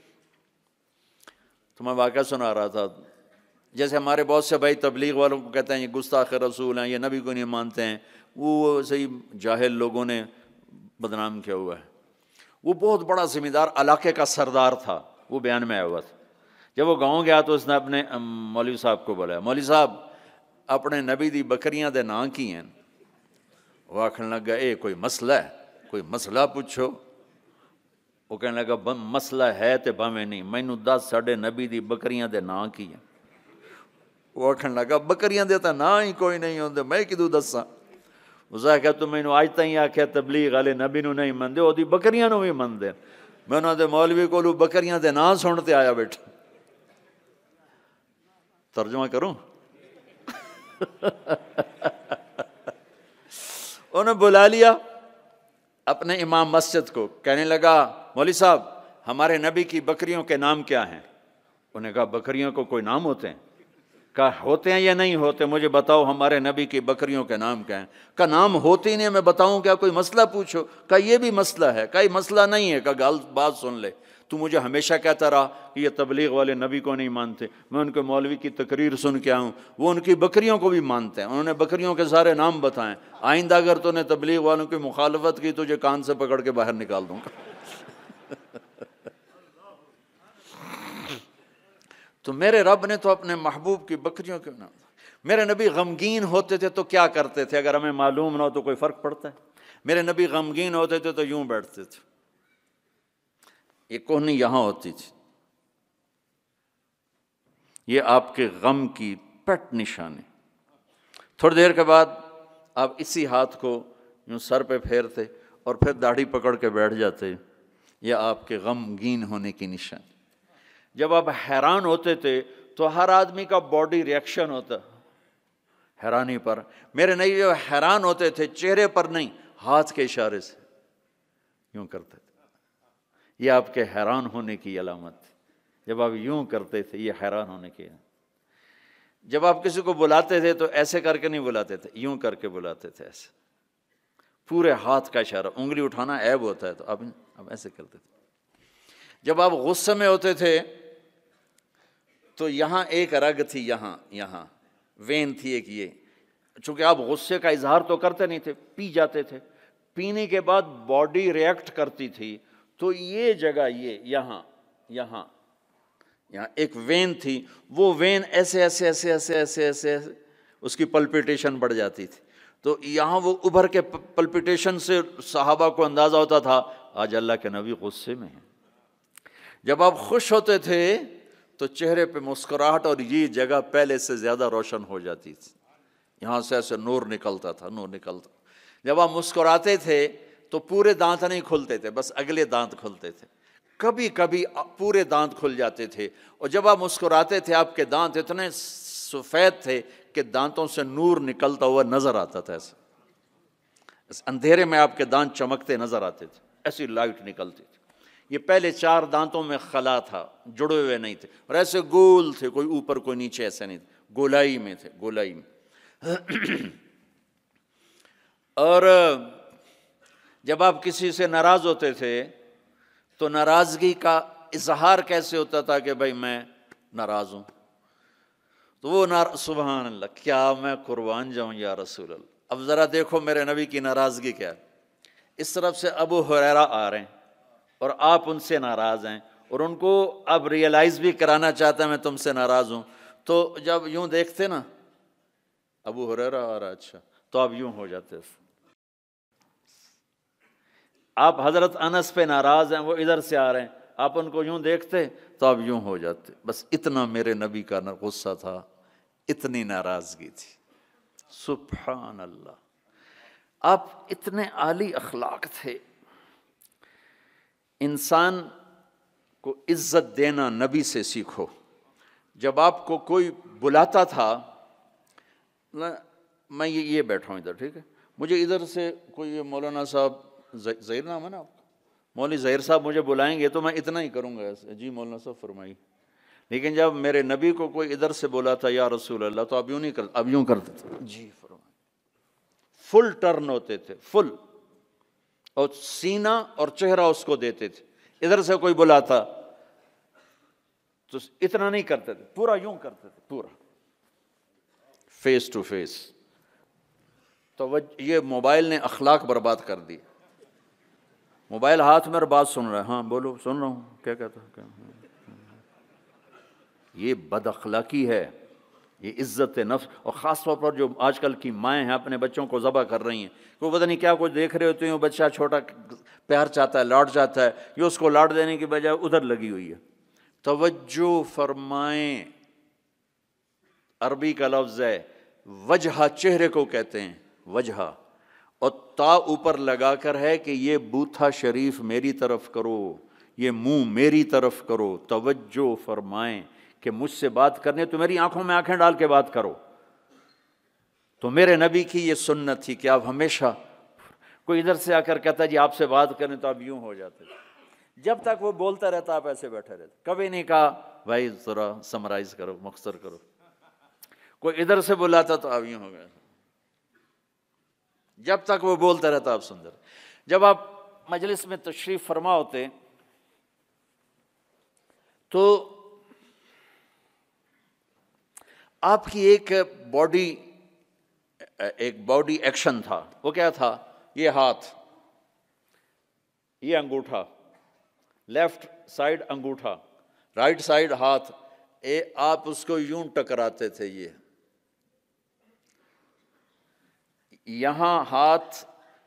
تو میں واقعہ سنا رہا تھا، جیسے ہمارے بہت سے بھائی تبلیغ والوں کو کہتے ہیں یہ گستاخ رسول ہیں، یہ نبی کو نہیں مانتے ہیں. وہ صحیح جاہل لوگوں نے بدنام کیا ہوا ہے. وہ بہت بڑا ذمہ دار علاقے کا سردار تھا، وہ بیان میں آیا ہوا تھا. جب وہ گاؤں گیا تو اس نے اپنے مولوی صاحب کو بلایا، مولوی صاحب اپنے نبی دی بکریاں دے نام کی ہیں. وہ آخر لگا اے کوئی مسئلہ ہے، کوئی مسئلہ پوچھو. وہ کہنے لگا مسئلہ ہے تے بھاویں نہیں، مینوں دس ساڈے نبی دی بکریاں دے نام کی ہیں. وہ آخر لگا بکریاں دے تا نام ہی کوئی نہیں ہوندے، میں کدوں دساں. اس نے کہا تم مینوں اج تائیں آکھیا تبلیغ والے نبی نو نہیں مندے، او دی بکریاں نو بھی مندے. میں انہاں دے مولوی کولوں بکریاں دے نام سن تے آیا بیٹھا. ترجمہ کروں؟ انہوں نے بلا لیا اپنے امام مسجد کو، کہنے لگا مولوی صاحب ہمارے نبی کی بکریوں کے نام کیا ہیں؟ انہوں نے کہا بکریوں کو کوئی نام ہوتے ہیں؟ کہا ہوتے ہیں یا نہیں ہوتے مجھے بتاؤ، ہمارے نبی کی بکریوں کے نام کیا ہیں؟ کہا نام ہوتے ہی نہیں، میں بتاؤں کیا؟ کوئی مسئلہ پوچھو. کہا یہ بھی مسئلہ ہے. کہا یہ مسئلہ نہیں ہے. کہا گال بات سن لے، تو مجھے ہمیشہ کہتا رہا کہ یہ تبلیغ والے نبی کو نہیں مانتے. میں ان کے مولوی کی تقریر سن کے آؤں، وہ ان کی بکریوں کو بھی مانتے ہیں. انہوں نے بکریوں کے سارے نام بتائیں. آئندہ اگر تو نے تبلیغ والوں کی مخالفت کی تجھے کان سے پکڑ کے باہر نکال دوں گا. تو میرے رب نے تو اپنے محبوب کی بکریوں کے نام. میرے نبی غمگین ہوتے تھے تو کیا کرتے تھے؟ اگر ہمیں معلوم نہ ہو تو کوئی فرق پڑتا ہے؟ میرے نبی غمگین ہوتے تھے تو یوں بیٹھتے تھے، یہ کوہنی یہاں ہوتی تھی. یہ آپ کے غم کی پٹ نشانی. تھوڑی دیر کے بعد آپ اسی ہاتھ کو یوں سر پہ پھیرتے اور پھر داڑھی پکڑ کے بیٹھ جاتے. یہ آپ کے غمگین ہونے کی نشانی. جب آپ حیران ہوتے تھے تو ہر آدمی کا باڈی ریئیکشن ہوتا حیرانی پر. میرے نبی جب حیران ہوتے تھے چہرے پر نہیں، ہاتھ کے اشارے سے یوں کرتے تھے. یہ آپ کے حیران ہونے کی علامت تھی. جب آپ یوں کرتے تھے یہ حیران ہونے کی. جب آپ کسی کو بلاتے تھے تو ایسے کر کے نہیں بلاتے تھے، یوں کر کے بلاتے تھے، ایسے پورے ہاتھ کا اشارہ. انگلی اٹھانا عیب ہوتا ہے تو آپ اب ایسے کرتے تھے. جب آپ غصے میں ہوتے تھے تو یہاں ایک رگ تھی، یہاں یہاں وین تھی ایک. یہ چونکہ آپ غصے کا اظہار تو کرتے نہیں تھے، پی جاتے تھے. پینے کے بعد باڈی ریئیکٹ کرتی تھی تو یہ جگہ یہ یہاں یہاں یہاں ایک وین تھی. وہ وین ایسے ایسے ایسے ایسے ایسے ایسے اس کی پلپیٹیشن بڑھ جاتی تھی. تو یہاں وہ ابھر کے پلپیٹیشن سے صحابہ کو اندازہ ہوتا تھا آج اللہ کے نبی غصے میں ہیں۔ جب آپ خوش ہوتے تھے تو چہرے پہ مسکراہٹ اور یہ جگہ پہلے سے زیادہ روشن ہو جاتی تھی، یہاں سے ایسے نور نکلتا تھا، نور نکلتا۔ جب آپ مسکراتے تھے تو پورے دانت نہیں کھلتے تھے، بس اگلے دانت کھلتے تھے، کبھی کبھی پورے دانت کھل جاتے تھے، اور جب آپ مسکراتے تھے آپ کے دانت اتنے سفید تھے کہ دانتوں سے نور نکلتا ہوا نظر آتا تھا، ایسے اس اندھیرے میں آپ کے دانت چمکتے نظر آتے تھے، ایسی لائٹ نکلتی تھی۔ یہ پہلے چار دانتوں میں خلا تھا، جڑے ہوئے نہیں تھے، اور ایسے گول تھے، کوئی اوپر کوئی نیچے، ایسے نہیں تھے، گولائی میں تھے، گولائی میں۔ اور جب آپ کسی سے ناراض ہوتے تھے تو ناراضگی کا اظہار کیسے ہوتا تھا کہ بھائی میں ناراض ہوں، تو وہ نار... سبحان اللہ، کیا میں قربان جاؤں یا رسول اللہ۔ اب ذرا دیکھو میرے نبی کی ناراضگی کیا ہے۔ اس طرف سے ابو ہریرہ آ رہے ہیں اور آپ ان سے ناراض ہیں، اور ان کو اب ریئلائز بھی کرانا چاہتا ہے میں تم سے ناراض ہوں، تو جب یوں دیکھتے نا ابو ہریرہ آ رہا، اچھا، تو آپ یوں ہو جاتے۔ آپ حضرت انس پہ ناراض ہیں، وہ ادھر سے آ رہے ہیں، آپ ان کو یوں دیکھتے تو آپ یوں ہو جاتے۔ بس اتنا میرے نبی کا غصہ تھا، اتنی ناراضگی تھی۔ سبحان اللہ، آپ اتنے عالی اخلاق تھے۔ انسان کو عزت دینا نبی سے سیکھو۔ جب آپ کو کوئی بلاتا تھا، میں یہ بیٹھا ہوں ادھر، ٹھیک ہے، مجھے ادھر سے کوئی مولانا صاحب، ظہیر نام ہے نا آپ کا، مولوی ظہیر صاحب مجھے بلائیں گے تو میں اتنا ہی کروں گا ایسے، جی مولانا صاحب فرمائیے۔ لیکن جب میرے نبی کو کوئی ادھر سے بولا تھا یا رسول اللہ، تو اب یوں نہیں کرتے، اب یوں کرتے تھے، جی فرمائیے، فل ٹرن ہوتے تھے، فل، اور سینہ اور چہرہ اس کو دیتے تھے۔ ادھر سے کوئی بلاتا تو اتنا نہیں کرتے تھے، پورا یوں کرتے تھے، پورا فیس ٹو فیس۔ تو یہ موبائل نے اخلاق برباد کر دی۔ موبائل ہاتھ میں اور بات سن رہا ہے، ہاں بولو، سن رہا ہوں، کیا کہتا ہے، یہ بد اخلاقی ہے، یہ عزت نفس۔ اور خاص طور پر جو آج کل کی مائیں ہیں اپنے بچوں کو ذبح کر رہی ہیں، کوئی پتہ نہیں کیا کچھ دیکھ رہے ہوتے ہیں، بچہ چھوٹا پیار چاہتا ہے، لاڈ چاہتا ہے، یہ اس کو لاڈ دینے کی بجائے ادھر لگی ہوئی ہے۔ توجہ فرمائیں، عربی کا لفظ ہے وجہ، چہرے کو کہتے ہیں وجہ، اور تا اوپر لگا کر ہے کہ یہ بوتھا شریف میری طرف کرو، یہ منہ میری طرف کرو۔ توجہ فرمائیں کہ مجھ سے بات کرنے تو میری آنکھوں میں آنکھیں ڈال کے بات کرو۔ تو میرے نبی کی یہ سنت تھی کہ آپ ہمیشہ، کوئی ادھر سے آ کر کہتا جی آپ سے بات کریں تو آپ یوں ہو جاتے، جب تک وہ بولتا رہتا آپ ایسے بیٹھے رہتے، کبھی نہیں کہا بھائی ذرا سمرائز کرو، مختصر کرو۔ کوئی ادھر سے بلاتا تو آپ یوں ہو گئے، جب تک وہ بولتا رہتا آپ سن رہے۔ جب آپ مجلس میں تشریف فرما ہوتے تو آپ کی ایک باڈی ایک باڈی ایکشن تھا، وہ کیا تھا؟ یہ ہاتھ، یہ انگوٹھا، لیفٹ سائیڈ انگوٹھا، رائٹ سائیڈ ہاتھ، اے آپ اس کو یوں ٹکراتے تھے، یہ یہاں ہاتھ،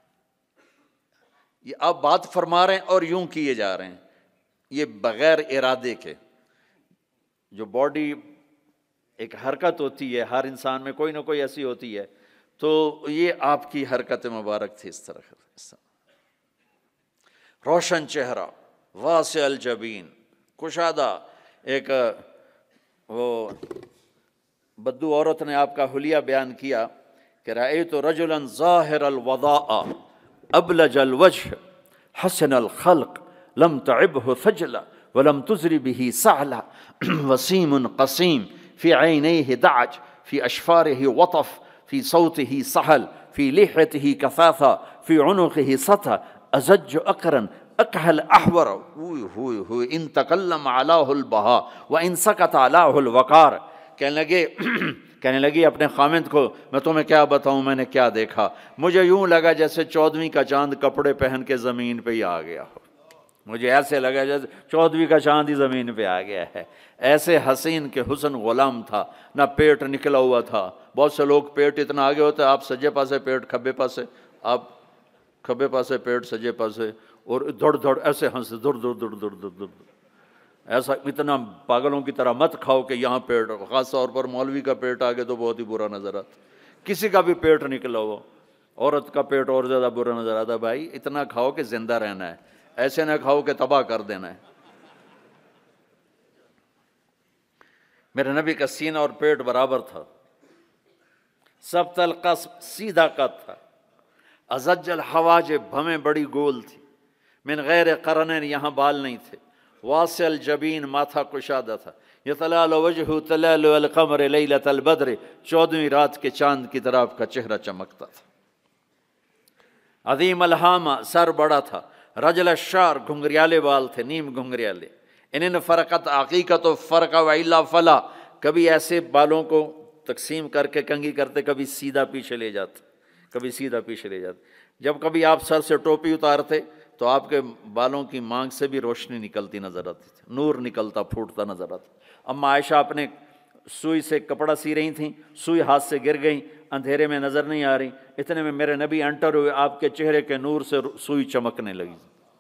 یہ آپ بات فرما رہے ہیں اور یوں کیے جا رہے ہیں، یہ بغیر ارادے کے۔ جو باڈی ایک حرکت ہوتی ہے ہر انسان میں، کوئی نہ کوئی ایسی ہوتی ہے، تو یہ آپ کی حرکت مبارک تھی، اس طرح اس طرح روشن چہرہ، واسع الجبین، کشادہ۔ ایک وہ بدو عورت نے آپ کا حلیہ بیان کیا کہ رأیت رجلا ظاہر الوضاء ابلج الوجه حسن الخلق لم تعبه ثجلا ولم تزر به سعلا وسيم قسيم في عينيه دعج في أشفاره وطف في صوته سهل في لحيته كثافة في عنقه سطى أزج أقرا أكحل أحور إن تكلم علاه البهاء وإن سكت علاه الوقار۔ کہنے لگے کہنے لگی اپنے خامند کو، میں تمہیں کیا بتاؤں میں نے کیا دیکھا، مجھے یوں لگا جیسے چودھویں کا چاند کپڑے پہن کے زمین پہ ہی آ گیا ہو، مجھے ایسے لگا جیسے چودھویں کا چاند ہی زمین پہ آ گیا ہے۔ ایسے حسین کے حسن غلام تھا، نہ پیٹ نکلا ہوا تھا۔ بہت سے لوگ پیٹ اتنا آگے ہوتا ہے، آپ سجے پاسے پیٹ، کھبے پاسے آپ کھبے پاسے پیٹ، سجے پاسے اور دھڑ دھڑ ایسے ہنس دھڑ دھڑ دھڑ دھڑ دھڑ دھڑ ایسا اتنا پاگلوں کی طرح مت کھاؤ کہ یہاں پیٹ، خاص طور پر مولوی کا پیٹ آگے تو بہت ہی برا نظر آتا، کسی کا بھی پیٹ نکلا ہو، عورت کا پیٹ اور زیادہ برا نظر آتا. بھائی اتنا کھاؤ کہ زندہ رہنا ہے، ایسے نہ کھاؤ کہ تباہ کر دینا ہے. میرے نبی کا سینہ اور پیٹ برابر تھا، سبط القصب سیدھا قد تھا، ازج الحواجب بھویں بڑی گول تھی، من غیر قرنین یہاں بال نہیں تھے، واسع الجبین ماتھا کشادہ تھا، یتلال وجہ تلال القمر لیلۃ البدر چودہویں رات کے چاند کی طرح آپ کا چہرہ چمکتا تھا. عظیم الہامہ سر بڑا تھا، رجل الشعر گھنگریالے بال تھے، نیم گھنگریالے. ان فرقت عقیقت و فرق و الا فلا، کبھی ایسے بالوں کو تقسیم کر کے کنگھی کرتے، کبھی سیدھا پیچھے لے جاتے، کبھی سیدھا پیچھے لے جاتے. جب کبھی آپ سر سے ٹوپی اتارتے تو آپ کے بالوں کی مانگ سے بھی روشنی نکلتی نظر آتی تھی، نور نکلتا پھوٹتا نظر آتا. اما عائشہ اپنے سوئی سے کپڑا سی رہی تھیں، سوئی ہاتھ سے گر گئی، اندھیرے میں نظر نہیں آ رہی، اتنے میں میرے نبی انٹر ہوئے، آپ کے چہرے کے نور سے سوئی چمکنے لگی.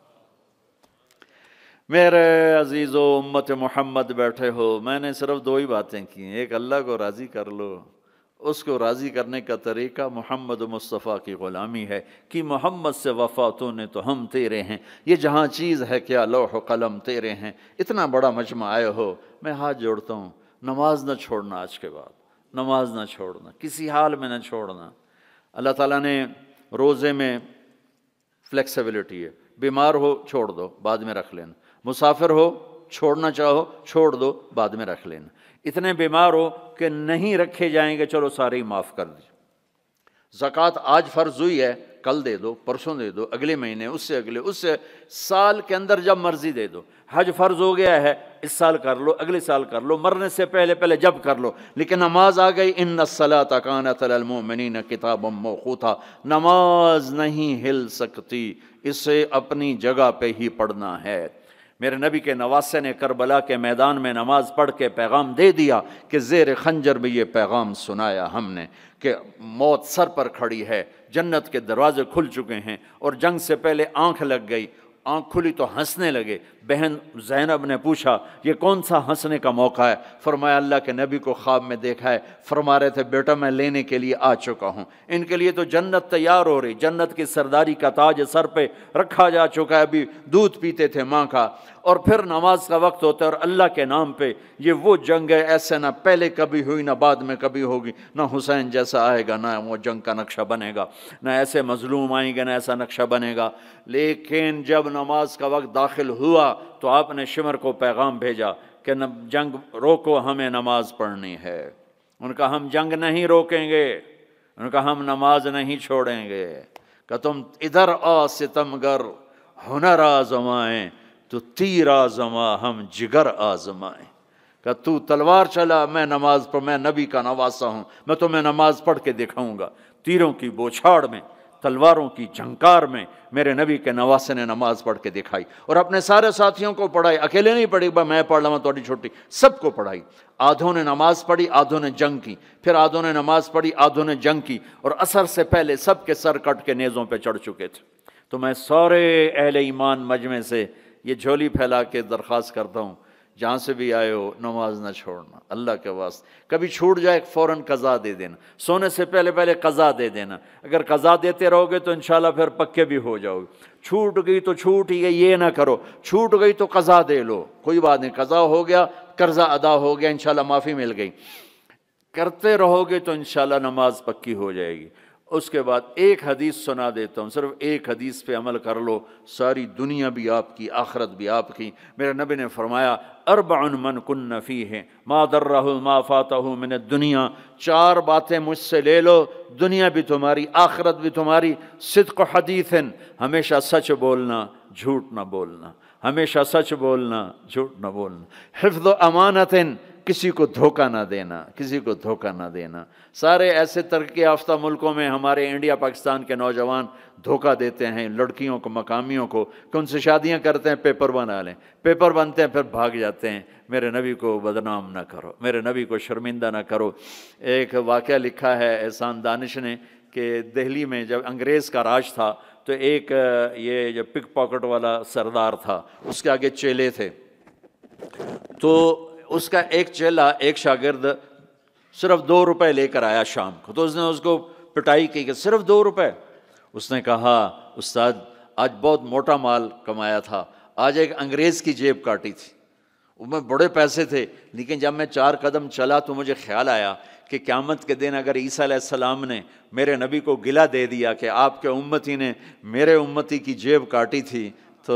میرے عزیزو امت محمد بیٹھے ہو، میں نے صرف دو ہی باتیں کی ہیں. ایک اللہ کو راضی کر لو، اس کو راضی کرنے کا طریقہ محمد مصطفیٰ کی غلامی ہے کہ محمد سے وفا تو نے تو ہم تیرے ہیں، یہ جہاں چیز ہے کیا لوح و قلم تیرے ہیں. اتنا بڑا مجمع آئے ہو، میں ہاتھ جوڑتا ہوں، نماز نہ چھوڑنا، آج کے بعد نماز نہ چھوڑنا، کسی حال میں نہ چھوڑنا. اللہ تعالیٰ نے روزے میں فلیکسیبلٹی ہے، بیمار ہو چھوڑ دو بعد میں رکھ لینا، مسافر ہو چھوڑنا چاہو چھوڑ دو بعد میں رکھ لینا. اتنے بیمار ہو کہ نہیں رکھے جائیں گے، چلو سارے ہی معاف کر دی. زکوٰۃ آج فرض ہوئی ہے، کل دے دو، پرسوں دے دو، اگلے مہینے، اس سے اگلے، اس سے سال کے اندر جب مرضی دے دو. حج فرض ہو گیا ہے، اس سال کر لو، اگلے سال کر لو، مرنے سے پہلے پہلے جب کر لو. لیکن نماز آ گئی، ان الصلاۃ کانت علی المؤمنین کتابا موقوتا، نماز نہیں ہل سکتی، اسے اپنی جگہ پہ ہی پڑھنا ہے. میرے نبی کے نواسے نے کربلا کے میدان میں نماز پڑھ کے پیغام دے دیا کہ زیر خنجر بھی یہ پیغام سنایا ہم نے کہ موت سر پر کھڑی ہے، جنت کے دروازے کھل چکے ہیں. اور جنگ سے پہلے آنکھ لگ گئی، آنکھ کھلی تو ہنسنے لگے. بہن زینب نے پوچھا یہ کون سا ہنسنے کا موقع ہے؟ فرمایا اللہ کے نبی کو خواب میں دیکھا ہے، فرما رہے تھے بیٹا میں لینے کے لیے آ چکا ہوں. ان کے لیے تو جنت تیار ہو رہی، جنت کی سرداری کا تاج سر پہ رکھا جا چکا ہے، ابھی دودھ پیتے تھے ماں کا. اور پھر نماز کا وقت ہوتا ہے اور اللہ کے نام پہ یہ وہ جنگ ہے، ایسے نہ پہلے کبھی ہوئی نہ بعد میں کبھی ہوگی، نہ حسین جیسا آئے گا نہ وہ جنگ کا نقشہ بنے گا، نہ ایسے مظلوم آئیں گے نہ ایسا نقشہ بنے گا. لیکن جب نماز کا وقت داخل ہوا تو آپ نے شمر کو پیغام بھیجا کہ جنگ روکو، ہمیں نماز پڑھنی ہے. ان کا ہم جنگ نہیں روکیں گے، ان کا ہم نماز نہیں چھوڑیں گے. کہ تم ادھر آ ستمگر ہنر آزمائیں، تو تیر آزما ہم جگر آزمائیں. کہ تو تلوار چلا، میں نماز پڑھ، میں نبی کا نواسا ہوں، میں تمہیں نماز پڑھ کے دکھاؤں گا. تیروں کی بوچھاڑ میں، تلواروں کی جھنکار میں میرے نبی کے نواسے نے نماز پڑھ کے دکھائی. اور اپنے سارے ساتھیوں کو پڑھائی، اکیلے نہیں پڑھی با میں پڑھ لوں تھوڑی چھوٹی، سب کو پڑھائی. آدھوں نے نماز پڑھی، آدھوں نے جنگ کی، پھر آدھوں نے نماز پڑھی، آدھوں نے جنگ کی. اور عصر سے پہلے سب کے سر کٹ کے نیزوں پہ چڑھ چکے تھے. تو میں سارے اہل ایمان مجمع سے یہ جھولی پھیلا کے درخواست کرتا ہوں، جہاں سے بھی آئے ہو نماز نہ چھوڑنا اللہ کے واسطے. کبھی چھوٹ جائے فوراً قضا دے دینا، سونے سے پہلے پہلے قضا دے دینا. اگر قضا دیتے رہو گے تو انشاءاللہ پھر پکے بھی ہو جاؤ گے. چھوٹ گئی تو چھوٹ ہی گئی، یہ نہ کرو. چھوٹ گئی تو قضا دے لو، کوئی بات نہیں، قضا ہو گیا، قرضہ ادا ہو گیا، انشاءاللہ معافی مل گئی. کرتے رہو گے تو انشاءاللہ نماز پکی ہو جائے گی. اس کے بعد ایک حدیث سنا دیتا ہوں، صرف ایک حدیث پہ عمل کر لو، ساری دنیا بھی آپ کی، آخرت بھی آپ کی. میرے نبی نے فرمایا اربع من کن فیہ ما ضرہ ما فاتہ من الدنیا، چار باتیں مجھ سے لے لو، دنیا بھی تمہاری، آخرت بھی تمہاری. صدق حدیث، ہمیشہ سچ بولنا، جھوٹ نہ بولنا، ہمیشہ سچ بولنا، جھوٹ نہ بولنا. حفظ و امانت، کسی کو دھوکہ نہ دینا، کسی کو دھوکہ نہ دینا. سارے ایسے ترقی یافتہ ملکوں میں ہمارے انڈیا پاکستان کے نوجوان دھوکہ دیتے ہیں لڑکیوں کو، مقامیوں کو، کہ ان سے شادیاں کرتے ہیں پیپر بنا لیں، پیپر بنتے ہیں پھر بھاگ جاتے ہیں. میرے نبی کو بدنام نہ کرو، میرے نبی کو شرمندہ نہ کرو. ایک واقعہ لکھا ہے احسان دانش نے کہ دہلی میں جب انگریز کا راج تھا تو ایک یہ جو پک پاکٹ والا سردار تھا اس کے آگے چیلے تھے، تو اس کا ایک چیلا ایک شاگرد صرف دو روپے لے کر آیا شام کو، تو اس نے اس کو پٹائی کی کہ صرف دو روپے۔ اس نے کہا استاد آج بہت موٹا مال کمایا تھا، آج ایک انگریز کی جیب کاٹی تھی، ان میں بڑے پیسے تھے، لیکن جب میں چار قدم چلا تو مجھے خیال آیا کہ قیامت کے دن اگر عیسیٰ علیہ السلام نے میرے نبی کو گلہ دے دیا کہ آپ کے امتی نے میرے امتی کی جیب کاٹی تھی، تو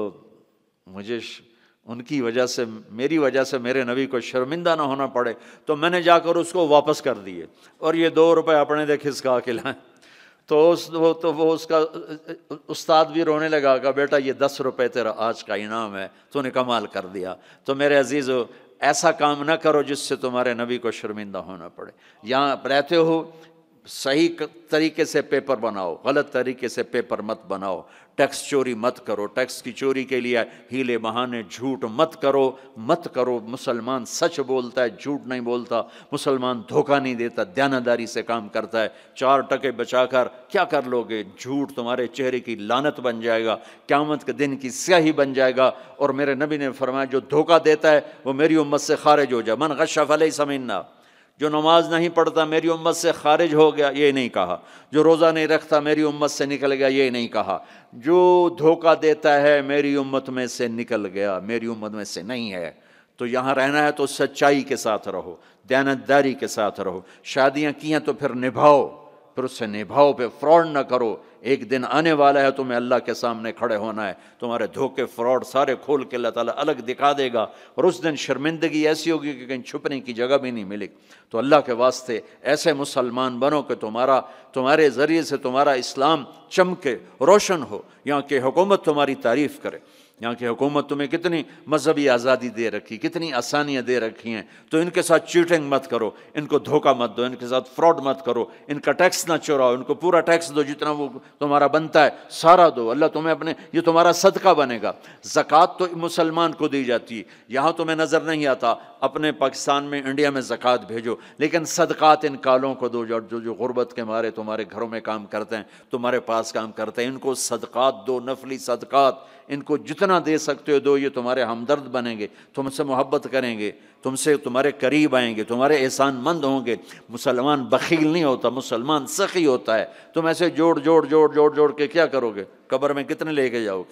مجھے ان کی وجہ سے میری وجہ سے میرے نبی کو شرمندہ نہ ہونا پڑے، تو میں نے جا کر اس کو واپس کر دیے اور یہ دو روپے اپنے دے کھسکا کے لائیں۔ تو اس وہ تو وہ اس کا استاد بھی رونے لگا کہ بیٹا یہ دس روپے تیرا آج کا انعام ہے، تو نے کمال کر دیا۔ تو میرے عزیزو ایسا کام نہ کرو جس سے تمہارے نبی کو شرمندہ ہونا پڑے۔ یہاں رہتے ہو صحیح طریقے سے پیپر بناؤ، غلط طریقے سے پیپر مت بناؤ، ٹیکس چوری مت کرو، ٹیکس کی چوری کے لیے ہیلے بہانے جھوٹ مت کرو مت کرو۔ مسلمان سچ بولتا ہے، جھوٹ نہیں بولتا، مسلمان دھوکہ نہیں دیتا، دیانتداری سے کام کرتا ہے۔ چار ٹکے بچا کر کیا کر لو گے؟ جھوٹ تمہارے چہرے کی لعنت بن جائے گا، قیامت کے دن کی سیاہی بن جائے گا۔ اور میرے نبی نے فرمایا جو دھوکہ دیتا ہے وہ میری امت سے خارج ہو جائے، من غش فلیس منا۔ جو نماز نہیں پڑھتا میری امت سے خارج ہو گیا، یہ نہیں کہا۔ جو روزہ نہیں رکھتا میری امت سے نکل گیا، یہ نہیں کہا۔ جو دھوکہ دیتا ہے میری امت میں سے نکل گیا، میری امت میں سے نہیں ہے۔ تو یہاں رہنا ہے تو سچائی کے ساتھ رہو، دیانتداری کے ساتھ رہو۔ شادیاں کی ہیں تو پھر نبھاؤ، پھر اس سے نبھاؤ، پہ فراڈ نہ کرو۔ ایک دن آنے والا ہے تمہیں اللہ کے سامنے کھڑے ہونا ہے، تمہارے دھوکے فراڈ سارے کھول کے اللہ تعالیٰ الگ دکھا دے گا، اور اس دن شرمندگی ایسی ہوگی کہ کہیں چھپنے کی جگہ بھی نہیں ملے۔ تو اللہ کے واسطے ایسے مسلمان بنو کہ تمہارا تمہارے ذریعے سے تمہارا اسلام چمکے، روشن ہو، یہاں کی حکومت تمہاری تعریف کرے۔ یہاں کی حکومت تمہیں کتنی مذہبی آزادی دے رکھی، کتنی آسانیاں دے رکھی ہیں، تو ان کے ساتھ چیٹنگ مت کرو، ان کو دھوکہ مت دو، ان کے ساتھ فراڈ مت کرو، ان کا ٹیکس نہ چوراؤ، ان کو پورا ٹیکس دو، جتنا وہ تمہارا بنتا ہے سارا دو۔ اللہ تمہیں اپنے یہ تمہارا صدقہ بنے گا۔ زکوٰۃ تو مسلمان کو دی جاتی ہے، یہاں تمہیں نظر نہیں آتا، اپنے پاکستان میں انڈیا میں زکوٰۃ بھیجو، لیکن صدقات ان کالوں کو دو جو جو غربت کے مارے تمہارے گھروں میں کام کرتے ہیں، تمہارے پاس کام کرتے ہیں، ان کو صدقات دو، نفلی صدقات، ان کو جتنا دے سکتے ہو دو، یہ تمہارے ہمدرد بنیں گے، تم سے محبت کریں گے، تم سے تمہارے قریب آئیں گے، تمہارے احسان مند ہوں گے۔ مسلمان بخیل نہیں ہوتا، مسلمان سخی ہوتا ہے۔ تم ایسے جوڑ جوڑ جوڑ جوڑ جوڑ کے کیا کرو گے؟ قبر میں کتنے لے کے جاؤ گے؟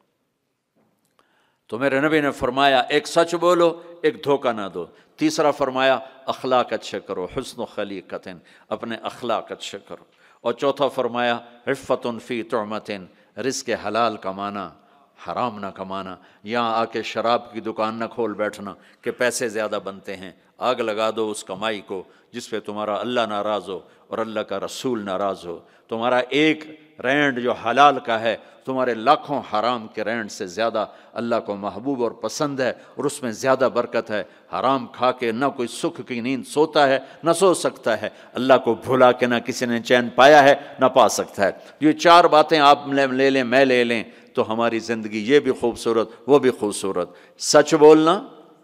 تو میرے نبی نے فرمایا ایک سچ بولو، ایک دھوکہ نہ دو۔ تیسرا فرمایا اخلاق اچھے کرو، حسن و خلیقت، اپنے اخلاق اچھے کرو۔ اور چوتھا فرمایا عفت فی طعمت، رزق حلال کمانا، حرام نہ کمانا۔ یہاں آ کے شراب کی دکان نہ کھول بیٹھنا کہ پیسے زیادہ بنتے ہیں، آگ لگا دو اس کمائی کو جس پہ تمہارا اللہ ناراض ہو اور اللہ کا رسول ناراض ہو۔ تمہارا ایک رینڈ جو حلال کا ہے تمہارے لاکھوں حرام کے رینڈ سے زیادہ اللہ کو محبوب اور پسند ہے، اور اس میں زیادہ برکت ہے۔ حرام کھا کے نہ کوئی سکھ کی نیند سوتا ہے نہ سو سکتا ہے، اللہ کو بھلا کے نہ کسی نے چین پایا ہے نہ پا سکتا ہے۔ یہ چار باتیں آپ لے لیں، میں لے لیں، تو ہماری زندگی یہ بھی خوبصورت وہ بھی خوبصورت۔ سچ بولنا،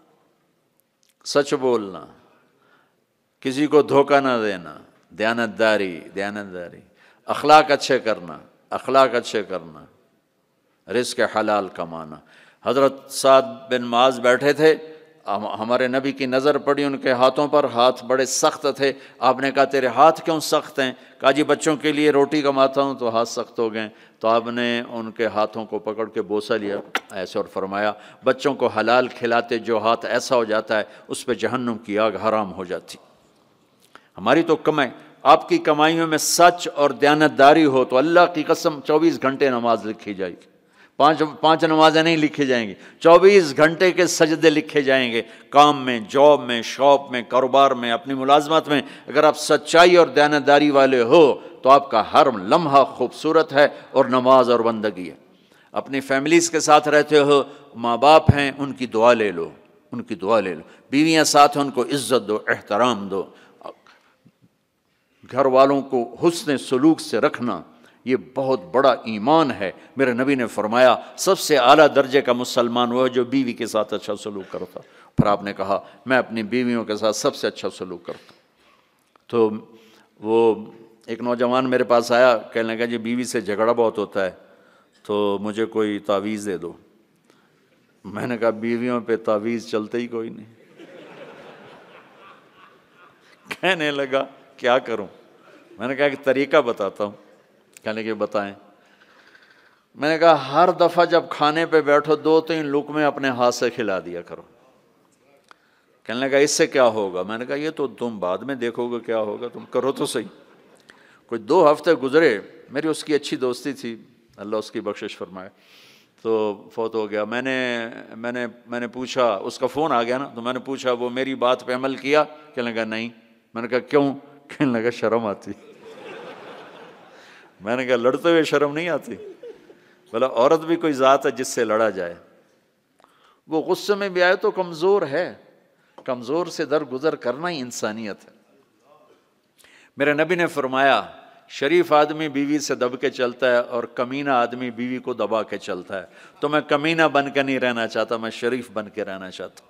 سچ بولنا، کسی کو دھوکہ نہ دینا، دیانتداری دیانتداری، اخلاق اچھے کرنا، اخلاق اچھے کرنا، رزق حلال کمانا۔ حضرت سعد بن معاذ بیٹھے تھے، ہمارے نبی کی نظر پڑی ان کے ہاتھوں پر، ہاتھ بڑے سخت تھے۔ آپ نے کہا تیرے ہاتھ کیوں سخت ہیں؟ کہا جی بچوں کے لیے روٹی کماتا ہوں تو ہاتھ سخت ہو گئے۔ تو آپ نے ان کے ہاتھوں کو پکڑ کے بوسہ لیا ایسے اور فرمایا بچوں کو حلال کھلاتے جو ہاتھ ایسا ہو جاتا ہے اس پہ جہنم کی آگ حرام ہو جاتی۔ ہماری تو کمائی، آپ کی کمائیوں میں سچ اور دیانتداری ہو تو اللہ کی قسم چوبیس گھنٹے نماز لکھی جائے گی، پانچ پانچ نمازیں نہیں لکھی جائیں گی، چوبیس گھنٹے کے سجدے لکھے جائیں گے۔ کام میں، جاب میں، شاپ میں، کاروبار میں، اپنی ملازمت میں اگر آپ سچائی اور دیانتداری والے ہو تو آپ کا ہر لمحہ خوبصورت ہے اور نماز اور بندگی ہے۔ اپنی فیملیز کے ساتھ رہتے ہو، ماں باپ ہیں ان کی دعا لے لو، ان کی دعا لے لو، بیویاں ساتھ ہیں ان کو عزت دو، احترام دو، گھر والوں کو حسن سلوک سے رکھنا، یہ بہت بڑا ایمان ہے۔ میرے نبی نے فرمایا سب سے اعلیٰ درجے کا مسلمان وہ ہے جو بیوی کے ساتھ اچھا سلوک کرتا۔ پھر آپ نے کہا میں اپنی بیویوں کے ساتھ سب سے اچھا سلوک کرتا ہوں۔ تو وہ ایک نوجوان میرے پاس آیا، کہنے لگا جی بیوی سے جھگڑا بہت ہوتا ہے تو مجھے کوئی تعویذ دے دو۔ میں نے کہا بیویوں پہ تعویذ چلتے ہی کوئی نہیں۔ کہنے لگا کیا کروں؟ میں نے کہا ایک طریقہ بتاتا ہوں۔ کہنے لگے بتائیں۔ میں نے کہا ہر دفعہ جب کھانے پہ بیٹھو دو تین لقمے اپنے ہاتھ سے کھلا دیا کرو۔ کہنے لگا اس سے کیا ہوگا؟ میں نے کہا یہ تو تم بعد میں دیکھو گے کیا ہوگا، تم کرو تو صحیح۔ کوئی دو ہفتے گزرے، میری اس کی اچھی دوستی تھی، اللہ اس کی بخشش فرمائے، تو فوت ہو گیا۔ میں نے میں نے میں نے پوچھا، اس کا فون آ گیا نا، تو میں نے پوچھا وہ میری بات پہ عمل کیا؟ کہنے لگا نہیں۔ میں نے کہا کیوں؟ کہنے لگا شرم آتی۔ میں نے کہا لڑتے ہوئے شرم نہیں آتی؟ بولا عورت بھی کوئی ذات ہے جس سے لڑا جائے، وہ غصے میں بھی آئے تو کمزور ہے، کمزور سے درگزر کرنا ہی انسانیت ہے۔ میرے نبی نے فرمایا شریف آدمی بیوی سے دب کے چلتا ہے اور کمینہ آدمی بیوی کو دبا کے چلتا ہے، تو میں کمینہ بن کے نہیں رہنا چاہتا، میں شریف بن کے رہنا چاہتا ہوں۔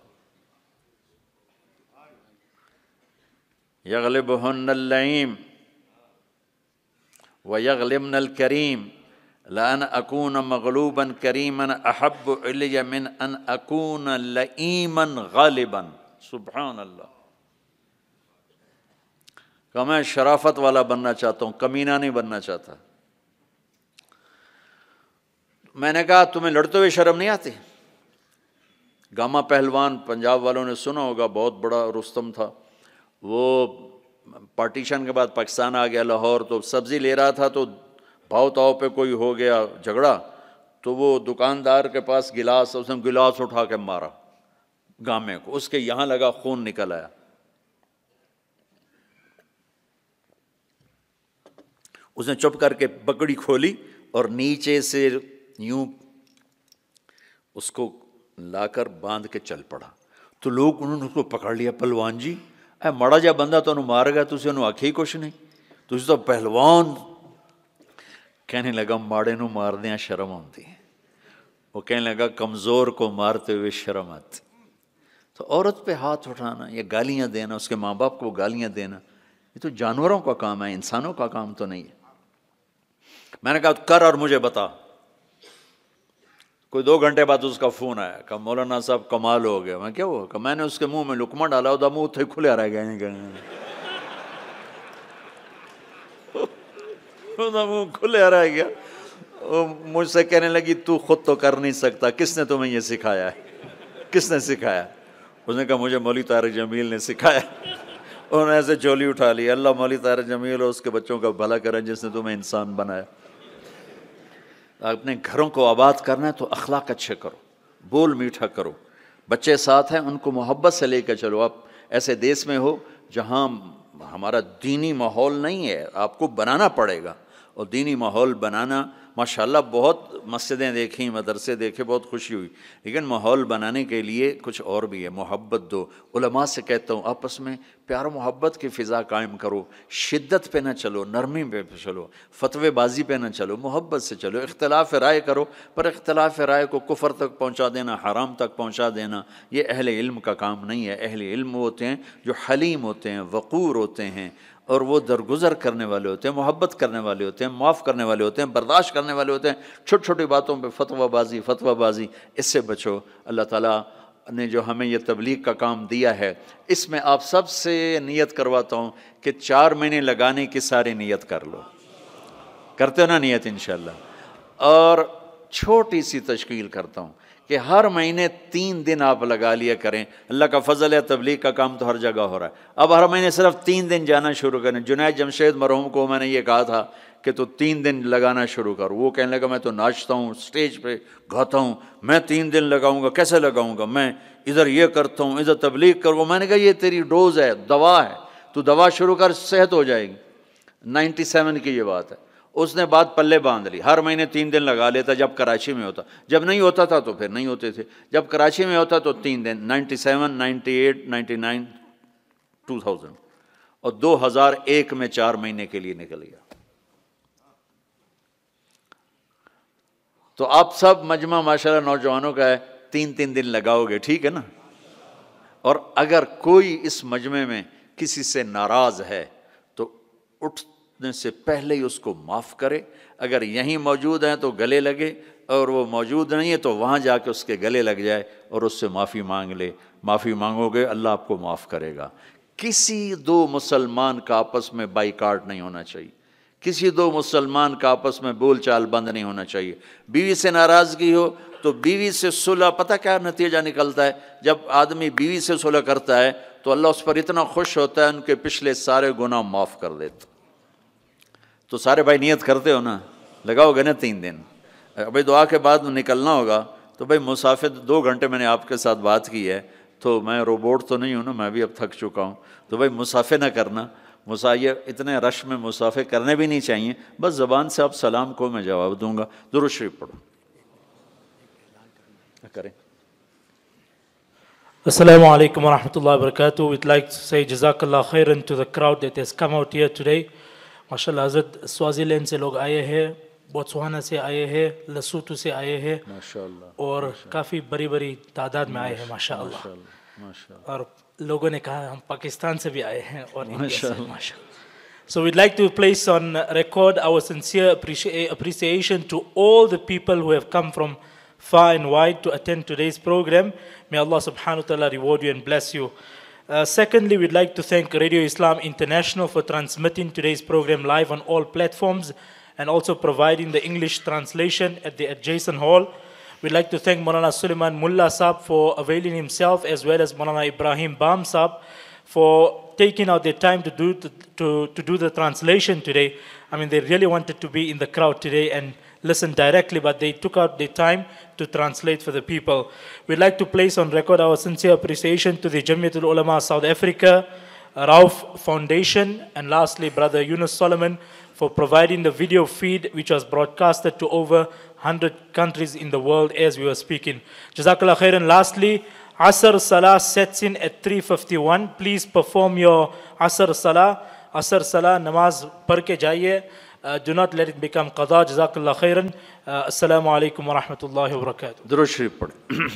یغلبہن اللئیم ویغلبن الکریم لأن اکون مغلوبا کریما احب الی من ان اکون لئیما غالبا۔ سبحان اللہ۔ کہ میں شرافت والا بننا چاہتا ہوں، کمینہ نہیں بننا چاہتا۔ میں نے کہا تمہیں لڑتے ہوئے شرم نہیں آتی؟ گاما پہلوان پنجاب والوں نے سنا ہوگا، بہت بڑا رستم تھا، وہ پارٹیشن کے بعد پاکستان آ گیا لاہور، تو سبزی لے رہا تھا تو بھاؤ تاؤ پہ کوئی ہو گیا جھگڑا، تو وہ دکاندار کے پاس گلاس، اس نے گلاس اٹھا کے مارا گامے کو، اس کے یہاں لگا، خون نکل آیا۔ اس نے چپ کر کے پگڑی کھولی اور نیچے سے یوں اس کو لا کر باندھ کے چل پڑا، تو لوگ انہوں نے اس کو پکڑ لیا، پہلوان جی اے ماڑا جا بندہ تو انہوں مار گیا، تسی انہوں آکھے ہی کچھ نہیں، تسی تو پہلوان۔ کہنے لگا ماڑے نو مار دیا شرم آتی ہے۔ وہ کہنے لگا کمزور کو مارتے ہوئے شرم آتی۔ تو عورت پہ ہاتھ اٹھانا یا گالیاں دینا، اس کے ماں باپ کو گالیاں دینا، یہ تو جانوروں کا کام ہے، انسانوں کا کام تو نہیں ہے۔ میں نے کہا کر اور مجھے بتا۔ کوئی دو گھنٹے بعد اس کا فون آیا کہ مولانا صاحب کمال ہو گیا۔ میں کیا ہوا؟ کہ میں نے اس کے منہ میں لقمہ ڈالا، وہ منہ تھے کھلے رہ گئے، منہ کھلے رہ گیا۔ مجھ سے کہنے لگی تو خود تو کر نہیں سکتا، کس نے تمہیں یہ سکھایا ہے؟ کس نے سکھایا؟ اس نے کہا مجھے مولوی طارق جمیل نے سکھایا۔ انہوں نے ایسے چولی اٹھا لی، اللہ مولوی طارق جمیل اور اس کے بچوں کا بھلا کرے جس نے تمہیں انسان بنایا۔ اپنے گھروں کو آباد کرنا ہے تو اخلاق اچھے کرو، بول میٹھا کرو، بچے ساتھ ہیں ان کو محبت سے لے کے چلو۔ آپ ایسے دیس میں ہو جہاں ہمارا دینی ماحول نہیں ہے، آپ کو بنانا پڑے گا، اور دینی ماحول بنانا ماشاءاللہ بہت مسجدیں دیکھیں، مدرسے دیکھے، بہت خوشی ہوئی، لیکن ماحول بنانے کے لیے کچھ اور بھی ہے، محبت دو۔ علماء سے کہتا ہوں آپس میں پیار و محبت کی فضا قائم کرو، شدت پہ نہ چلو، نرمی پہ چلو، فتوے بازی پہ نہ چلو، محبت سے چلو، اختلاف رائے کرو، پر اختلاف رائے کو کفر تک پہنچا دینا، حرام تک پہنچا دینا، یہ اہل علم کا کام نہیں ہے۔ اہل علم ہوتے ہیں جو حلیم ہوتے ہیں، وقور ہوتے ہیں، اور وہ درگزر کرنے والے ہوتے ہیں، محبت کرنے والے ہوتے ہیں، معاف کرنے والے ہوتے ہیں، برداشت کرنے والے ہوتے ہیں۔ چھوٹی چھوٹی باتوں پہ فتویٰ بازی فتویٰ بازی اس سے بچو۔ اللہ تعالیٰ نے جو ہمیں یہ تبلیغ کا کام دیا ہے، اس میں آپ سب سے نیت کرواتا ہوں کہ چار مہینے لگانے کی ساری نیت کر لو۔ کرتے ہو نا نیت انشاءاللہ؟ اور چھوٹی سی تشکیل کرتا ہوں کہ ہر مہینے تین دن آپ لگا لیا کریں۔ اللہ کا فضل ہے، تبلیغ کا کام تو ہر جگہ ہو رہا ہے، اب ہر مہینے صرف تین دن جانا شروع کریں۔ جنید جمشید مرحوم کو میں نے یہ کہا تھا کہ تو تین دن لگانا شروع کر، وہ کہنے لگا میں تو ناچتا ہوں، اسٹیج پہ گاتا ہوں، میں تین دن لگاؤں گا، کیسے لگاؤں گا؟ میں ادھر یہ کرتا ہوں، ادھر تبلیغ کروں۔ میں نے کہا یہ تیری ڈوز ہے، دوا ہے، تو دوا شروع کر، صحت ہو جائے گی۔ نائنٹی سیون کی یہ بات ہے۔ اس نے بات پلے باندھ لی، ہر مہینے تین دن لگا لیتا جب کراچی میں ہوتا، جب نہیں ہوتا تھا تو پھر نہیں ہوتے تھے، جب کراچی میں ہوتا تو تین دن، ninety seven, ninety eight, ninety nine, two thousand, اور دو ہزار ایک میں چار مہینے کے لیے نکل گیا۔ تو آپ سب مجمع ماشاءاللہ نوجوانوں کا ہے، تین تین دن لگاؤ گے، ٹھیک ہے نا؟ اور اگر کوئی اس مجمع میں کسی سے ناراض ہے تو اٹھ مرنے سے پہلے ہی اس کو معاف کرے. اگر یہیں موجود ہیں تو گلے لگے، اور وہ موجود نہیں ہے تو وہاں جا کے اس کے گلے لگ جائے اور اس سے معافی مانگ لے. معافی مانگو گے اللہ آپ کو معاف کرے گا. کسی دو مسلمان کا آپس میں بائیکاٹ نہیں ہونا چاہیے، کسی دو مسلمان کا آپس میں بول چال بند نہیں ہونا چاہیے. بیوی سے ناراضگی ہو تو بیوی سے صلح، پتہ کیا نتیجہ نکلتا ہے؟ جب آدمی بیوی سے صلح کرتا ہے تو اللہ اس پر اتنا خوش ہوتا ہے ان کے پچھلے سارے گناہ معاف کر دیتا. تو سارے بھائی نیت کرتے ہو نا، لگاؤ گے نا تین دن. ابھی دعا کے بعد نکلنا ہوگا تو بھائی مسافر دو گھنٹے میں نے آپ کے ساتھ بات کی ہے تو میں روبوٹ تو نہیں ہوں نا، میں بھی اب تھک چکا ہوں. تو بھائی مسافر نہ کرنا، مسافر اتنے رش میں مسافر کرنے بھی نہیں چاہیے. بس زبان سے آپ سلام کو میں جواب دوں گا. درود شریف پڑھو کریں. Assalamu alaikum wa rahmatullahi wa barakatuh. We'd like to say Jazakallah khairan to the crowd that has come out here today. MashaAllah, Hazrat Swaziland se log aaye hain, Botswana se aaye hain, Lesotho se aaye hain, MashaAllah, اور کافی بڑی بڑی تعداد میں آئے ہیں ماشاءاللہ. اور لوگوں نے کہا ہم پاکستان سے بھی آئے ہیں اور انڈیا سے ماشاءاللہ. So we'd like to place on record our sincere appreciation to all the people who have come from far and wide to attend today's program. May Allah subhanahu wa ta'ala reward you and bless you. Uh, secondly, we'd like to thank Radio Islam International for transmitting today's program live on all platforms and also providing the English translation at the adjacent hall. We'd like to thank Maulana Suleiman Mullah Saab for availing himself, as well as Maulana Ibrahim Bam Saab for taking out their time to do, to, to, to do the translation today. I mean, they really wanted to be in the crowd today and listen directly, but they took out their time to translate for the people. We'd like to place on record our sincere appreciation to the Jamiatul Ulama South Africa, Rauf Foundation, and lastly, Brother Yunus Solomon for providing the video feed which was broadcasted to over one hundred countries in the world as we were speaking. Jazakallah khairan. Lastly, Asr Salah sets in at three fifty-one. Please perform your Asr Salah. Asr Salah, namaz padh ke jaiye. Uh, do not let it become qada. Jazakallah khairan. Uh, Assalamu alaikum wa rahmatullahi wa barakatuh. درود شریف پڑھیں.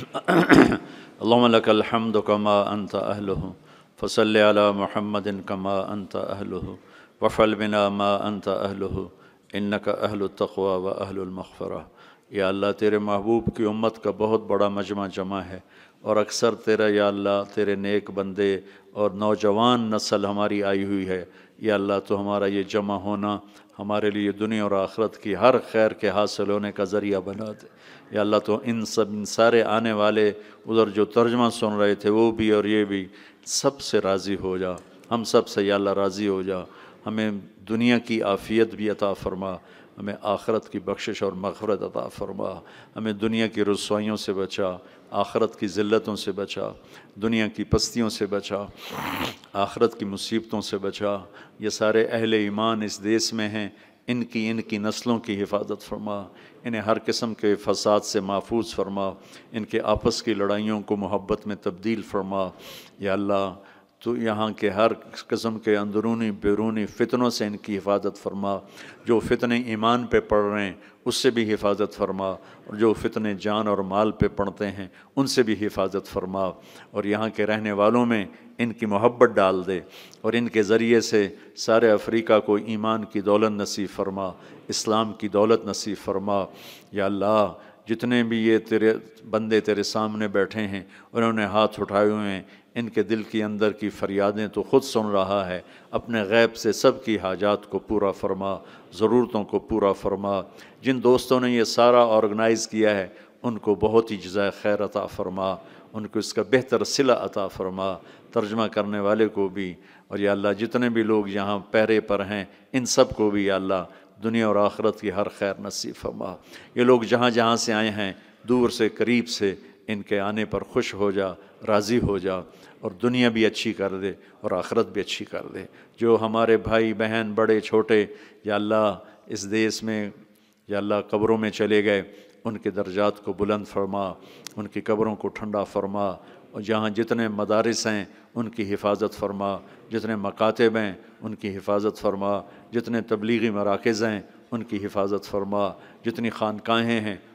اللهم لك الحمد كما أنت أهله فصل على محمد كما أنت أهله وفعل بنا ما أنت أهله إنك أهل التقوى وأهل المغفرة. یا اللہ تیرے محبوب کی امت کا بہت بڑا مجمع جمع ہے، اور اکثر تیرا یا اللہ تیرے نیک بندے اور نوجوان نسل ہماری آئی ہوئی ہے. یا اللہ تو ہمارا یہ جمع ہونا ہمارے لیے دنیا اور آخرت کی ہر خیر کے حاصل ہونے کا ذریعہ بنا دے. یا اللہ تو ان سب ان سارے آنے والے ادھر جو ترجمہ سن رہے تھے وہ بھی اور یہ بھی سب سے راضی ہو جا. ہم سب سے یا اللہ راضی ہو جا. ہمیں دنیا کی عافیت بھی عطا فرما، ہمیں آخرت کی بخشش اور مغفرت عطا فرما. ہمیں دنیا کی رسوائیوں سے بچا، آخرت کی ذلتوں سے بچا، دنیا کی پستیوں سے بچا، آخرت کی مصیبتوں سے بچا. یہ سارے اہل ایمان اس دیس میں ہیں، ان کی ان کی نسلوں کی حفاظت فرما، انہیں ہر قسم کے فساد سے محفوظ فرما، ان کے آپس کی لڑائیوں کو محبت میں تبدیل فرما. یا اللہ تو یہاں کے ہر قسم کے اندرونی بیرونی فتنوں سے ان کی حفاظت فرما. جو فتنے ایمان پہ پڑھ رہے ہیں اس سے بھی حفاظت فرما، اور جو فتنے جان اور مال پہ پڑھتے ہیں ان سے بھی حفاظت فرما. اور یہاں کے رہنے والوں میں ان کی محبت ڈال دے، اور ان کے ذریعے سے سارے افریقہ کو ایمان کی دولت نصیب فرما، اسلام کی دولت نصیب فرما. یا اللہ جتنے بھی یہ تیرے بندے تیرے سامنے بیٹھے ہیں انہوں نے ہاتھ اٹھائے ہوئے ہیں، ان کے دل کی اندر کی فریادیں تو خود سن رہا ہے. اپنے غیب سے سب کی حاجات کو پورا فرما، ضرورتوں کو پورا فرما. جن دوستوں نے یہ سارا آرگنائز کیا ہے ان کو بہت ہی جزائے خیر عطا فرما، ان کو اس کا بہتر صلہ عطا فرما، ترجمہ کرنے والے کو بھی. اور یا اللہ جتنے بھی لوگ یہاں پہرے پر ہیں ان سب کو بھی یا اللہ دنیا اور آخرت کی ہر خیر نصیب فرما. یہ لوگ جہاں جہاں سے آئے ہیں دور سے قریب سے ان کے آنے پر خوش ہو جا، راضی ہو جا، اور دنیا بھی اچھی کر دے اور آخرت بھی اچھی کر دے. جو ہمارے بھائی بہن بڑے چھوٹے یا اللہ اس دیس میں یا اللہ قبروں میں چلے گئے ان کے درجات کو بلند فرما، ان کی قبروں کو ٹھنڈا فرما. اور جہاں جتنے مدارس ہیں ان کی حفاظت فرما، جتنے مکاتب ہیں ان کی حفاظت فرما، جتنے تبلیغی مراکز ہیں ان کی حفاظت فرما، جتنی خانقاہیں ہیں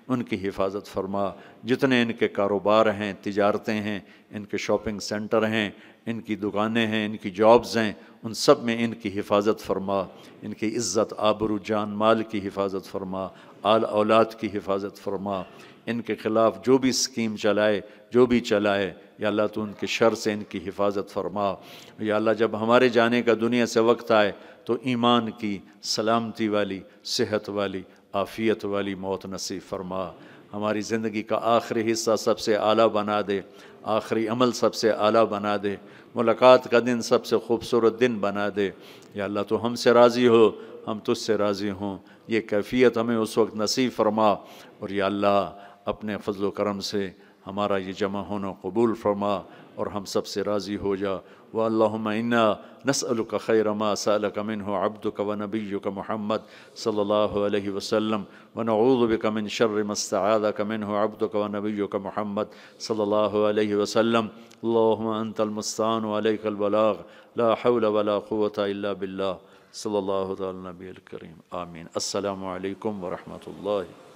ان کی حفاظت فرما، جتنے ان کے کاروبار ہیں، تجارتیں ہیں، ان کے شاپنگ سینٹر ہیں، ان کی دکانیں ہیں، ان کی جابز ہیں، ان سب میں ان کی حفاظت فرما، ان کی عزت آبرو جان مال کی حفاظت فرما، آل اولاد کی حفاظت فرما، ان کے خلاف جو بھی اسکیم چلائے، جو بھی چلائے، یا اللہ تو ان کے شر سے ان کی حفاظت فرما۔ یا اللہ جب ہمارے جانے کا دنیا سے وقت آئے تو ایمان کی سلامتی والی، صحت والی، عافیت والی موت نصیب فرما۔ ہماری زندگی کا آخری حصہ سب سے اعلیٰ بنا دے، آخری عمل سب سے اعلیٰ بنا دے، ملاقات کا دن سب سے خوبصورت دن بنا دے۔ یا اللہ تو ہم سے راضی ہو، ہم تجھ سے راضی ہوں، یہ کیفیت ہمیں اس وقت نصیب فرما۔ اور یا اللہ اپنے فضل و کرم سے ہمارا یہ جمع ہونا قبول فرما اور ہم سب سے راضی ہو جا۔ وَاللَّهُمَّ إِنَّا نَسْأَلُكَ خَيْرَ مَا سَأَلَكَ مِنْهُ عَبْدُكَ وَنَبِيُّكَ محمد صلی اللہ علیہ وسلم، وَنَعُوذُ بِكَ مِنْ شَرِّ مَا اسْتَعَاذَكَ مِنْهُ عَبْدُكَ وَنَبِيُّكَ محمد صلی اللہ علیہ وسلم۔ اللهم أنت المستعان وعليك البلاغ، لا حول ولا قوة إلا بالله، صلی اللہ تعالی نبی الکریم، آمین۔ السلام علیکم ورحمۃ اللہ۔